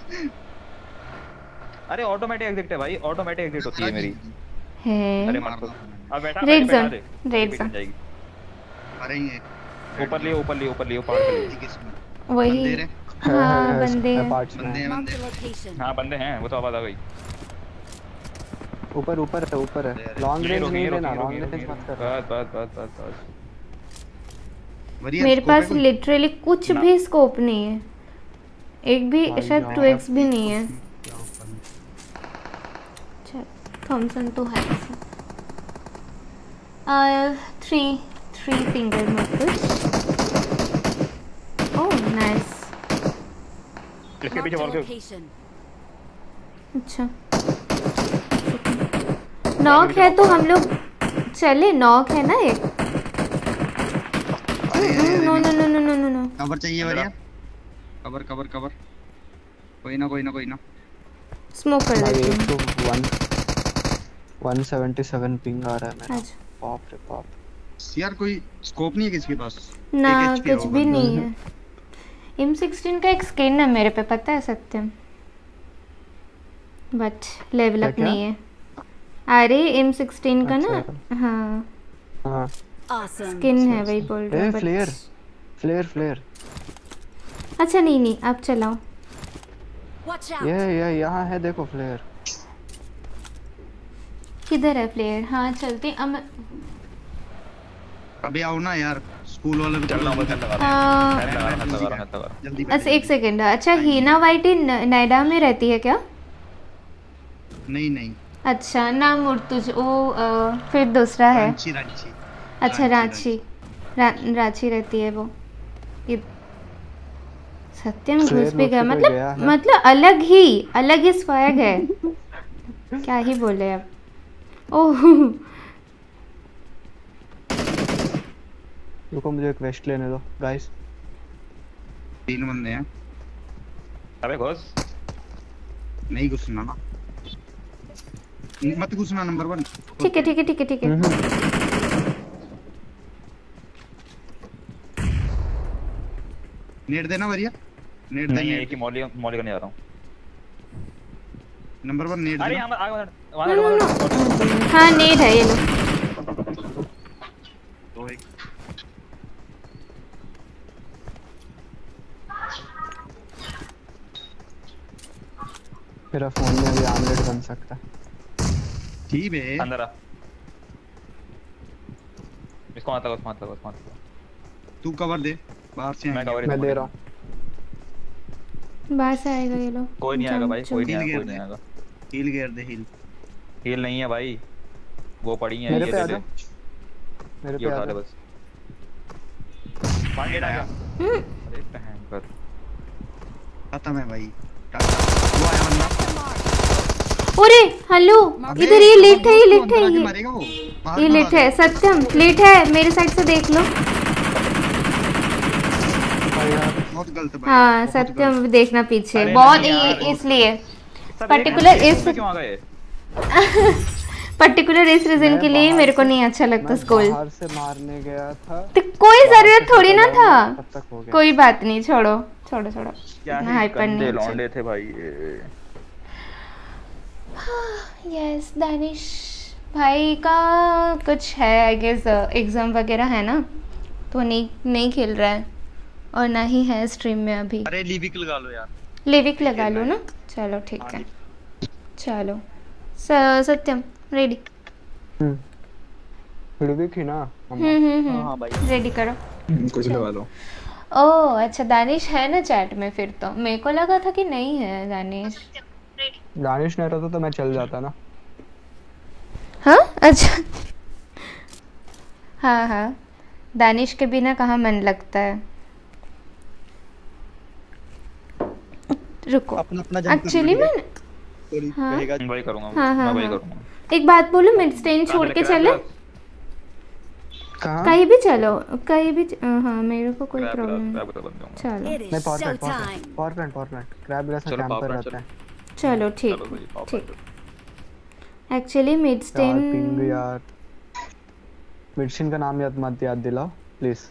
अरे ऑटोमेटिक एग्जिट है भाई, ऑटोमेटिक एग्जिट होती है मेरी। है अरे मत अब बैठा रेड बैठा जोन, दे, रेड बैठ जोन जाएगी। मारेंगे ऊपर लिए ऊपर लिए ऊपर लिए ऊपर के लिए। वही। हाँ बंदे हैं। बंदे हाँ बंदे हैं, वो तो आवाज आ गई। ऊपर ऊपर है, ऊपर है। लॉन्ग रेंज नहीं लेना, लॉन्ग रेंज मत कर। बस मेरे पास लिटरली कुछ भी स्कोप नहीं है, एक भी शायद 2x भी नहीं है। थॉमसन तो है। 3 फिंगर नोटिस। Oh nice. इसके पीछे वॉल के। अच्छा नॉक है तो हम लोग चले, नॉक है ना एक। No no no no no no no cover चाहिए बढ़िया। कवर कवर कवर कोई ना स्मोक कर देती हूं। 177 पिंग आ रहा है मेरा। बाप रे बाप यार कोई स्कोप नहीं है किसके पास? ना कुछ भी नहीं है। M16 का एक स्किन है मेरे पे, पता है सत्यम, बट लेवल अप नहीं है। अरे M16 का ना हाँ स्किन है वही बोल रहा हूँ। फ्लेयर अच्छा नहीं आप चलाओ। ये यहाँ है देखो फ्लेयर। किधर है फ्लेयर? हाँ चलते अभी आओ ना यार, स्कूल वाले जल्दी। अच्छा एक सेकंड। अच्छा हीना वाइटी नोएडा में रहती है क्या? नहीं अच्छा ना मुर्तुज वो फिर दूसरा है। रांची अच्छा रांची रहती है वो। सत्यम घुस भी गया, मतलब अलग ही स्वैग है। क्या ही बोले अब। ओह रुको मुझे एक वेस्ट लेने दो गाइस। 3 बंदे हैं। अबे घुस। नहीं घुसना ना, मत घुसना। नंबर 1 ठीक है। नेट देना बढ़िया। नेट नहीं है कि मौली का नहीं आ रहा हूं। Number 1 net. अरे यहां हाँ नेट है ये लो। मेरा फोन में भी आमलेट बन सकता है। ठीक है अंदर आ। इसको मारता तू कवर दे, बाहर से मैं दे रहा हूं। बाहर से आएगा ये लो। कोई नहीं आएगा भाई, कोई नहीं आएगा। हील गियर दे। हील नहीं है भाई, वो पड़ी है। मेरे ये पे आ दे जा, मेरे पे उठा आ दे जा। बस। पानी आ गया। अरे टैंक कर खत्म है भाई। वो आया बंदा। अरे हेलो इधर ये लेट है मारेगा वो। ये लेट है सत्यम, लेट है मेरे साइड से देख लो। बहुत गलत भाई। हाँ सत्यम देखना पीछे बहुत इसलिए पर्टिकुलर इस रीजन के लिए मेरे को नहीं अच्छा लगता स्कूल। बाहर से मारने गया था तो कोई जरूरत थोड़ी ना था। कोई बात नहीं, छोड़ो हाइपर नहीं लौंडे थे भाई। यस दानिश भाई का कुछ है आई गेस, एग्जाम वगैरह है ना, तो नहीं खेल रहा है और ना ही है स्ट्रीम में अभी। अरे लिविक लगा लो यार। लिविक लगा लो ना, चलो ठीक है। चलो सत्यम रेडी। लिविक ही ना। हां भाई रेडी करो। कुछ लगा लो। ओह अच्छा दानिश है ना चैट में, फिर तो मेरे को लगा था कि नहीं है दानिश नहीं रहता तो मैं चल जाता ना। हाँ अच्छा हाँ दानिश के बिना कहाँ मन लगता है। रुको एक्चुअली मैं वही करूंगा। एक बात बोलूं, मैं स्टेन छोड़ के चले। कहीं भी चलो, कहीं भी हाँ मेरे को कोई प्रॉब्लम नहीं। चलो नहीं पावर प्लांट क्रैब जैसा कैंपर रहता है। चलो ठीक ठीक। एक्चुअली मिडस्टेन पिंग यार, मिडस्टेन का नाम याद दिलाओ प्लीज।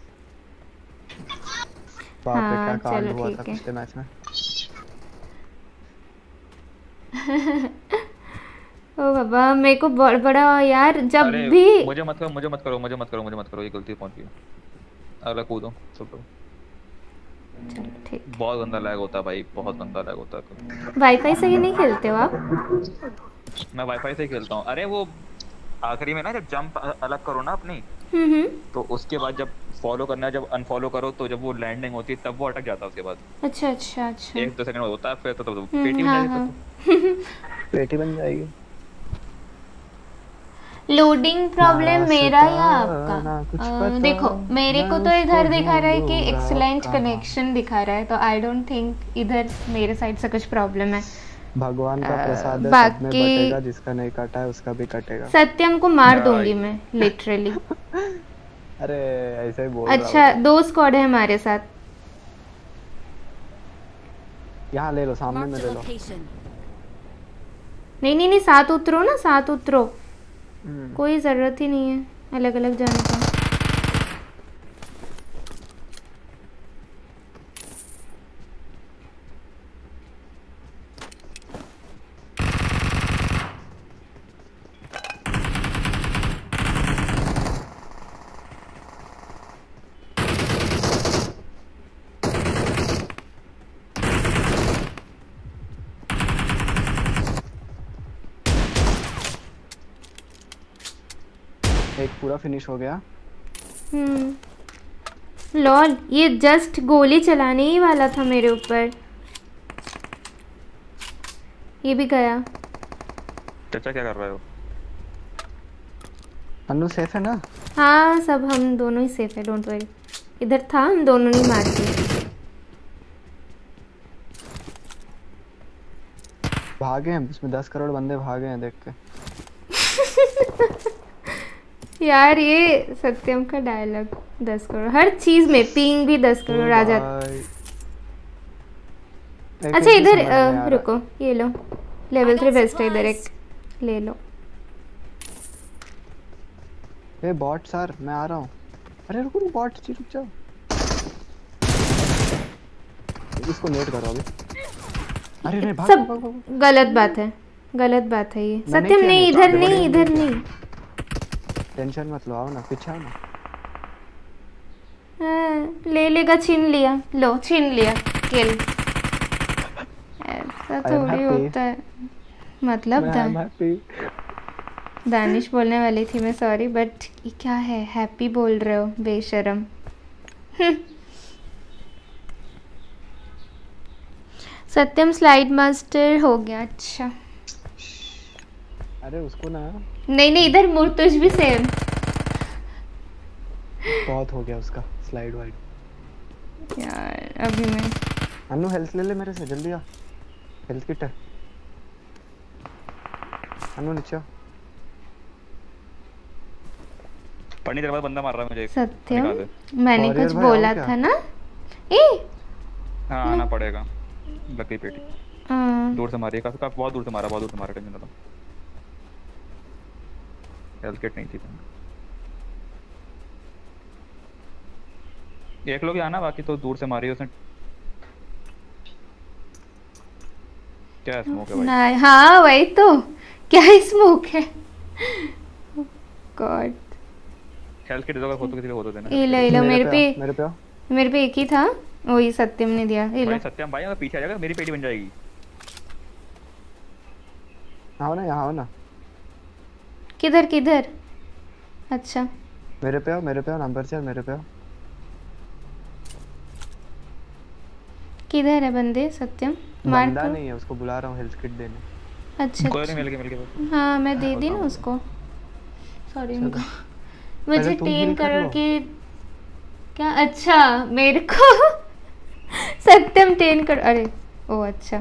बाप रे क्या कांड हुआ था पिछले मैच में। ओ बाबा मेरे को बहुत बड़ा यार जब भी मुझे मत करो ये गलती पहुंच गई। अगला कूदो सब। ठीक बहुत गंदा लैग होता है भाई, बहुत गंदा लैग होता है। वाईफाई से ही नहीं खेलते हो आप? मैं वाईफाई से ही खेलता हूँ। अरे वो आखिरी में ना जब जंप अलग करो ना अपनी, तो उसके बाद जब फॉलो करना है, जब अनफॉलो करो तो जब वो लैंडिंग होती है तब वो अटक जाता है उसके बाद। अच्छा अच्छा अच्छा 1-2 सेकंड होता है फिर तो पेटी बन जाएगी। पेटी बन जाएगी। लोडिंग प्रॉब्लम मेरा या आपका? देखो मेरे को तो इधर दिखा रहा है कि एक्सीलेंट कनेक्शन दिखा रहा है, तो आई डोंट थिंक इधर मेरे साइड से कुछ प्रॉब्लम है। भगवान का प्रसाद है, बाकी सब में बटेगा, जिसका नहीं कटा है उसका भी कटेगा। सत्यम को मार दूंगी मैं लिटरली। अरे ऐसे ही बोल। अच्छा 2 स्क्वाड है हमारे साथ। यहाँ ले लो, सामने में ले लो। नहीं साथ उतरो ना, साथ उतरो। कोई जरूरत ही नहीं है अलग अलग जाने का। एक पूरा फिनिश हो गया। लॉल ये जस्ट गोली चलाने ही वाला था मेरे ऊपर। ये भी गया। चाचा क्या कर रहे हो? अन्नू सेफ है ना? हाँ सब हम दोनों ही सेफ है, डोंट वरी। इधर था हम दोनों नहीं मार दिए। भागे हैं, इसमें 10 करोड़ बंदे भागे हैं देख के। यार ये सत्यम का डायलॉग 10 करोड़ हर चीज में, पिंग भी 10 करोड़ आ जाता। अच्छा इधर रुको, ये लो लेवल 3 वेस्ट है इधर, एक ले लो। ए बॉट सर मैं आ रहा हूँ। अरे रुको बॉट जी रुक जाओ, इसको नेट करो अभी। अरे नहीं भाग, सब गलत बात है, गलत बात है ये। सत्यम नहीं इधर नहीं, इधर नहीं। टेंशन मत लो, आओ ना पीछे आओ ना। ले लेगा, छीन लिया, लो छीन लिया किल। ऐसा थोड़ी होता है, मतलब दानिश बोलने वाली थी मैं, सॉरी, बट क्या है हैप्पी बोल रहे हो बेशरम। सत्यम स्लाइड मास्टर हो गया। अच्छा अरे उसको ना नहीं इधर मुर्तुज भी सेम बहुत हो गया उसका स्लाइड वाइड। यार अभी मैं अन्नू हेल्थ ले ले मेरे से, जल्दी आ, हेल्थ किट है। अन्नू नीचे आ। पढ़ने के बाद बंदा मार रहा है मुझे। सत्यम मैंने कुछ बोला था ना। ए हाँ आना पड़ेगा, लग गई पेटी। दूर से मारी, काफी बहुत दूर से मारा, बहुत दूर से मारा। टेंशन ना लो, हेल्थ किट नहीं थी। एक लोग ही आना, बाकी तो दूर से मारी उसने। क्या स्मोक है भाई? नहीं हाँ वही तो, क्या स्मोक है। गॉड हेल्थ किट दोगे फोटो, किसी को फोटो देना। ये लो मेरे पे एक ही था, वही सत्यम ने दिया। ये लो सत्यम भाई, अगर पीछे आ जाएगा मेरी पेटी बन जाएगी। आओ ना यहाँ, आओ ना। किधर किधर? अच्छा मेरे पे आओ, मेरे पे आओ, नंबर 4 मेरे पे आओ। किधर है बंदे? सत्यम मार बंदा नहीं है, उसको बुला रहा हूँ हेल्थ किट देने। अच्छा कोई नहीं, मिल गया। हाँ मैं दे दी ना उसको, सॉरी उनको। मुझे 10 करोड़ की क्या? अच्छा मेरे को सत्यम 10 करोड़। अरे ओ अच्छा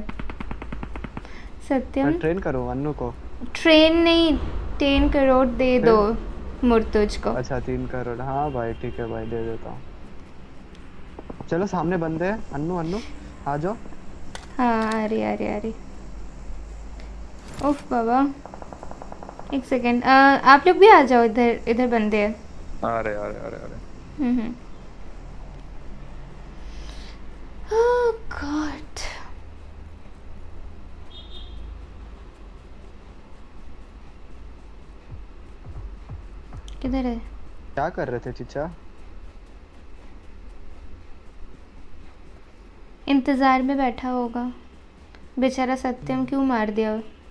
सत्यम ट्रेन करो अन्नू को। ट्रेन नहीं 10 करोड़ दे दो। मुर्तुज को। अच्छा 3 करोड़, हाँ भाई ठीक है भाई दे देता हूँ। चलो सामने बंदे हैं, अन्नू आ जाओ। हाँ आ रही। उफ बाबा, एक सेकेंड, आप लोग भी आ जाओ, इधर बंदे हैं। अरे ओह गॉड, किधर है? क्या कर रहे थे चिचा? इंतजार में बैठा होगा बेचारा। सत्यम क्यों मार दिया?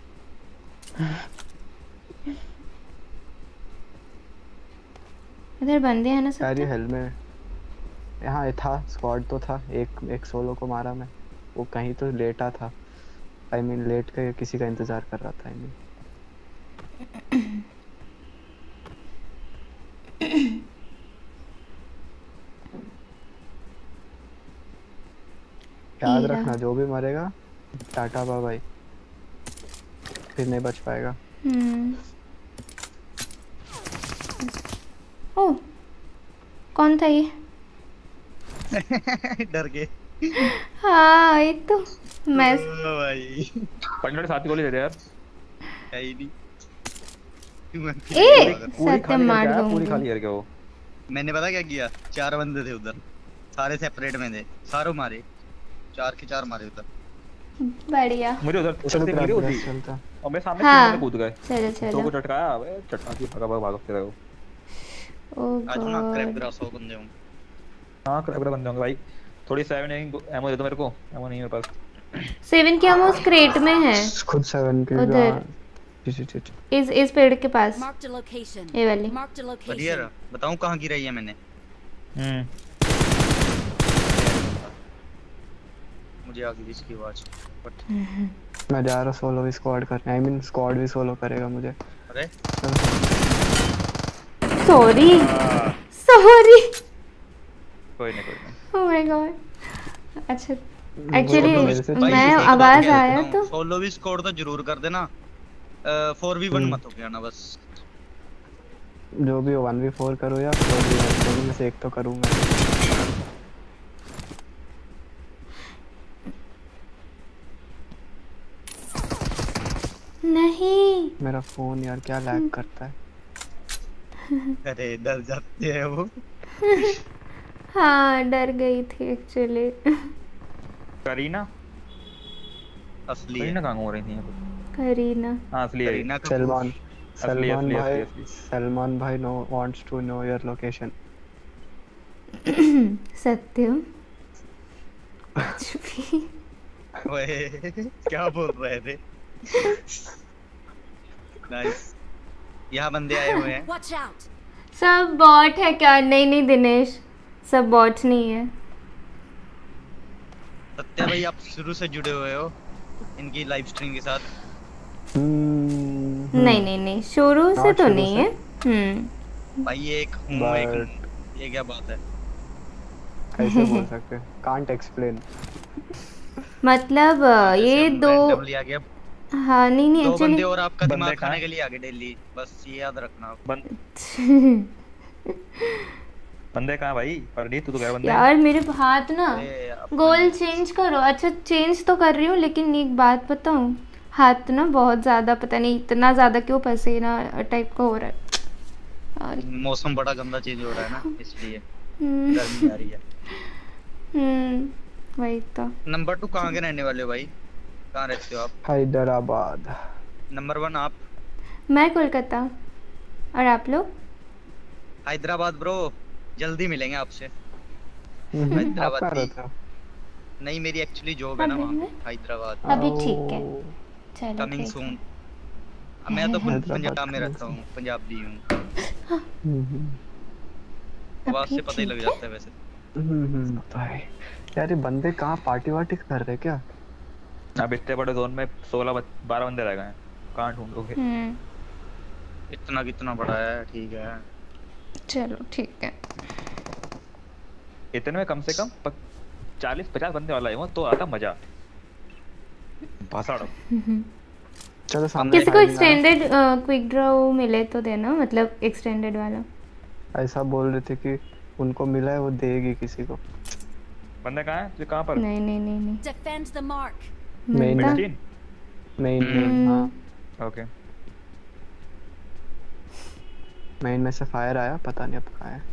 इधर बंदे हैं ना सत्यम? यार ये हेलमेट यहाँ था, स्क्वाड तो था, एक सोलो को मारा मैं। वो कहीं तो लेटा था, आई मीन लेट के किसी का इंतजार कर रहा था। आई मीन याद रखना, जो भी मरेगा टाटा बाय बाय, फिर नहीं बच पाएगा। ओह कौन था ये? डर गए। हाँ ये तो मैं भाई पंडे साथी गोली दे दे यार। है ही नहीं। सत्यम मार दूंगी। पूरी खाली करके वो मैंने पता क्या किया, 4 बंदे थे उधर, सारे सेपरेट में थे, सारों मारे, 4 के 4 मारे उधर। बढ़िया। मुझे उधर चलते मिली होती और मैं सामने हाँ, बंदे कूद गए। चलो तो को चटकाया, अबे चटका की भागते रहो। ओह आज ना क्रैप ग्रास 100 बंदे होंगे। हां क्रैप ग्रास बंदे होंगे भाई। थोड़ी 7 एमो दे दो मेरे को, एमो नहीं है मेरे पास। 7 की एमो उस क्रेट में है, खुद 7 के उधर इस पेड़ के पास ये वाली। बढ़िया, बताऊं कहां गिराई है मैंने? मुझे आ गई इसकी आवाज। मैं जा रहा सोलो भी स्क्वाड करने, आई मीन स्क्वाड भी सोलो करेगा मुझे। अरे सॉरी कोई नहीं ओह माय गॉड। अच्छा एक्चुअली मैं आवाज आया तो सोलो भी स्कोर तो जरूर कर देना, 4v1 मत हो गया ना बस। जो भी हो 1v4 करो या 4v1, दोनों में से एक तो करूंगा। नहीं मेरा फोन यार क्या लैग करता है। अरे डर जाते हैं वो। हाँ डर गई थी एक्चुअली। करीना असली करीना कहाँ हो रही थी? करीना हाँ असली है। सलमान भाई no wants to know your location. Satyam ओए क्या बोल रहे थे? नाइस, यहाँ बंदे आए हुए हैं। सब बॉट है क्या? नहीं दिनेश, सब बॉट नहीं है। सत्या भाई आप शुरू से जुड़े हुए हो इनकी लाइव स्ट्रीम के साथ? नहीं शुरू से तो नहीं है। भाई एक हूँ एक, ये क्या बात है? कैसे बोल सकते? Can't explain. मतलब ये दो हाँ नहीं दो बंदे और आपका दिमाग खाने के लिए आगे डेली, बस ये याद रखना। बंदे कहाँ भाई? परडी तू तो गया बंदे यार मेरे हाथ ना गोल चेंज करो। अच्छा चेंज तो कर रही हूँ, लेकिन एक बात बताऊँ, हाथ ना बहुत ज्यादा, पता नहीं इतना ज्यादा क्यों पसीना टाइप का हो रहा है। मौसम बड़ा गंदा चेंज हो रहा है ना, इसलिए गर्मी आ रही है। वही तो। नंबर 2 कहाँ के रहने वाले हो भाई? कहाँ रहते हो आप? हैदराबाद। नंबर 1 आप? मैं कोलकाता। और आप लोग? हैदराबाद ब्रो, जल्दी मिलेंगे आपसे। हैदराबाद की नहीं, मेरी एक्चुअली जॉब है ना वहाँ हैदराबाद। अभी ठीक है, चलो कमिंग सून। मैं तो पंजाब में रहता हूँ, पंजाबी हूँ। आवाज से पता ही लग जाता है वैसे। भाई यार ये बंदे कहाँ पार्टी वार्टी कर रहे क्या? अब इतने बड़े जोन में 16-12 बंदे रह गए हैं, कहाँ ढूंढोगे? इतना कितना बड़ा है, ठीक है चलो ठीक है। इतने में कम से कम 40-50 बंदे वाला है वो तो आता मजा। भाषा चलो सामने किसी को एक्सटेंडेड क्विक ड्रॉ मिले तो देना, मतलब एक्सटेंडेड वाला। ऐसा बोल रहे थे कि उनको मिला है वो देगी किसी को। बंदा कहाँ है? कहाँ पर? नहीं Defend the mark. Main main main हाँ ओके। मेन में से फायर आया, पता नहीं अब कहाँ है।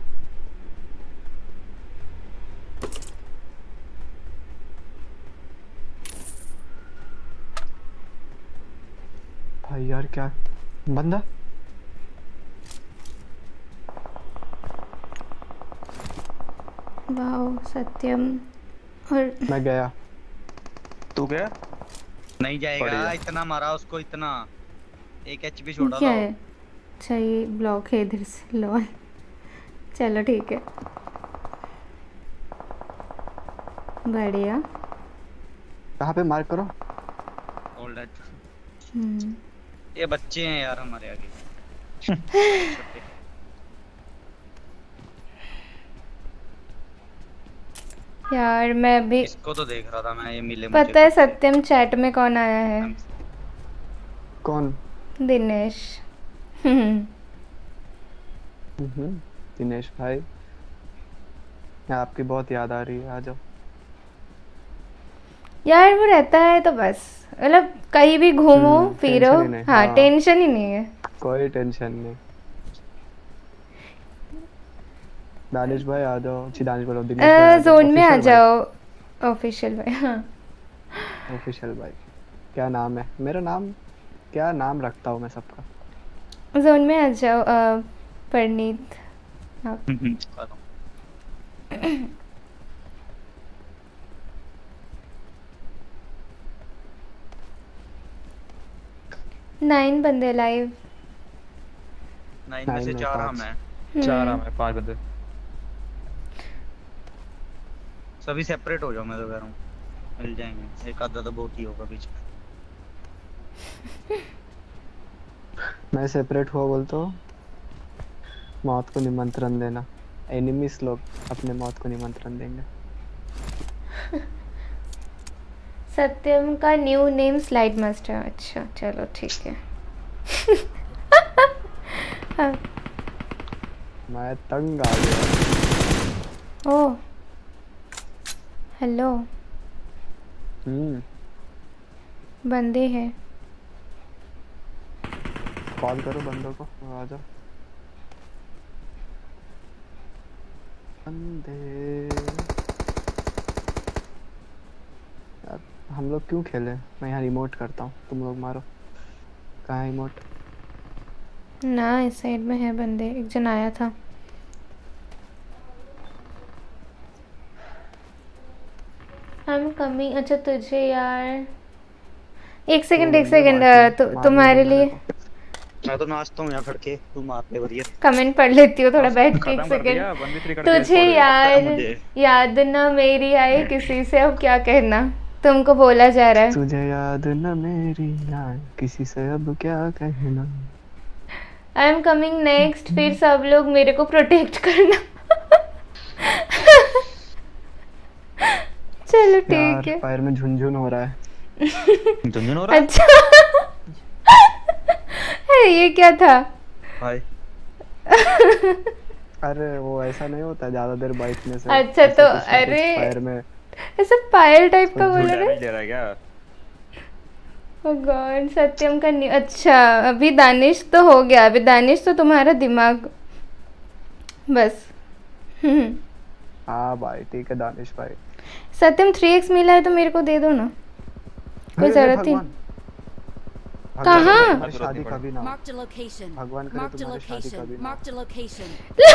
भाई यार क्या बंदा। वाओ सत्यम। और मैं गया। तू गया? नहीं जाएगा, इतना मारा उसको, इतना 1 HP छोड़ा क्या है? अच्छा ये ब्लॉक है इधर से, लॉल। चलो ठीक है, बढ़िया। कहाँ पे मार्क करो? All that. ये बच्चे हैं यार हमारे आगे। यार मैं भी इसको तो देख रहा था मैं, ये मिले मुझे। पता है सत्यम चैट में कौन आया है? कौन? दिनेश। दिनेश भाई आपकी बहुत याद आ रही है, आ जाओ। यार वो रहता है तो बस, मतलब कहीं भी घूमो फिरो, हाँ टेंशन ही नहीं है, कोई टेंशन नहीं। दानिश भाई आ जाओ। दानिश बोलो, दिनेश भाई जोन में आ जाओ। ऑफिशियल भाई। हाँ ऑफिशियल भाई क्या नाम है? मेरा नाम क्या नाम रखता हूँ मैं सबका। जोन में आ जाओ परनीत। नाइन बंदे लाइव। 9 में से 4 हम हैं। 4 हम हैं, 5 बंदे। सभी सेपरेट हो जाओ, मैं तो कह रहा हूँ मिल जाएंगे। एक आधा तो बहुत ही होगा बीच में। मैं सेपरेट हुआ बोलता हूँ, मौत को निमंत्रण देना। एनिमीज लोग अपने मौत को निमंत्रण देंगे। सत्यम का न्यू नेम स्लाइड मास्टर। अच्छा चलो ठीक है। मैं तंग आ गया। Oh hello. बंदे हैं, कॉल करो बंदों को, आ जाओ। बंदे यार हम लोग क्यों खेले? मैं यहाँ रिमोट करता हूँ, तुम लोग मारो। कहाँ है रिमोट? ना इस साइड में है बंदे, एक जन आया था। I'm coming। अच्छा तुझे यार एक सेकंड तुम्हारे लिए मैं तो नाचता हूँ यहाँ खड़ के, तू मार ले बढ़िया। कमेंट पढ़ लेती हूँ थोड़ा बैठ के। एक सेकंड। तुझे याद ना मेरी आई किसी से, अब क्या कहना, तुमको बोला जा रहा है। तुझे याद ना मेरी आई किसी से, अब क्या कहना। I am coming next. फिर सब लोग मेरे को प्रोटेक्ट करना। चलो ठीक है। पैर में झुनझुन हो रहा है। झुनझुन हो रहा है? अच्छा ये क्या था भाई? अरे वो ऐसा नहीं होता ज्यादा देर बैठने से। अच्छा तो अरे पैर में ऐसा पायल टाइप का बोला ना? ले रहा है क्या? ओह गॉड सत्यम का नहीं। अच्छा अभी दानिश तो हो गया, अभी दानिश तो तुम्हारा दिमाग बस। हाँ भाई ठीक है दानिश भाई। सत्यम 3x मिला है तो मेरे को दे दो ना, कोई जरूरत ही। कहाँ? शादी कभी ना। Marked a location. भगवान करे Marked a तुम्हारी शादी location. कभी ना। Marked a location.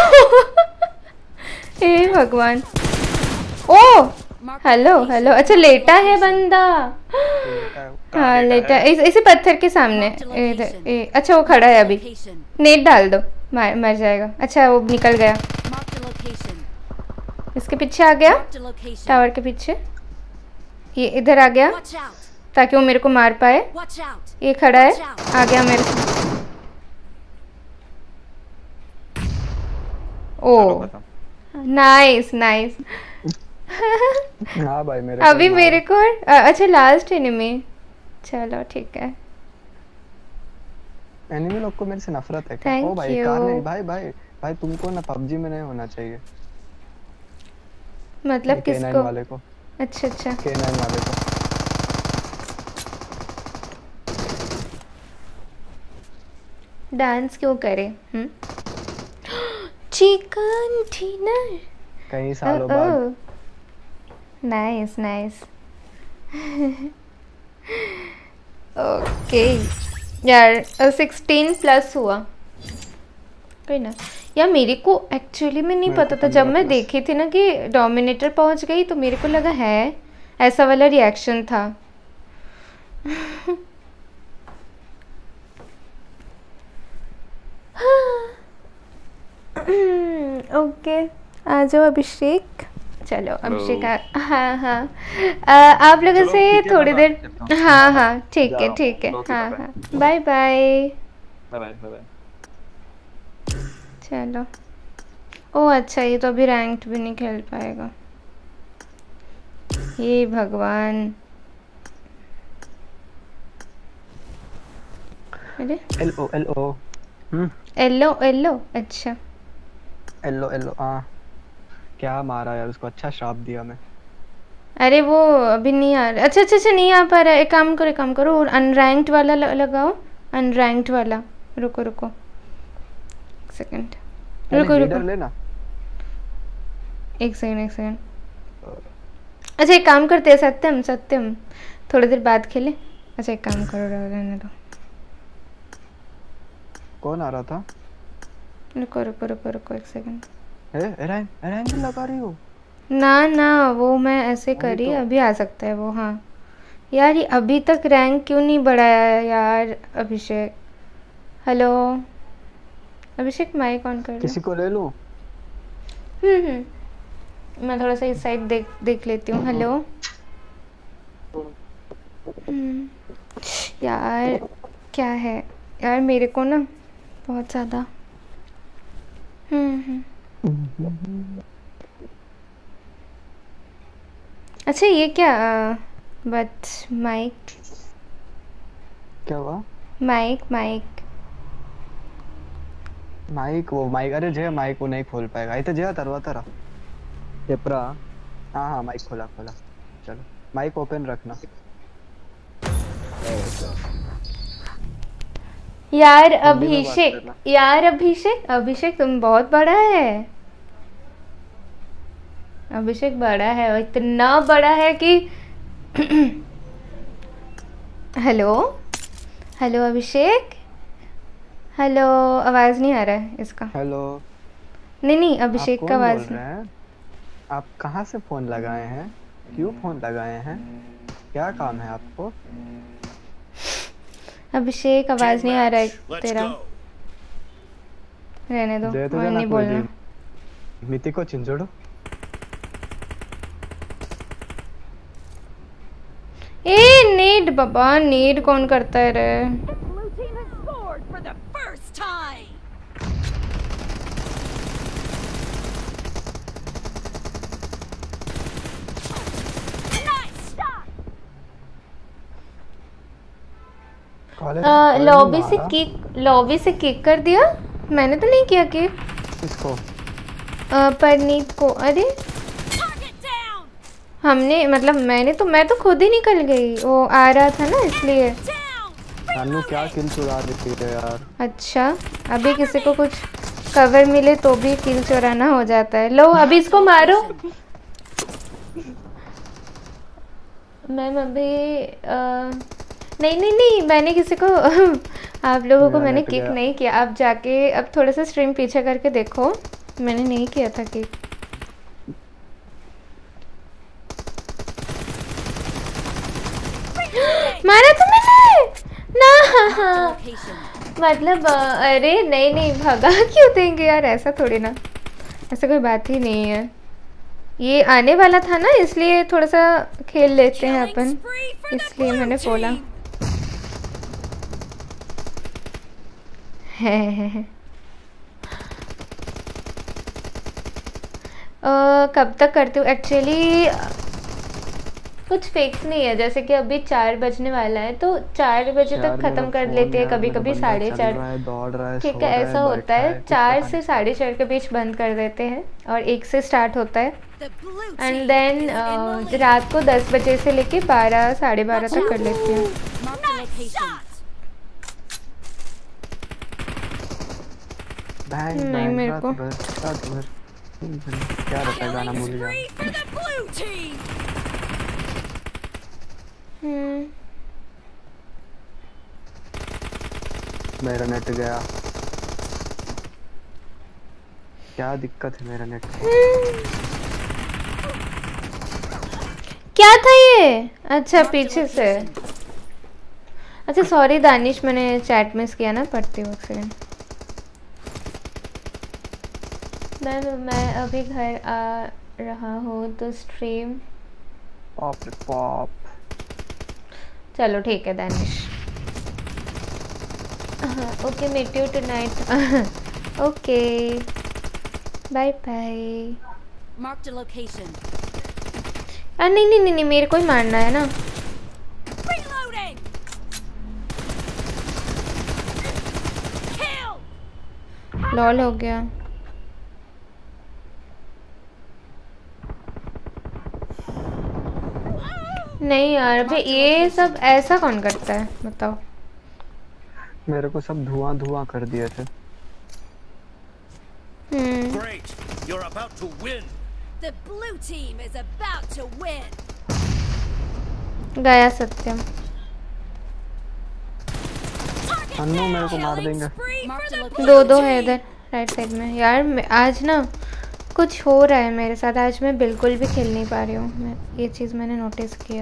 हे भगवान। Oh hello hello. अच्छा लेटा है बंदा। हाँ लेटा, इसे पत्थर के सामने। अच्छा वो खड़ा है अभी, नेट डाल दो, मर जाएगा। अच्छा वो निकल गया, इसके पीछे आ गया, टावर के पीछे। ये इधर आ गया ताकि वो मेरे को मार पाए। ये खड़ा है, आ गया मेरे को। Oh nice nice. हाँ भाई मेरे अभी मेरे को अच्छा लास्ट एनिमी। चलो ठीक है। एनिमी लोग को मेरे से नफरत है क्या? Thank ओ भाई you. कार नहीं भाई भाई भाई तुमको ना पबजी में नहीं होना चाहिए। मतलब K9 किसको? वाले को। अच्छा अच्छा। K9 वाले को। डांस क्यों करे? Chicken dinner. कई सालों बाद। Nice nice. ओके यार 16 प्लस हुआ कोई ना यार। मेरे को एक्चुअली में नहीं पता था, जब मैं देखी थी ना कि डोमिनेटर पहुंच गई तो मेरे को लगा है ऐसा वाला रिएक्शन था। ओके आ जाओ अभिषेक। चलो अभिषेक हाँ हाँ आप लोगों से थोड़ी देर। हाँ हाँ ठीक है हाँ हाँ बाय बाय बाय बाय। चलो ओह अच्छा ये तो अभी रैंक्ड भी नहीं खेल पाएगा। ये भगवान। अरे एलो एलो एलो एलो अच्छा एलो एलो क्या मारा यार उसको। अच्छा श्राप दिया मैं। अरे वो अभी नहीं आ रहा। अच्छा अच्छा अच्छा नहीं आ पा रहा। एक काम करो अनरैंक्ड वाला लगाओ। अनरैंक्ड वाला रुको एक सेकंड रुको लेना। एक सेकंड। अच्छा एक काम करते हैं सत्यम थोड़ी देर बाद खेले। अच्छा एक काम करो रहने दो। कौन आ रहा था? रुको एक सेकंड। रैंक लगा रही हो? ना वो मैं ऐसे करी तो। अभी आ सकता है वो। हाँ यार ये अभी तक रैंक क्यों नहीं बढ़ाया यार Abhishek. Hello Abhishek mike on कर। किसी को ले लूं? मैं थोड़ा सा इस साइड देख लेती हूँ। हेलो यार क्या है यार मेरे को ना बहुत ज़्यादा अच्छा ये क्या बट माइक क्या हुआ? माइक वो माइक अरे जय माइक वो नहीं खोल पाएगा। इधर जय तरवा टेपरा। हाँ माइक खोला चलो माइक ओपन रखना। यार अभिषेक तुम बहुत बड़ा है। अभिषेक बड़ा है और इतना बड़ा है कि हेलो अभिषेक। हेलो आवाज नहीं आ रहा है इसका। हेलो नहीं अभिषेक का आवाज नहीं। आप कहाँ से फोन लगाए हैं? क्यों फोन लगाए हैं? क्या काम है आपको? अभिषेक आवाज नहीं आ रहा है तेरा। रहने दो और नहीं बोलना। मिति को चिंजोड़ो। नेड बाबा नेड कौन करता है रे? लॉबी से किक कर दिया। मैंने तो नहीं किया किक। किसको? परनीत को। अरे हमने मतलब मैं तो खुद ही निकल गई। वो आ रहा था ना इसलिए। नानू क्या किल चुरा देती है यार। अच्छा अभी किसी को कुछ कवर मिले तो भी किल चुराना हो जाता है। लो अभी इसको मारो। मैम अभी नहीं मैंने किसी को आप लोगों को मैंने किक नहीं किया। आप जाके अब थोड़ा सा स्ट्रीम पीछे करके देखो। मैंने नहीं किया था किक। मारा तो मैंने ना। मतलब अरे नहीं भगा क्यों देंगे यार? ऐसा थोड़ी ना, ऐसा कोई बात ही नहीं है। ये आने वाला था ना इसलिए थोड़ा सा खेल लेते हैं अपन, इसलिए मैंने बोला। कब तक करती हूँ एक्चुअली? कुछ फिक्स नहीं है, जैसे कि अभी 4 बजने वाला है तो 4 बजे तक खत्म कर लेते हैं, कभी कभी 4:30, दौड़ रहा है, ठीक है ऐसा होता है। 4 से 4:30 के बीच बंद कर देते हैं और 1 से स्टार्ट होता है एंड देन रात को 10 बजे से लेके 12 साढ़े 12 तक कर लेते हैं। नहीं मेरे को क्या रहता है गाना भूल गया। मेरा नेट गया, क्या दिक्कत है मेरा नेट को। क्या था ये? अच्छा पीछे से, अच्छा सॉरी दानिश, मैंने चैट मिस किया ना, पढ़ती हूँ एक सेकंड। मैं अभी घर आ रहा हूँ तो स्ट्रीम पॉप। चलो ठीक है Danish. Okay meet you tonight. Okay bye bye. Mark the location. नहीं मेरे को ही मारना है ना। लॉल हो गया। नहीं यार अभी ये सब ऐसा कौन करता है बताओ। मेरे को सब धुआं कर दिए थे। Great. You're about to win. The blue team is about to win. गया सत्यम। अन्नू मेरे को मार देंगे। दो है इधर राइट साइड में। यार आज ना कुछ हो रहा है मेरे साथ, आज मैं बिल्कुल भी खेल नहीं पा रही हूँ। ये चीज़ मैंने नोटिस किया।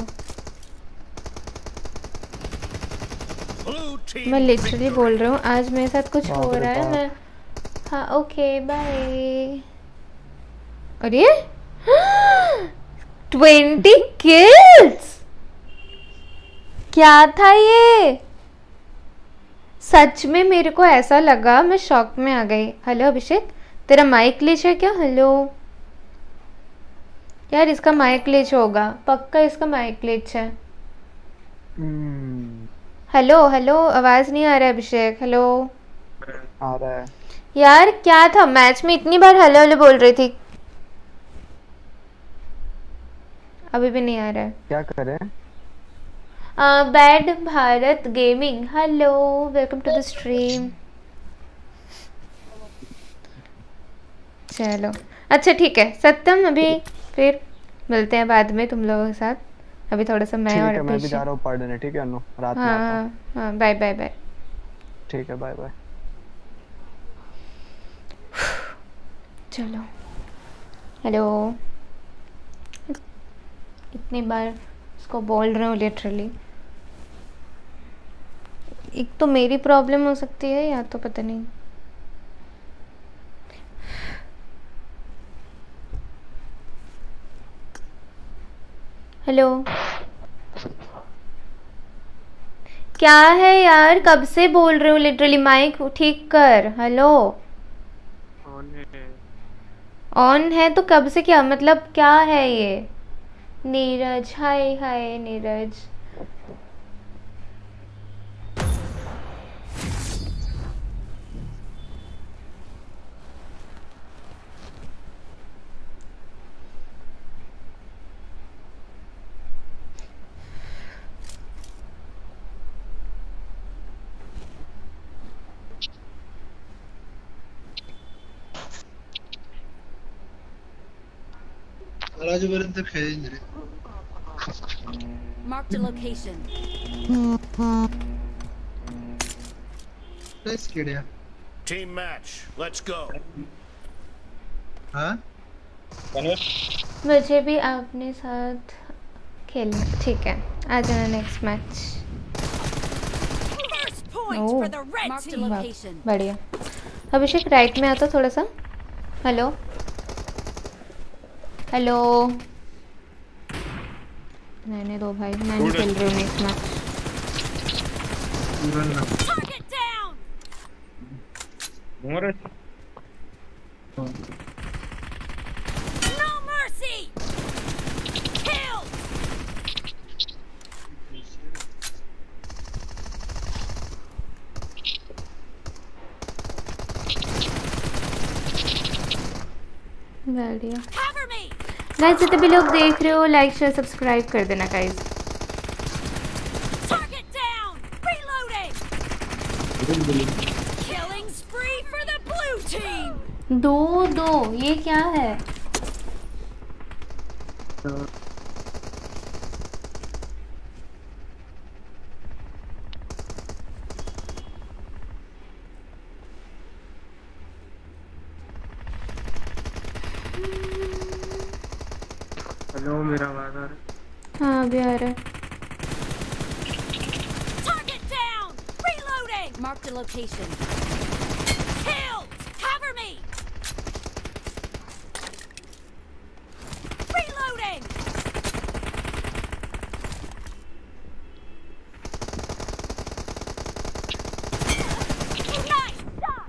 मैं लिटरली बोल रही हूँ आज मेरे साथ कुछ हो रहा है। मैं हाँ ओके बाय। अरे 20 किल्स क्या था ये? सच में मेरे को ऐसा लगा, मैं शॉक में आ गई। हेलो अभिषेक, तेरा माइक ग्लिच है क्या? हेलो यार इसका माइक ग्लिच होगा पक्का, इसका माइक ग्लिच है। हेलो आवाज नहीं आ रहा है अभिषेक। हेलो आ रहा है यार। क्या था मैच में इतनी बार हेलो बोल रही थी, अभी भी नहीं आ रहा है। क्या करें? Bad Bharat gaming, hello welcome to the stream. चलो अच्छा ठीक है सत्यम, अभी फिर मिलते हैं बाद में तुम लोगों के साथ। अभी थोड़ा सा मैं और मैं भी जा रहा हूँ पढ़ने। ठीक है अनु, रात में आता हूँ। हाँ बाय बाय। ठीक है बाय बाय। चलो हेलो, इतनी बार उसको बोल रहे हो लिटरली। एक तो मेरी प्रॉब्लम हो सकती है या तो पता नहीं। हेलो क्या है यार, कब से बोल रहे हो लिटरली, माइक ठीक कर। हेलो ऑन है तो कब से, क्या मतलब क्या है ये? नीरज हाय नीरज। राजूपर्यंत खेळेन रे। Mark the location. Nice kid यार। Team match. Let's go. हाँ? मुझे भी अपने साथ खेलना। ठीक है आ जाना नेक्स्ट मैच। बढ़िया। अभिषेक राइट में आता थोड़ा सा। हेलो नहीं दो भाई, मैं नहीं खेल रही हूँ नेक्स्ट मैच। बढ़िया गाइस, जितने भी लोग देख रहे हो लाइक शेयर सब्सक्राइब कर देना गाइस। दो ये क्या है? हेलो, मेरा आवाज आ रहा है? हाँ अभी आ रहा है। Mark the location. Killed! Cover me! Reloading! Nice shot!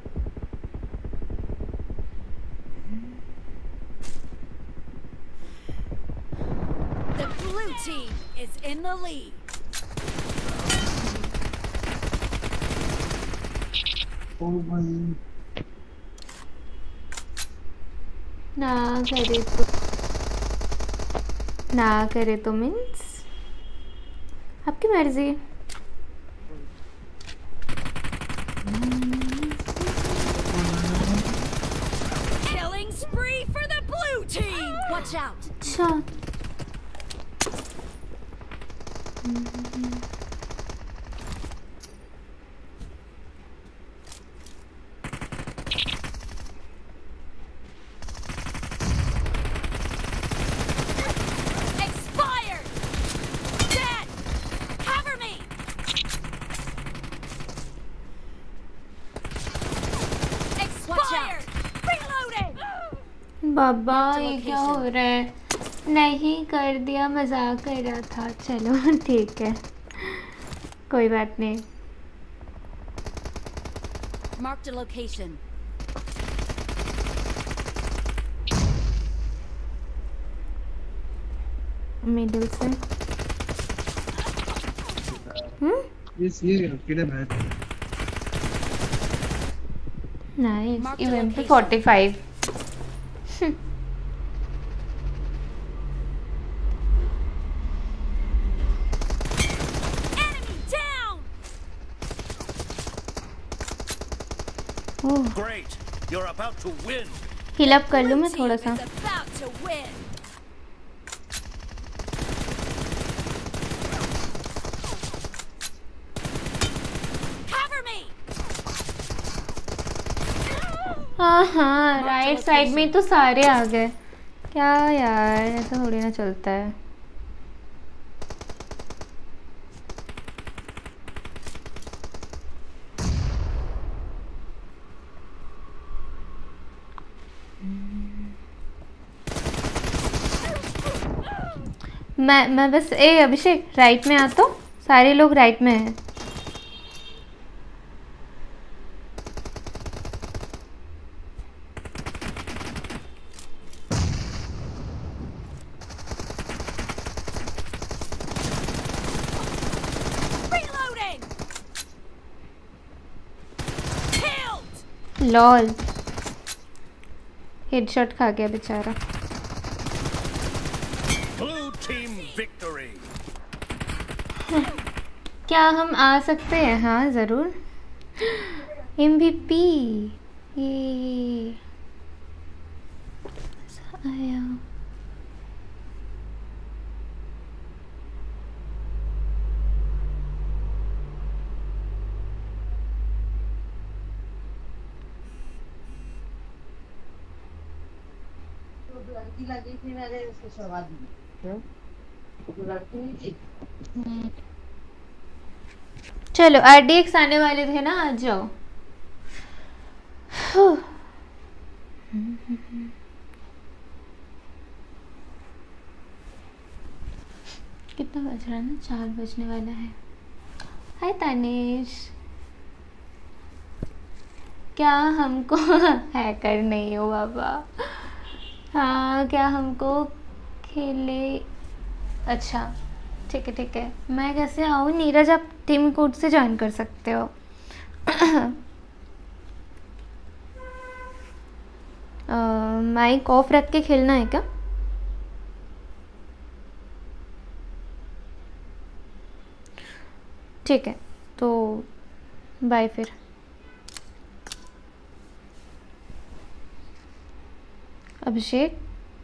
The blue team is in the lead. ना करे तो मीन्स आपकी मर्जी। Killing spree for the blue team. Watch out. अच्छा बाबा ये क्या हो रहा है? नहीं कर दिया, मजाक कर रहा था। चलो ठीक है, कोई बात नहीं। Mark the location. मिडिल से नाइस। इवेंट पे 45। Great. You're about to win. Heal up कर लूं मैं थोड़ा सा। हाँ राइट साइड में तो सारे आ गए। क्या यार, ऐसा थोड़ी ना चलता है। मैं बस अभिषेक राइट में आ, तो सारे लोग राइट में हैं। लॉल हेडशॉट खा गया बेचारा। क्या हम आ सकते हैं? हाँ ज़रूर। MVP ये आया। लगी थी मेरे उसको शवा दी। चलो RDX आने वाले थे ना, आ जाओ। कितना बज रहा है ना? 4 बजने वाला है। हाय तानिश, क्या हमको हैकर नहीं हो बाबा? हाँ क्या हमको खेले? अच्छा ठीक है ठीक है। मैं कैसे आऊँ? नीरज आप टीम कोड से ज्वाइन कर सकते हो। माइक ऑफ रख के खेलना है क्या? ठीक है, तो बाय फिर। अभिषेक,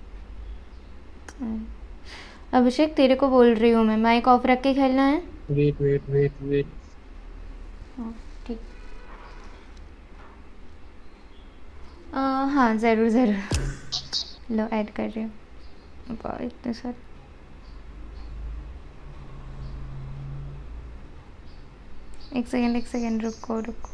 अभिषेक तेरे को बोल रही हूँ मैं, माइक ऑफ रख के खेलना है? Wait wait wait wait. हाँ ठीक। हाँ ज़रूर ज़रूर। लो ऐड कर रही हूँ। वाह इतने सारे। एक सेकेंड रुको रुको।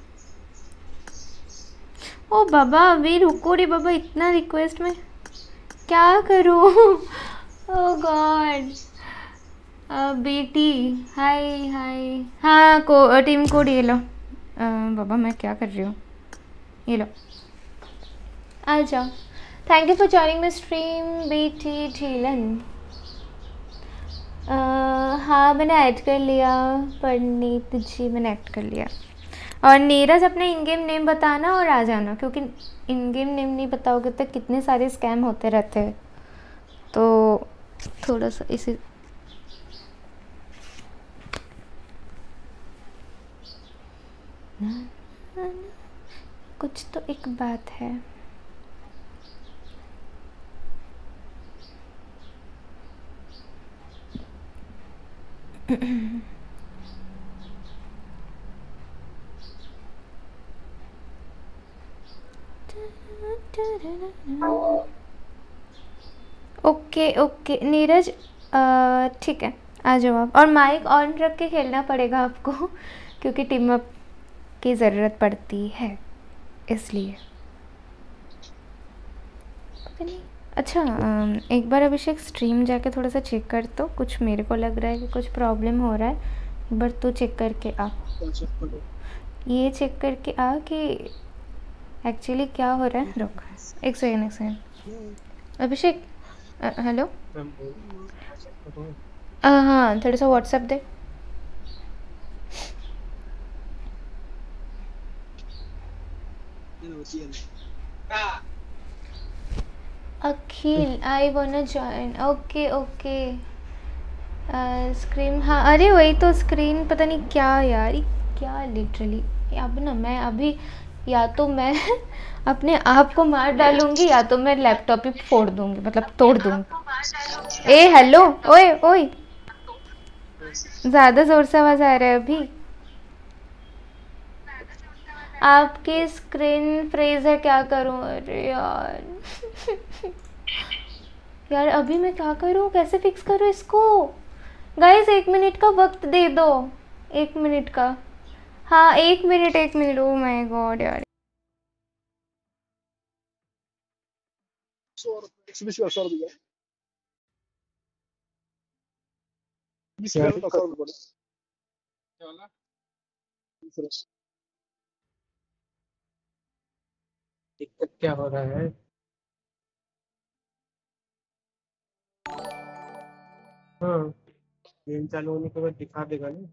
ओ बाबा अभी रुको रे बाबा, इतना रिक्वेस्ट में क्या करूँ? Oh god. बेटी हाय हाय। हाँ टीम कोड ये लो। बाबा मैं क्या कर रही हूँ, ये लो आ जाओ। Thank you for joining the stream बेटी ठीलन। हाँ मैंने ऐड कर लिया, परनीत जी मैंने ऐड कर लिया। और नीरज अपना इन गेम नेम बताना और आ जाना, क्योंकि इन गेम नेम नहीं बताओगे तो कितने सारे स्कैम होते रहते हैं, तो थोड़ा सा इसी कुछ तो एक बात है। ओके ओके नीरज, ठीक है आ जाओ आप। और माइक ऑन रख के खेलना पड़ेगा आपको क्योंकि टीम अप की ज़रूरत पड़ती है इसलिए। नहीं अच्छा, एक बार अभिषेक स्ट्रीम जाके थोड़ा सा चेक कर, तो कुछ मेरे को लग रहा है कि कुछ प्रॉब्लम हो रहा है। एक बार तू चेक करके आ, ये चेक करके आ कि एक्चुअली क्या हो रहा है। रुक एक सेकेंड अभिषेक। हेलो हाँ थोड़ा सा व्हाट्सएप दे। Akhil I wanna join. Okay okay screen, हाँ अरे वही तो स्क्रीन पता नहीं क्या यार, ये क्या लिटरली। अब ना मैं अभी या तो मैं अपने आप को मार डालूंगी या तो मैं लैपटॉप ही फोड़ दूंगी, मतलब तोड़ दूंगी। ए हेलो ओए ओए, ज़्यादा ज़ोर से आवाज़ आ रहा है अभी। आपकी स्क्रीन फ्रीज है, क्या करूं? अरे यार यार अभी मैं क्या करूं, कैसे फिक्स करूं इसको? गाइस 1 मिनट का वक्त दे दो, 1 मिनट का। हाँ 1 मिनट। ओ माय गॉड यार। दिक्कत क्या हो रहा है? हाँ गेम चालू होने के बाद दिखा देगा ना।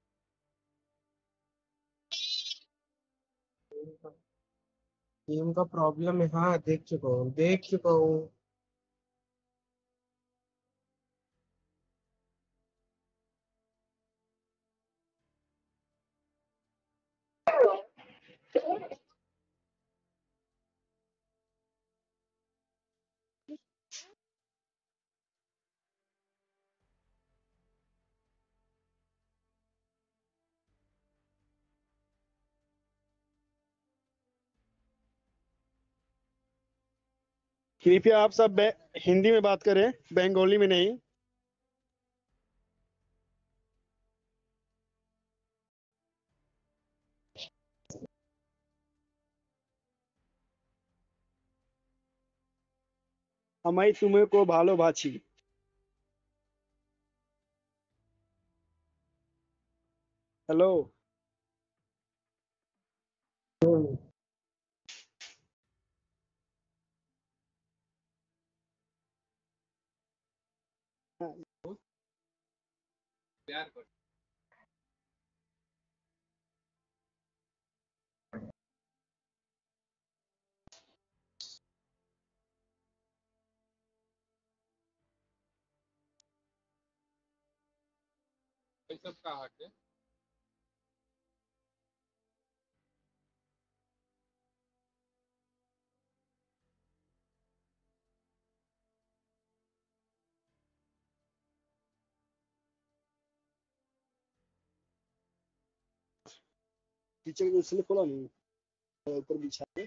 गेम का प्रॉब्लम है, हाँ देख चुका हूँ। कृपया आप सब हिंदी में बात करें, बंगाली में नहीं। हमारी तुम्हें को ভালোবাসি। हेलो सब कहा के टीचर को इसलिए खोला नहीं ऊपर बिछा के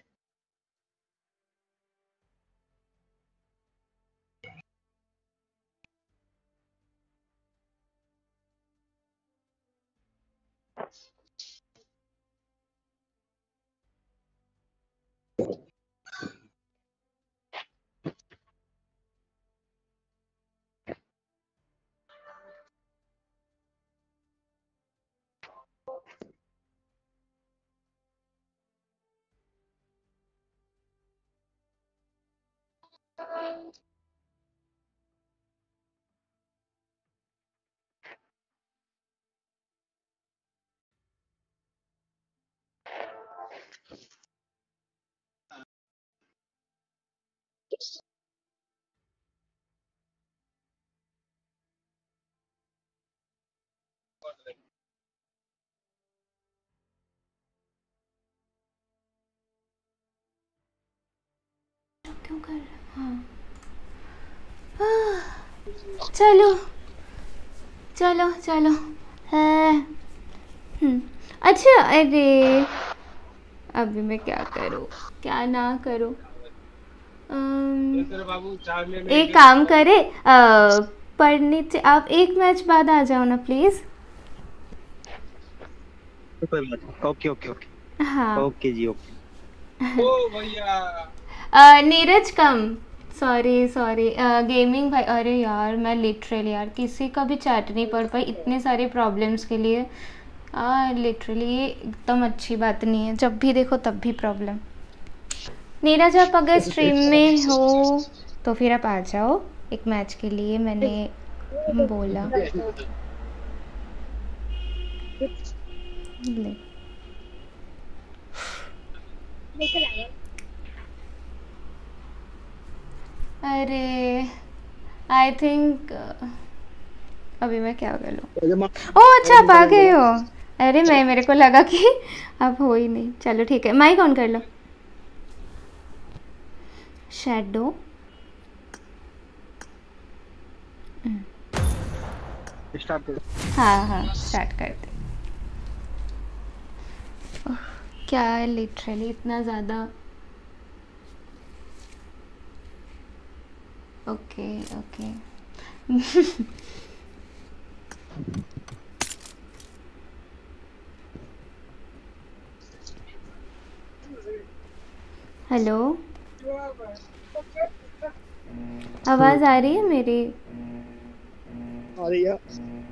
क्यों कर हाँ चलो चलो चलो अच्छा अरे अभी मैं क्या करूँ क्या ना करूँ एक काम करे पढ़ने से आप एक मैच बाद आ जाओ ना प्लीज। ओके ओके ओके हाँ ओके जी ओके। ओ भैया Neeraj come sorry sorry gaming भाई अरे यार मैं लिटरली यार किसी का भी चैट नहीं पढ़ पाई इतने सारे प्रॉब्लम्स के लिए लिटरली ये एकदम अच्छी बात नहीं है जब भी देखो तब भी प्रॉब्लम। नीरज आप अगर स्ट्रीम में हो तो फिर आप आ जाओ एक मैच के लिए मैंने बोला ले अरे आई थिंक अभी मैं क्या कर लूँ ओह अच्छा आप आ गए हो अरे मैं मेरे को लगा कि अब हो ही नहीं चलो ठीक है माइक ऑन कर लो शैडो स्टार्ट कर हाँ स्टार्ट करते क्या लिटरली इतना ज़्यादा ओके ओके हेलो आवाज़ आ रही है मेरी आ रही है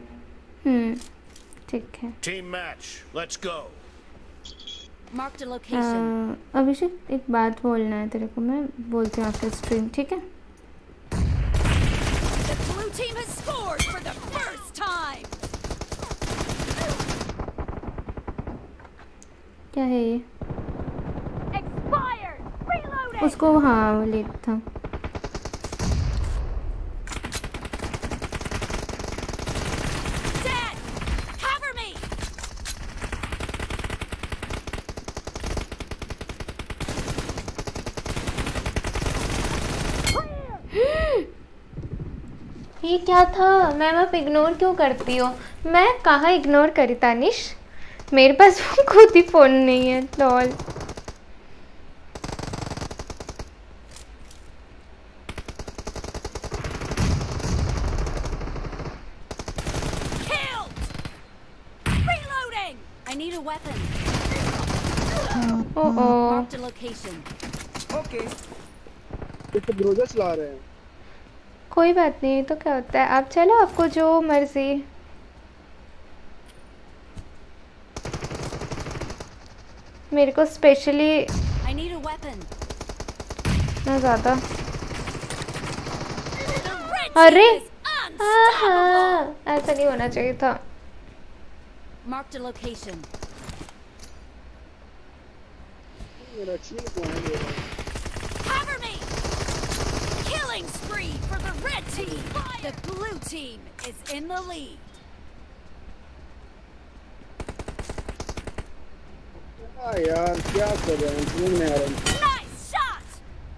ठीक है Team match, let's go. Marked a location. अभिषेक एक बात बोलना है तेरे को मैं बोलती हूँ आफ्टर स्ट्रीम ठीक है The blue team has scored for the first time. क्या है ये Expired. Reloading. उसको हाँ वो लेट था Dead. Cover me. ये क्या था मैम आप इग्नोर क्यों करती हो मैं कहाँ इग्नोर करी तानिश मेरे पास खुद ही फ़ोन नहीं है lol I need a weapon. Marked a location. Okay. ये तो ग्रोजा चला रहे हैं कोई बात नहीं तो क्या होता है आप चलो आपको जो मर्जी मेरे को स्पेशली ना ज़्यादा अरे हाँ ऐसा नहीं होना चाहिए था Marked a location. Cover me! Killing spree for the red team. The blue team is in the lead. यार क्या कर रहे हैं, समझ नहीं आ रहा है। Nice shot.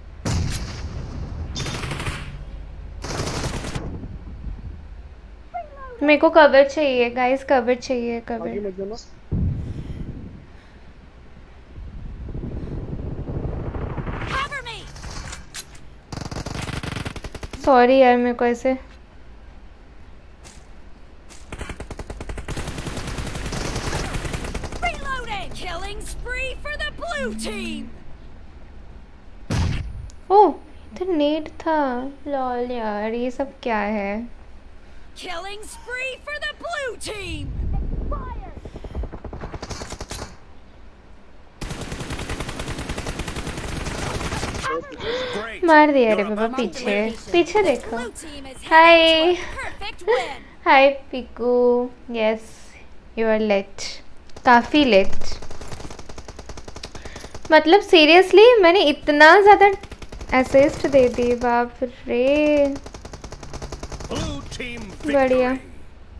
मेरे को कवर चाहिए गाइस, कवर चाहिए, आगे कवर। मत जाना। Cover me. सॉरी यार, मेरे को ऐसे Reloading. Killing spree for the blue team. ओह इधर नेट था। लॉल यार, ये सब क्या है? Killing spree for the blue team. Fire. Great. मार दिया रे You're बाबा, about to पीछे win. पीछे देखो। Blue team is hi heading to a perfect win. Hi Piku, yes you are late, काफ़ी लेट। मतलब सीरियसली मैंने इतना ज़्यादा असिस्ट दे दी, बाप रे। Blue team बढ़िया। victory.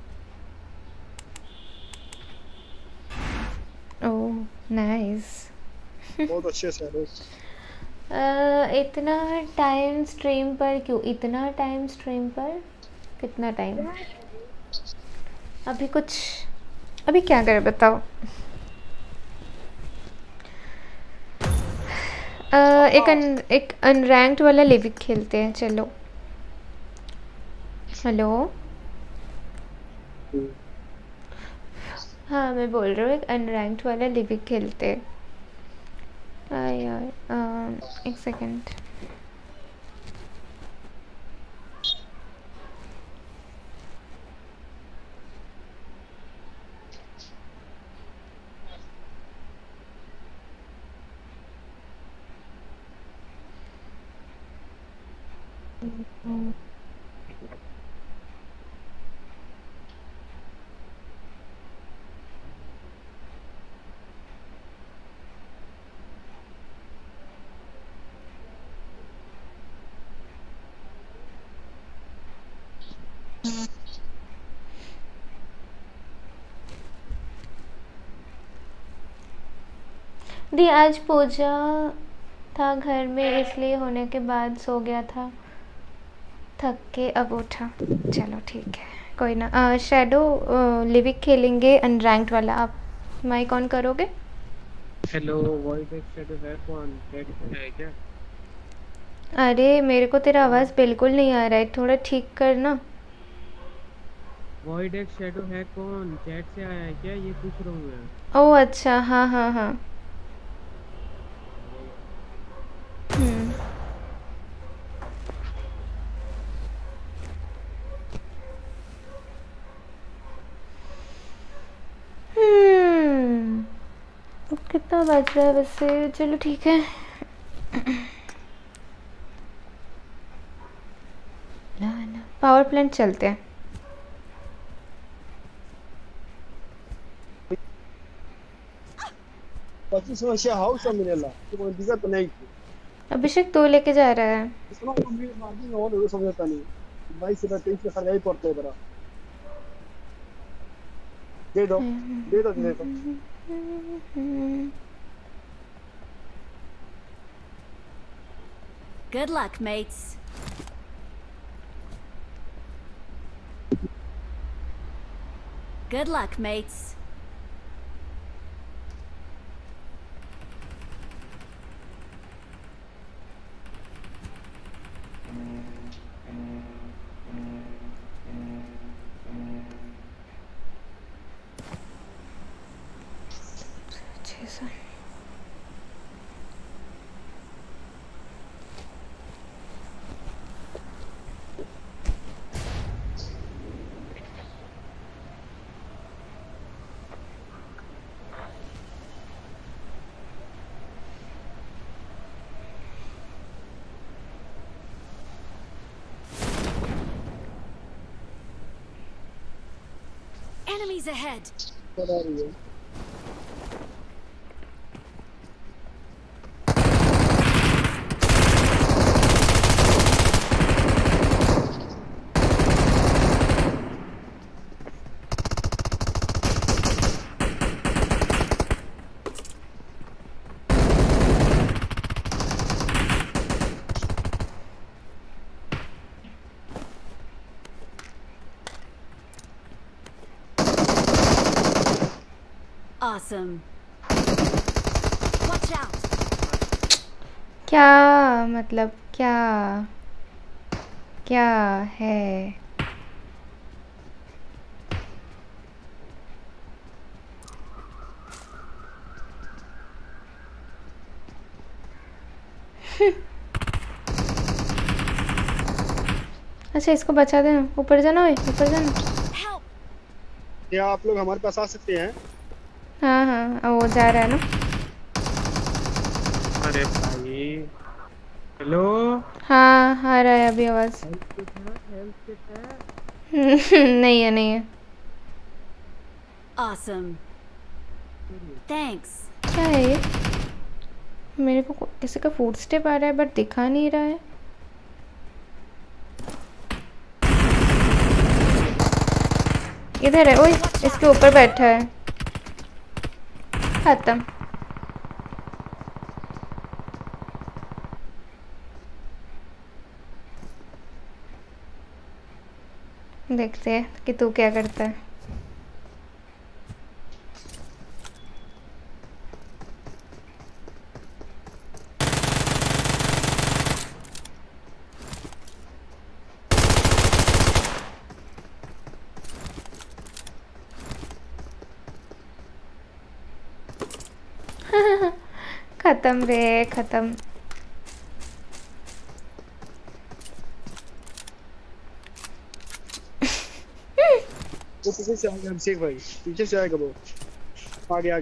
Oh nice. बहुत अच्छे से है। इतना टाइम स्ट्रीम पर क्यों? इतना टाइम स्ट्रीम पर कितना टाइम? अभी कुछ, अभी क्या करें बताओ? एक अनरैंक्ड वाला लिविक खेलते हैं, चलो। हेलो, हाँ मैं बोल रहा हूँ एक अनरैंक्ड वाला लिविक खेलते हैं। यार एक सेकंड। दी आज पूजा था घर में, इसलिए होने के बाद सो गया था, थक के अब उठा। चलो ठीक है, कोई ना। शैडो लिविक खेलेंगे अनरैंक्ड वाला, आप माइक ऑन करोगे? हेलो, वॉइस एक शैडो है कौन? चैट है क्या? अरे मेरे को तेरा आवाज़ बिल्कुल नहीं आ रहा है, थोड़ा ठीक करना। वॉइड एक शैडो है कौन? चैट से आया है क्या? ये पूछ रहा हूँ मैं। ओह अच्छा, हाँ हाँ हाँ। अब कितना बज रहा है वैसे? चलो ठीक है। ना पावर प्लांट चलते हैं। 25 हाउस मिलेला तो कोई दिक्कत नहीं थी। अभिषेक तू लेके जा रहा है? इसमें भी मार्जिन और लोग समझता नहीं। 22 से 23 का खर्चा ही पड़ता है बड़ा। दे दो दे दो दे दो। Good luck, mates. Good luck, mates. Enemies ahead. Awesome. Watch out. क्या मतलब क्या क्या है? अच्छा इसको बचा देना, ऊपर जाना है, ऊपर जाना। क्या आप लोग हमारे पास आ सकते हैं? हाँ हाँ वो जा रहा है ना। अरे भाई हेलो। हाँ आ रहा है अभी आवाज। नहीं है नहीं है। Awesome. Thanks. क्या है ये? मेरे को किसी का फुट स्टेप आ रहा है बट दिखा नहीं रहा है। इधर है, ओए इसके ऊपर बैठा है। खत्म। देखते हैं कि तू क्या करता है। खत्म रे खत्म। वो पीछे से आएगा अभिषेक भाई, पीछे से आएगा वो। आ गया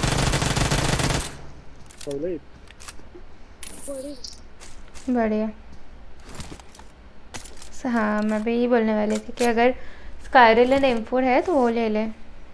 बढ़िया। हाँ मैं भी यही बोलने वाली थी कि अगर स्काइरल एंड M4 है तो वो ले ले।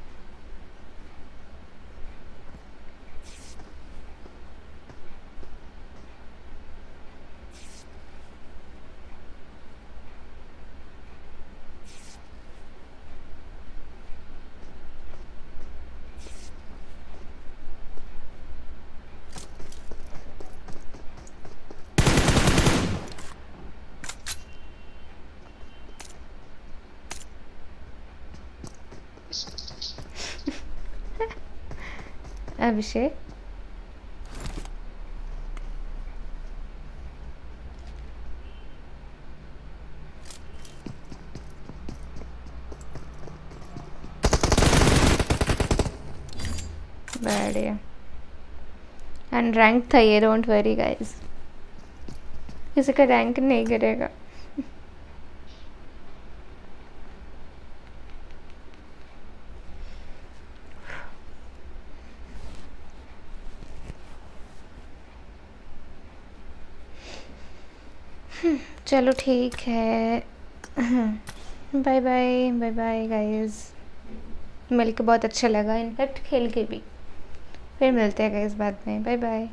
अभिषेक बढ़िया। एंड रैंक था ये, डोंट वरी गाइस, किसी का रैंक नहीं गिरेगा। चलो ठीक है, bye bye bye bye guys. मिलके बहुत अच्छा लगा, इनफैक्ट खेल के भी। फिर मिलते हैं गाइस बाद में, bye bye.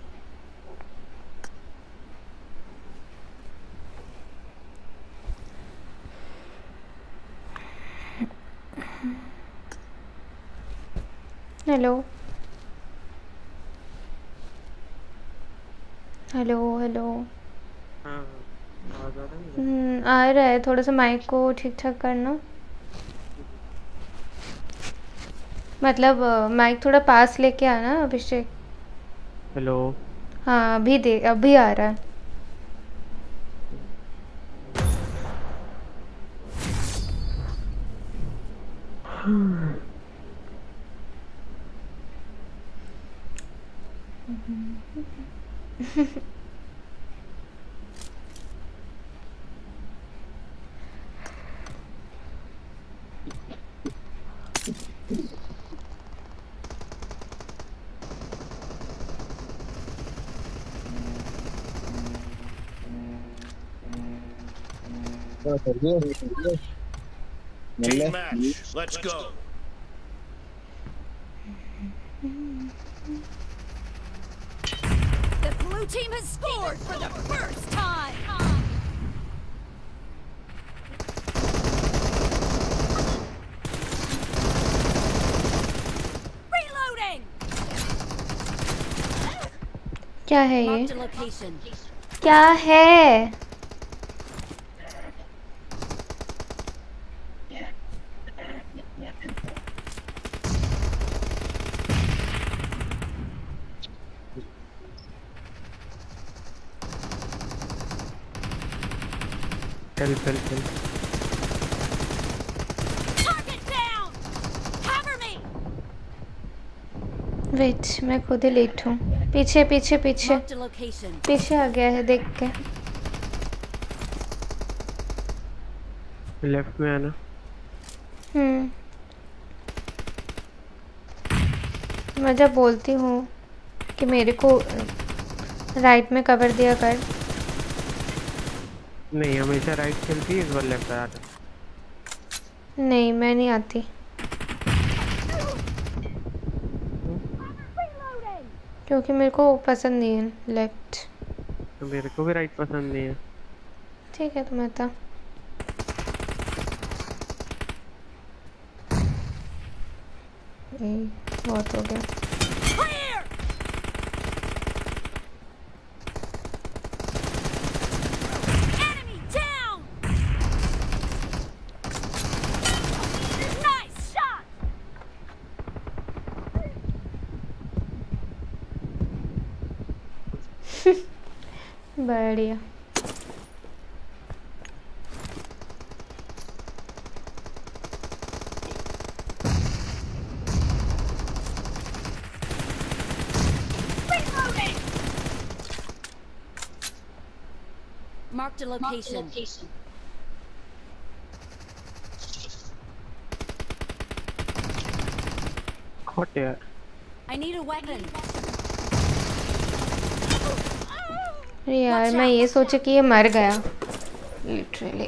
Hello hello hello. आ रहा है, थोड़ा सा माइक को ठीक ठाक करना, मतलब माइक थोड़ा पास लेके आना अभिषेक। हेलो। हाँ अभी आ रहा है। Team match, let's go. The blue team has scored for the first time. Reloading. क्या है ये? Marked a location. क्या है? चल चल चल वेट मैं खुद ही लेट हूँ। पीछे पीछे पीछे पीछे आ गया है देख के। लेफ्ट में आना। मैं जब बोलती हूँ कि मेरे को राइट में कवर दिया कर। नहीं हमेशा राइट चलती है, इस बार लेफ्ट आ रहा। नहीं मैं नहीं आती क्योंकि मेरे को पसंद नहीं है लेफ्ट। तो मेरे को भी राइट पसंद नहीं है। ठीक है तुम आता। बहुत हो गया। बढ़िया। Marked a location. Hot यार। I need a weapon. अरे यार मैं ये सोचा कि ये मर गया literally.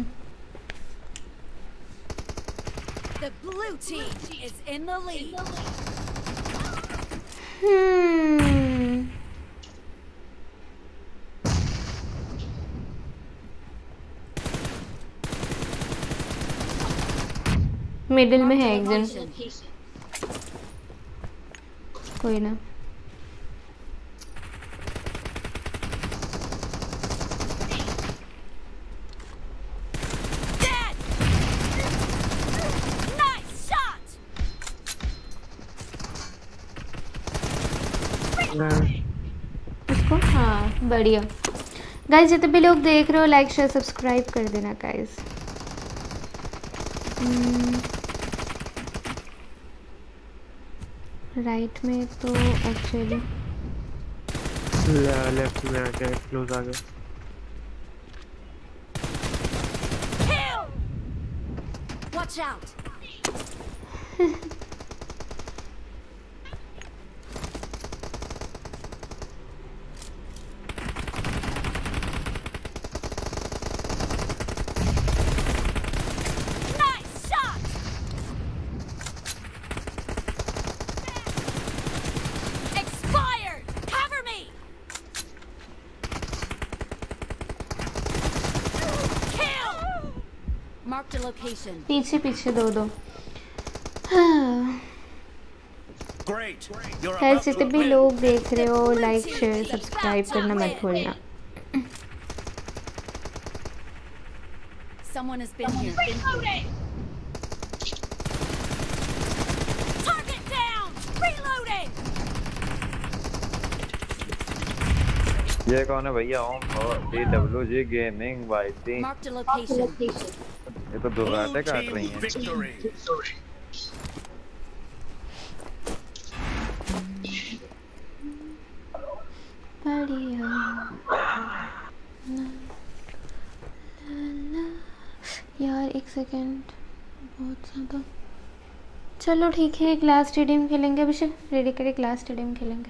The blue team is in the lead. Middle में है एक जन। कोई ना। इसको हाँ बढ़िया। गाइस जितने भी लोग देख रहे हो लाइक शेयर सब्सक्राइब कर देना गाइस। राइट में तो एक्चुअली लेफ्ट में आ गया, क्लोज आ गया। Watch out. Marked a location. पीछे पीछे दो गाइस जितने भी लोग देख रहे हो लाइक शेयर सब्सक्राइब करना मत भूलना। Someone has been here. Reloading. Target down. Reloading. ये कौन है भैया? Om DWG gaming YT. Marked a location. ये तो दुर्गाटे काट रही हैं। बढ़िया। यार एक सेकेंड बहुत ज़्यादा। चलो ठीक है एक लास्ट स्टेडियम खेलेंगे। अभिषेक रेडी करे लास्ट स्टेडियम खेलेंगे।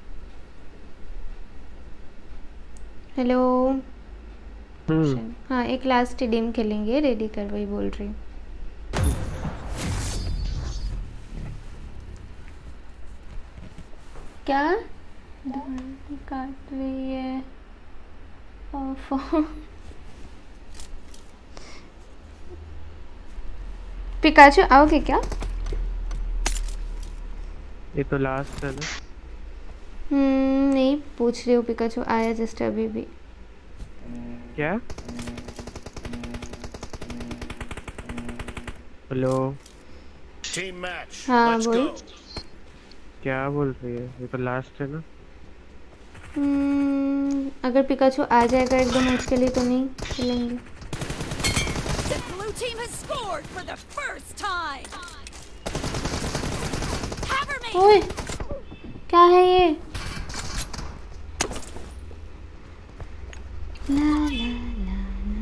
हेलो हाँ एक लास्ट स्टेडियम खेलेंगे रेडी कर वही बोल रही हूँ। क्या काट रही है? पिकाचू आओगे क्या? ये तो लास्ट है ना। नहीं पूछ रही हूँ पिकाचू आया जस्ट अभी भी। क्या? Hello team match. हाँ बोल। क्या बोल रही है? ये तो लास्ट है ना। अगर पिकाचू आ जाएगा एकदम उसके लिए तो नहीं खेलेंगे। team has scored for the first time. Cover me. ओए क्या है ये? ला ला ला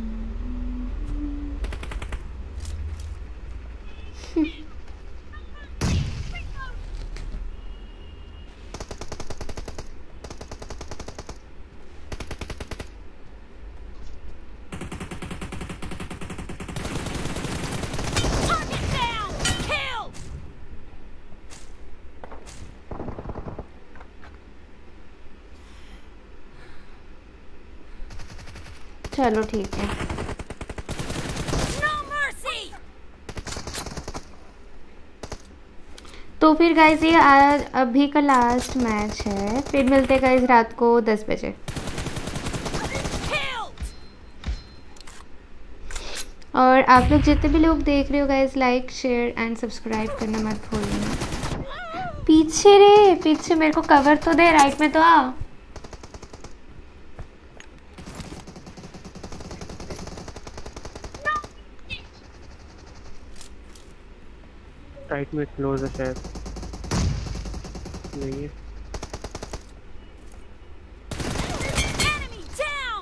Target down. Kill. चलो ठीक है। No mercy. तो फिर गाइज ये आज अभी का लास्ट मैच है, फिर मिलते हैं गाइज रात को 10 बजे। और आप लोग जितने भी लोग देख रहे हो guys like share and subscribe करना मत भूलना। पीछे रे पीछे, मेरे को कवर तो दे, राइट में तो आ। राइट में क्लोज है शायद, नहीं है। Enemy down.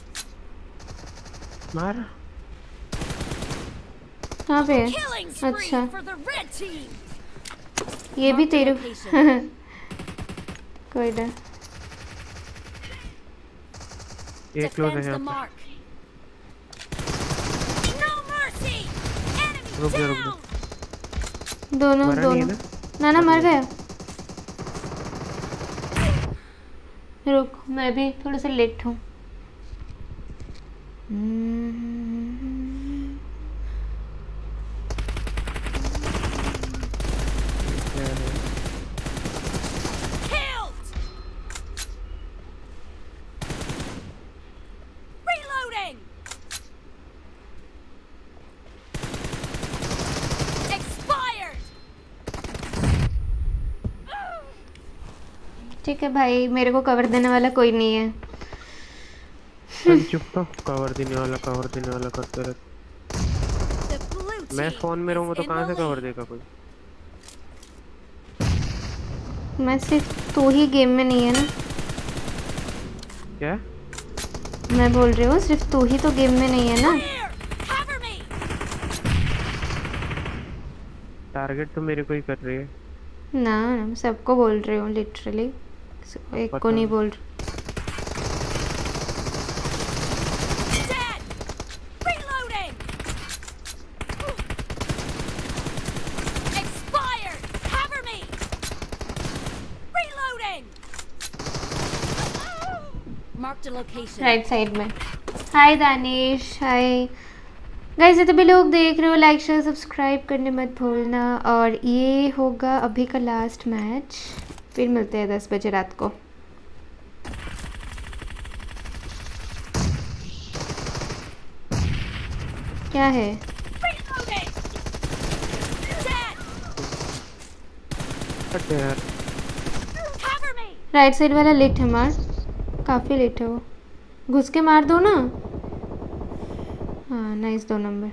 मार। कहाँ पे है? Killing spree अच्छा for the red team. ये भी तेरे कोई ना। ये क्लोज है Defend यहाँ the पे। mark. No mercy. Enemy रुक जा, रुक down. जा। दोनों मरा नहीं है दोनों ना? ना मर गया। रुक मैं भी थोड़ा सा लेट हूँ। Killed. Reloading. Expired. ठीक है भाई, मेरे को कवर देने वाला कोई नहीं है। चल चुप तो, कवर देने वाला करते रहते। The blue मैं team फोन में रहूँगा तो is in कहाँ से the कवर lead. देगा कोई? मैं सिर्फ तू ही गेम में नहीं है ना। क्या? मैं बोल रही हूँ सिर्फ तू ही तो गेम में नहीं है ना। Clear. Cover me. टारगेट तो मेरे को ही कर रही है। ना मैं सबको बोल रही हूँ लिटरली, एक को पता नहीं नहीं। बोल रही। Dead. Reloading. Expired. Cover me. Reloading. Marked a location. Right side में। हाय दानिश, हाय गाइस, जितने भी लोग देख रहे हो लाइक शेयर सब्सक्राइब करने मत भूलना। और ये होगा अभी का लास्ट मैच, फिर मिलते हैं 10 बजे रात को। क्या है? Reloading. Dead. हट यार। Cover me. राइट साइड वाला लेट है, मार काफ़ी लेट है वो, घुस के मार दो ना। हाँ nice, 2 number.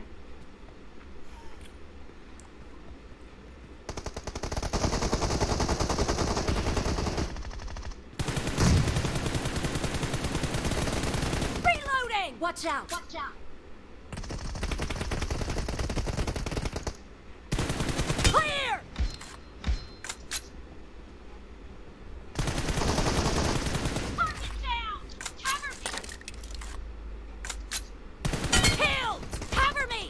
Reloading. Watch out. Watch out. Clear. Target down. Cover me. Killed. Cover me.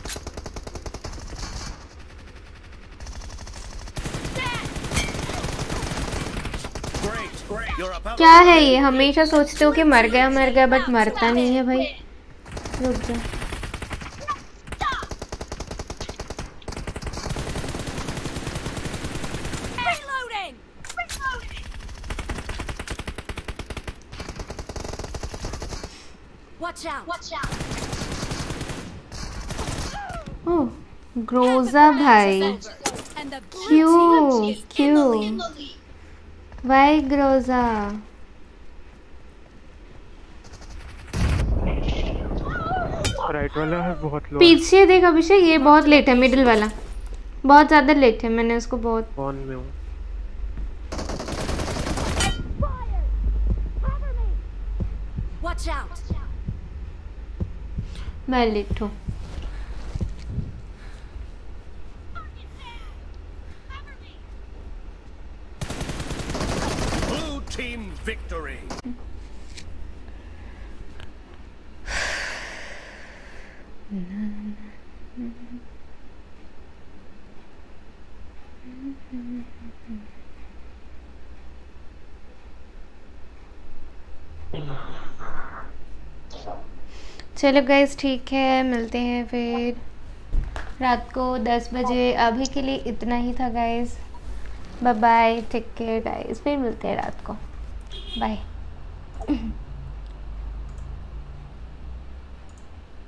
Dead. Great. You're about क्या है ये? हमेशा सोचते हो कि मर गया बट मरता नहीं है भाई। रुक जा। Reloading. Reloading. Watch out. Watch out. Oh Groza भाई, And the blue क्यों team is क्यों in the lead. Why Groza? Right वाला है बहुत लो। पीछे देख अभिषेक, ये बहुत लेट है, मिडिल वाला बहुत ज्यादा लेट है, मैंने उसको बहुत कौन में हूँ। Watch out. मैं लेट हूँ। Blue team victory. चलो गाइस ठीक है, मिलते हैं फिर रात को 10 बजे। अभी के लिए इतना ही था guys, bye bye, take care guys, फिर मिलते हैं रात को, बाय।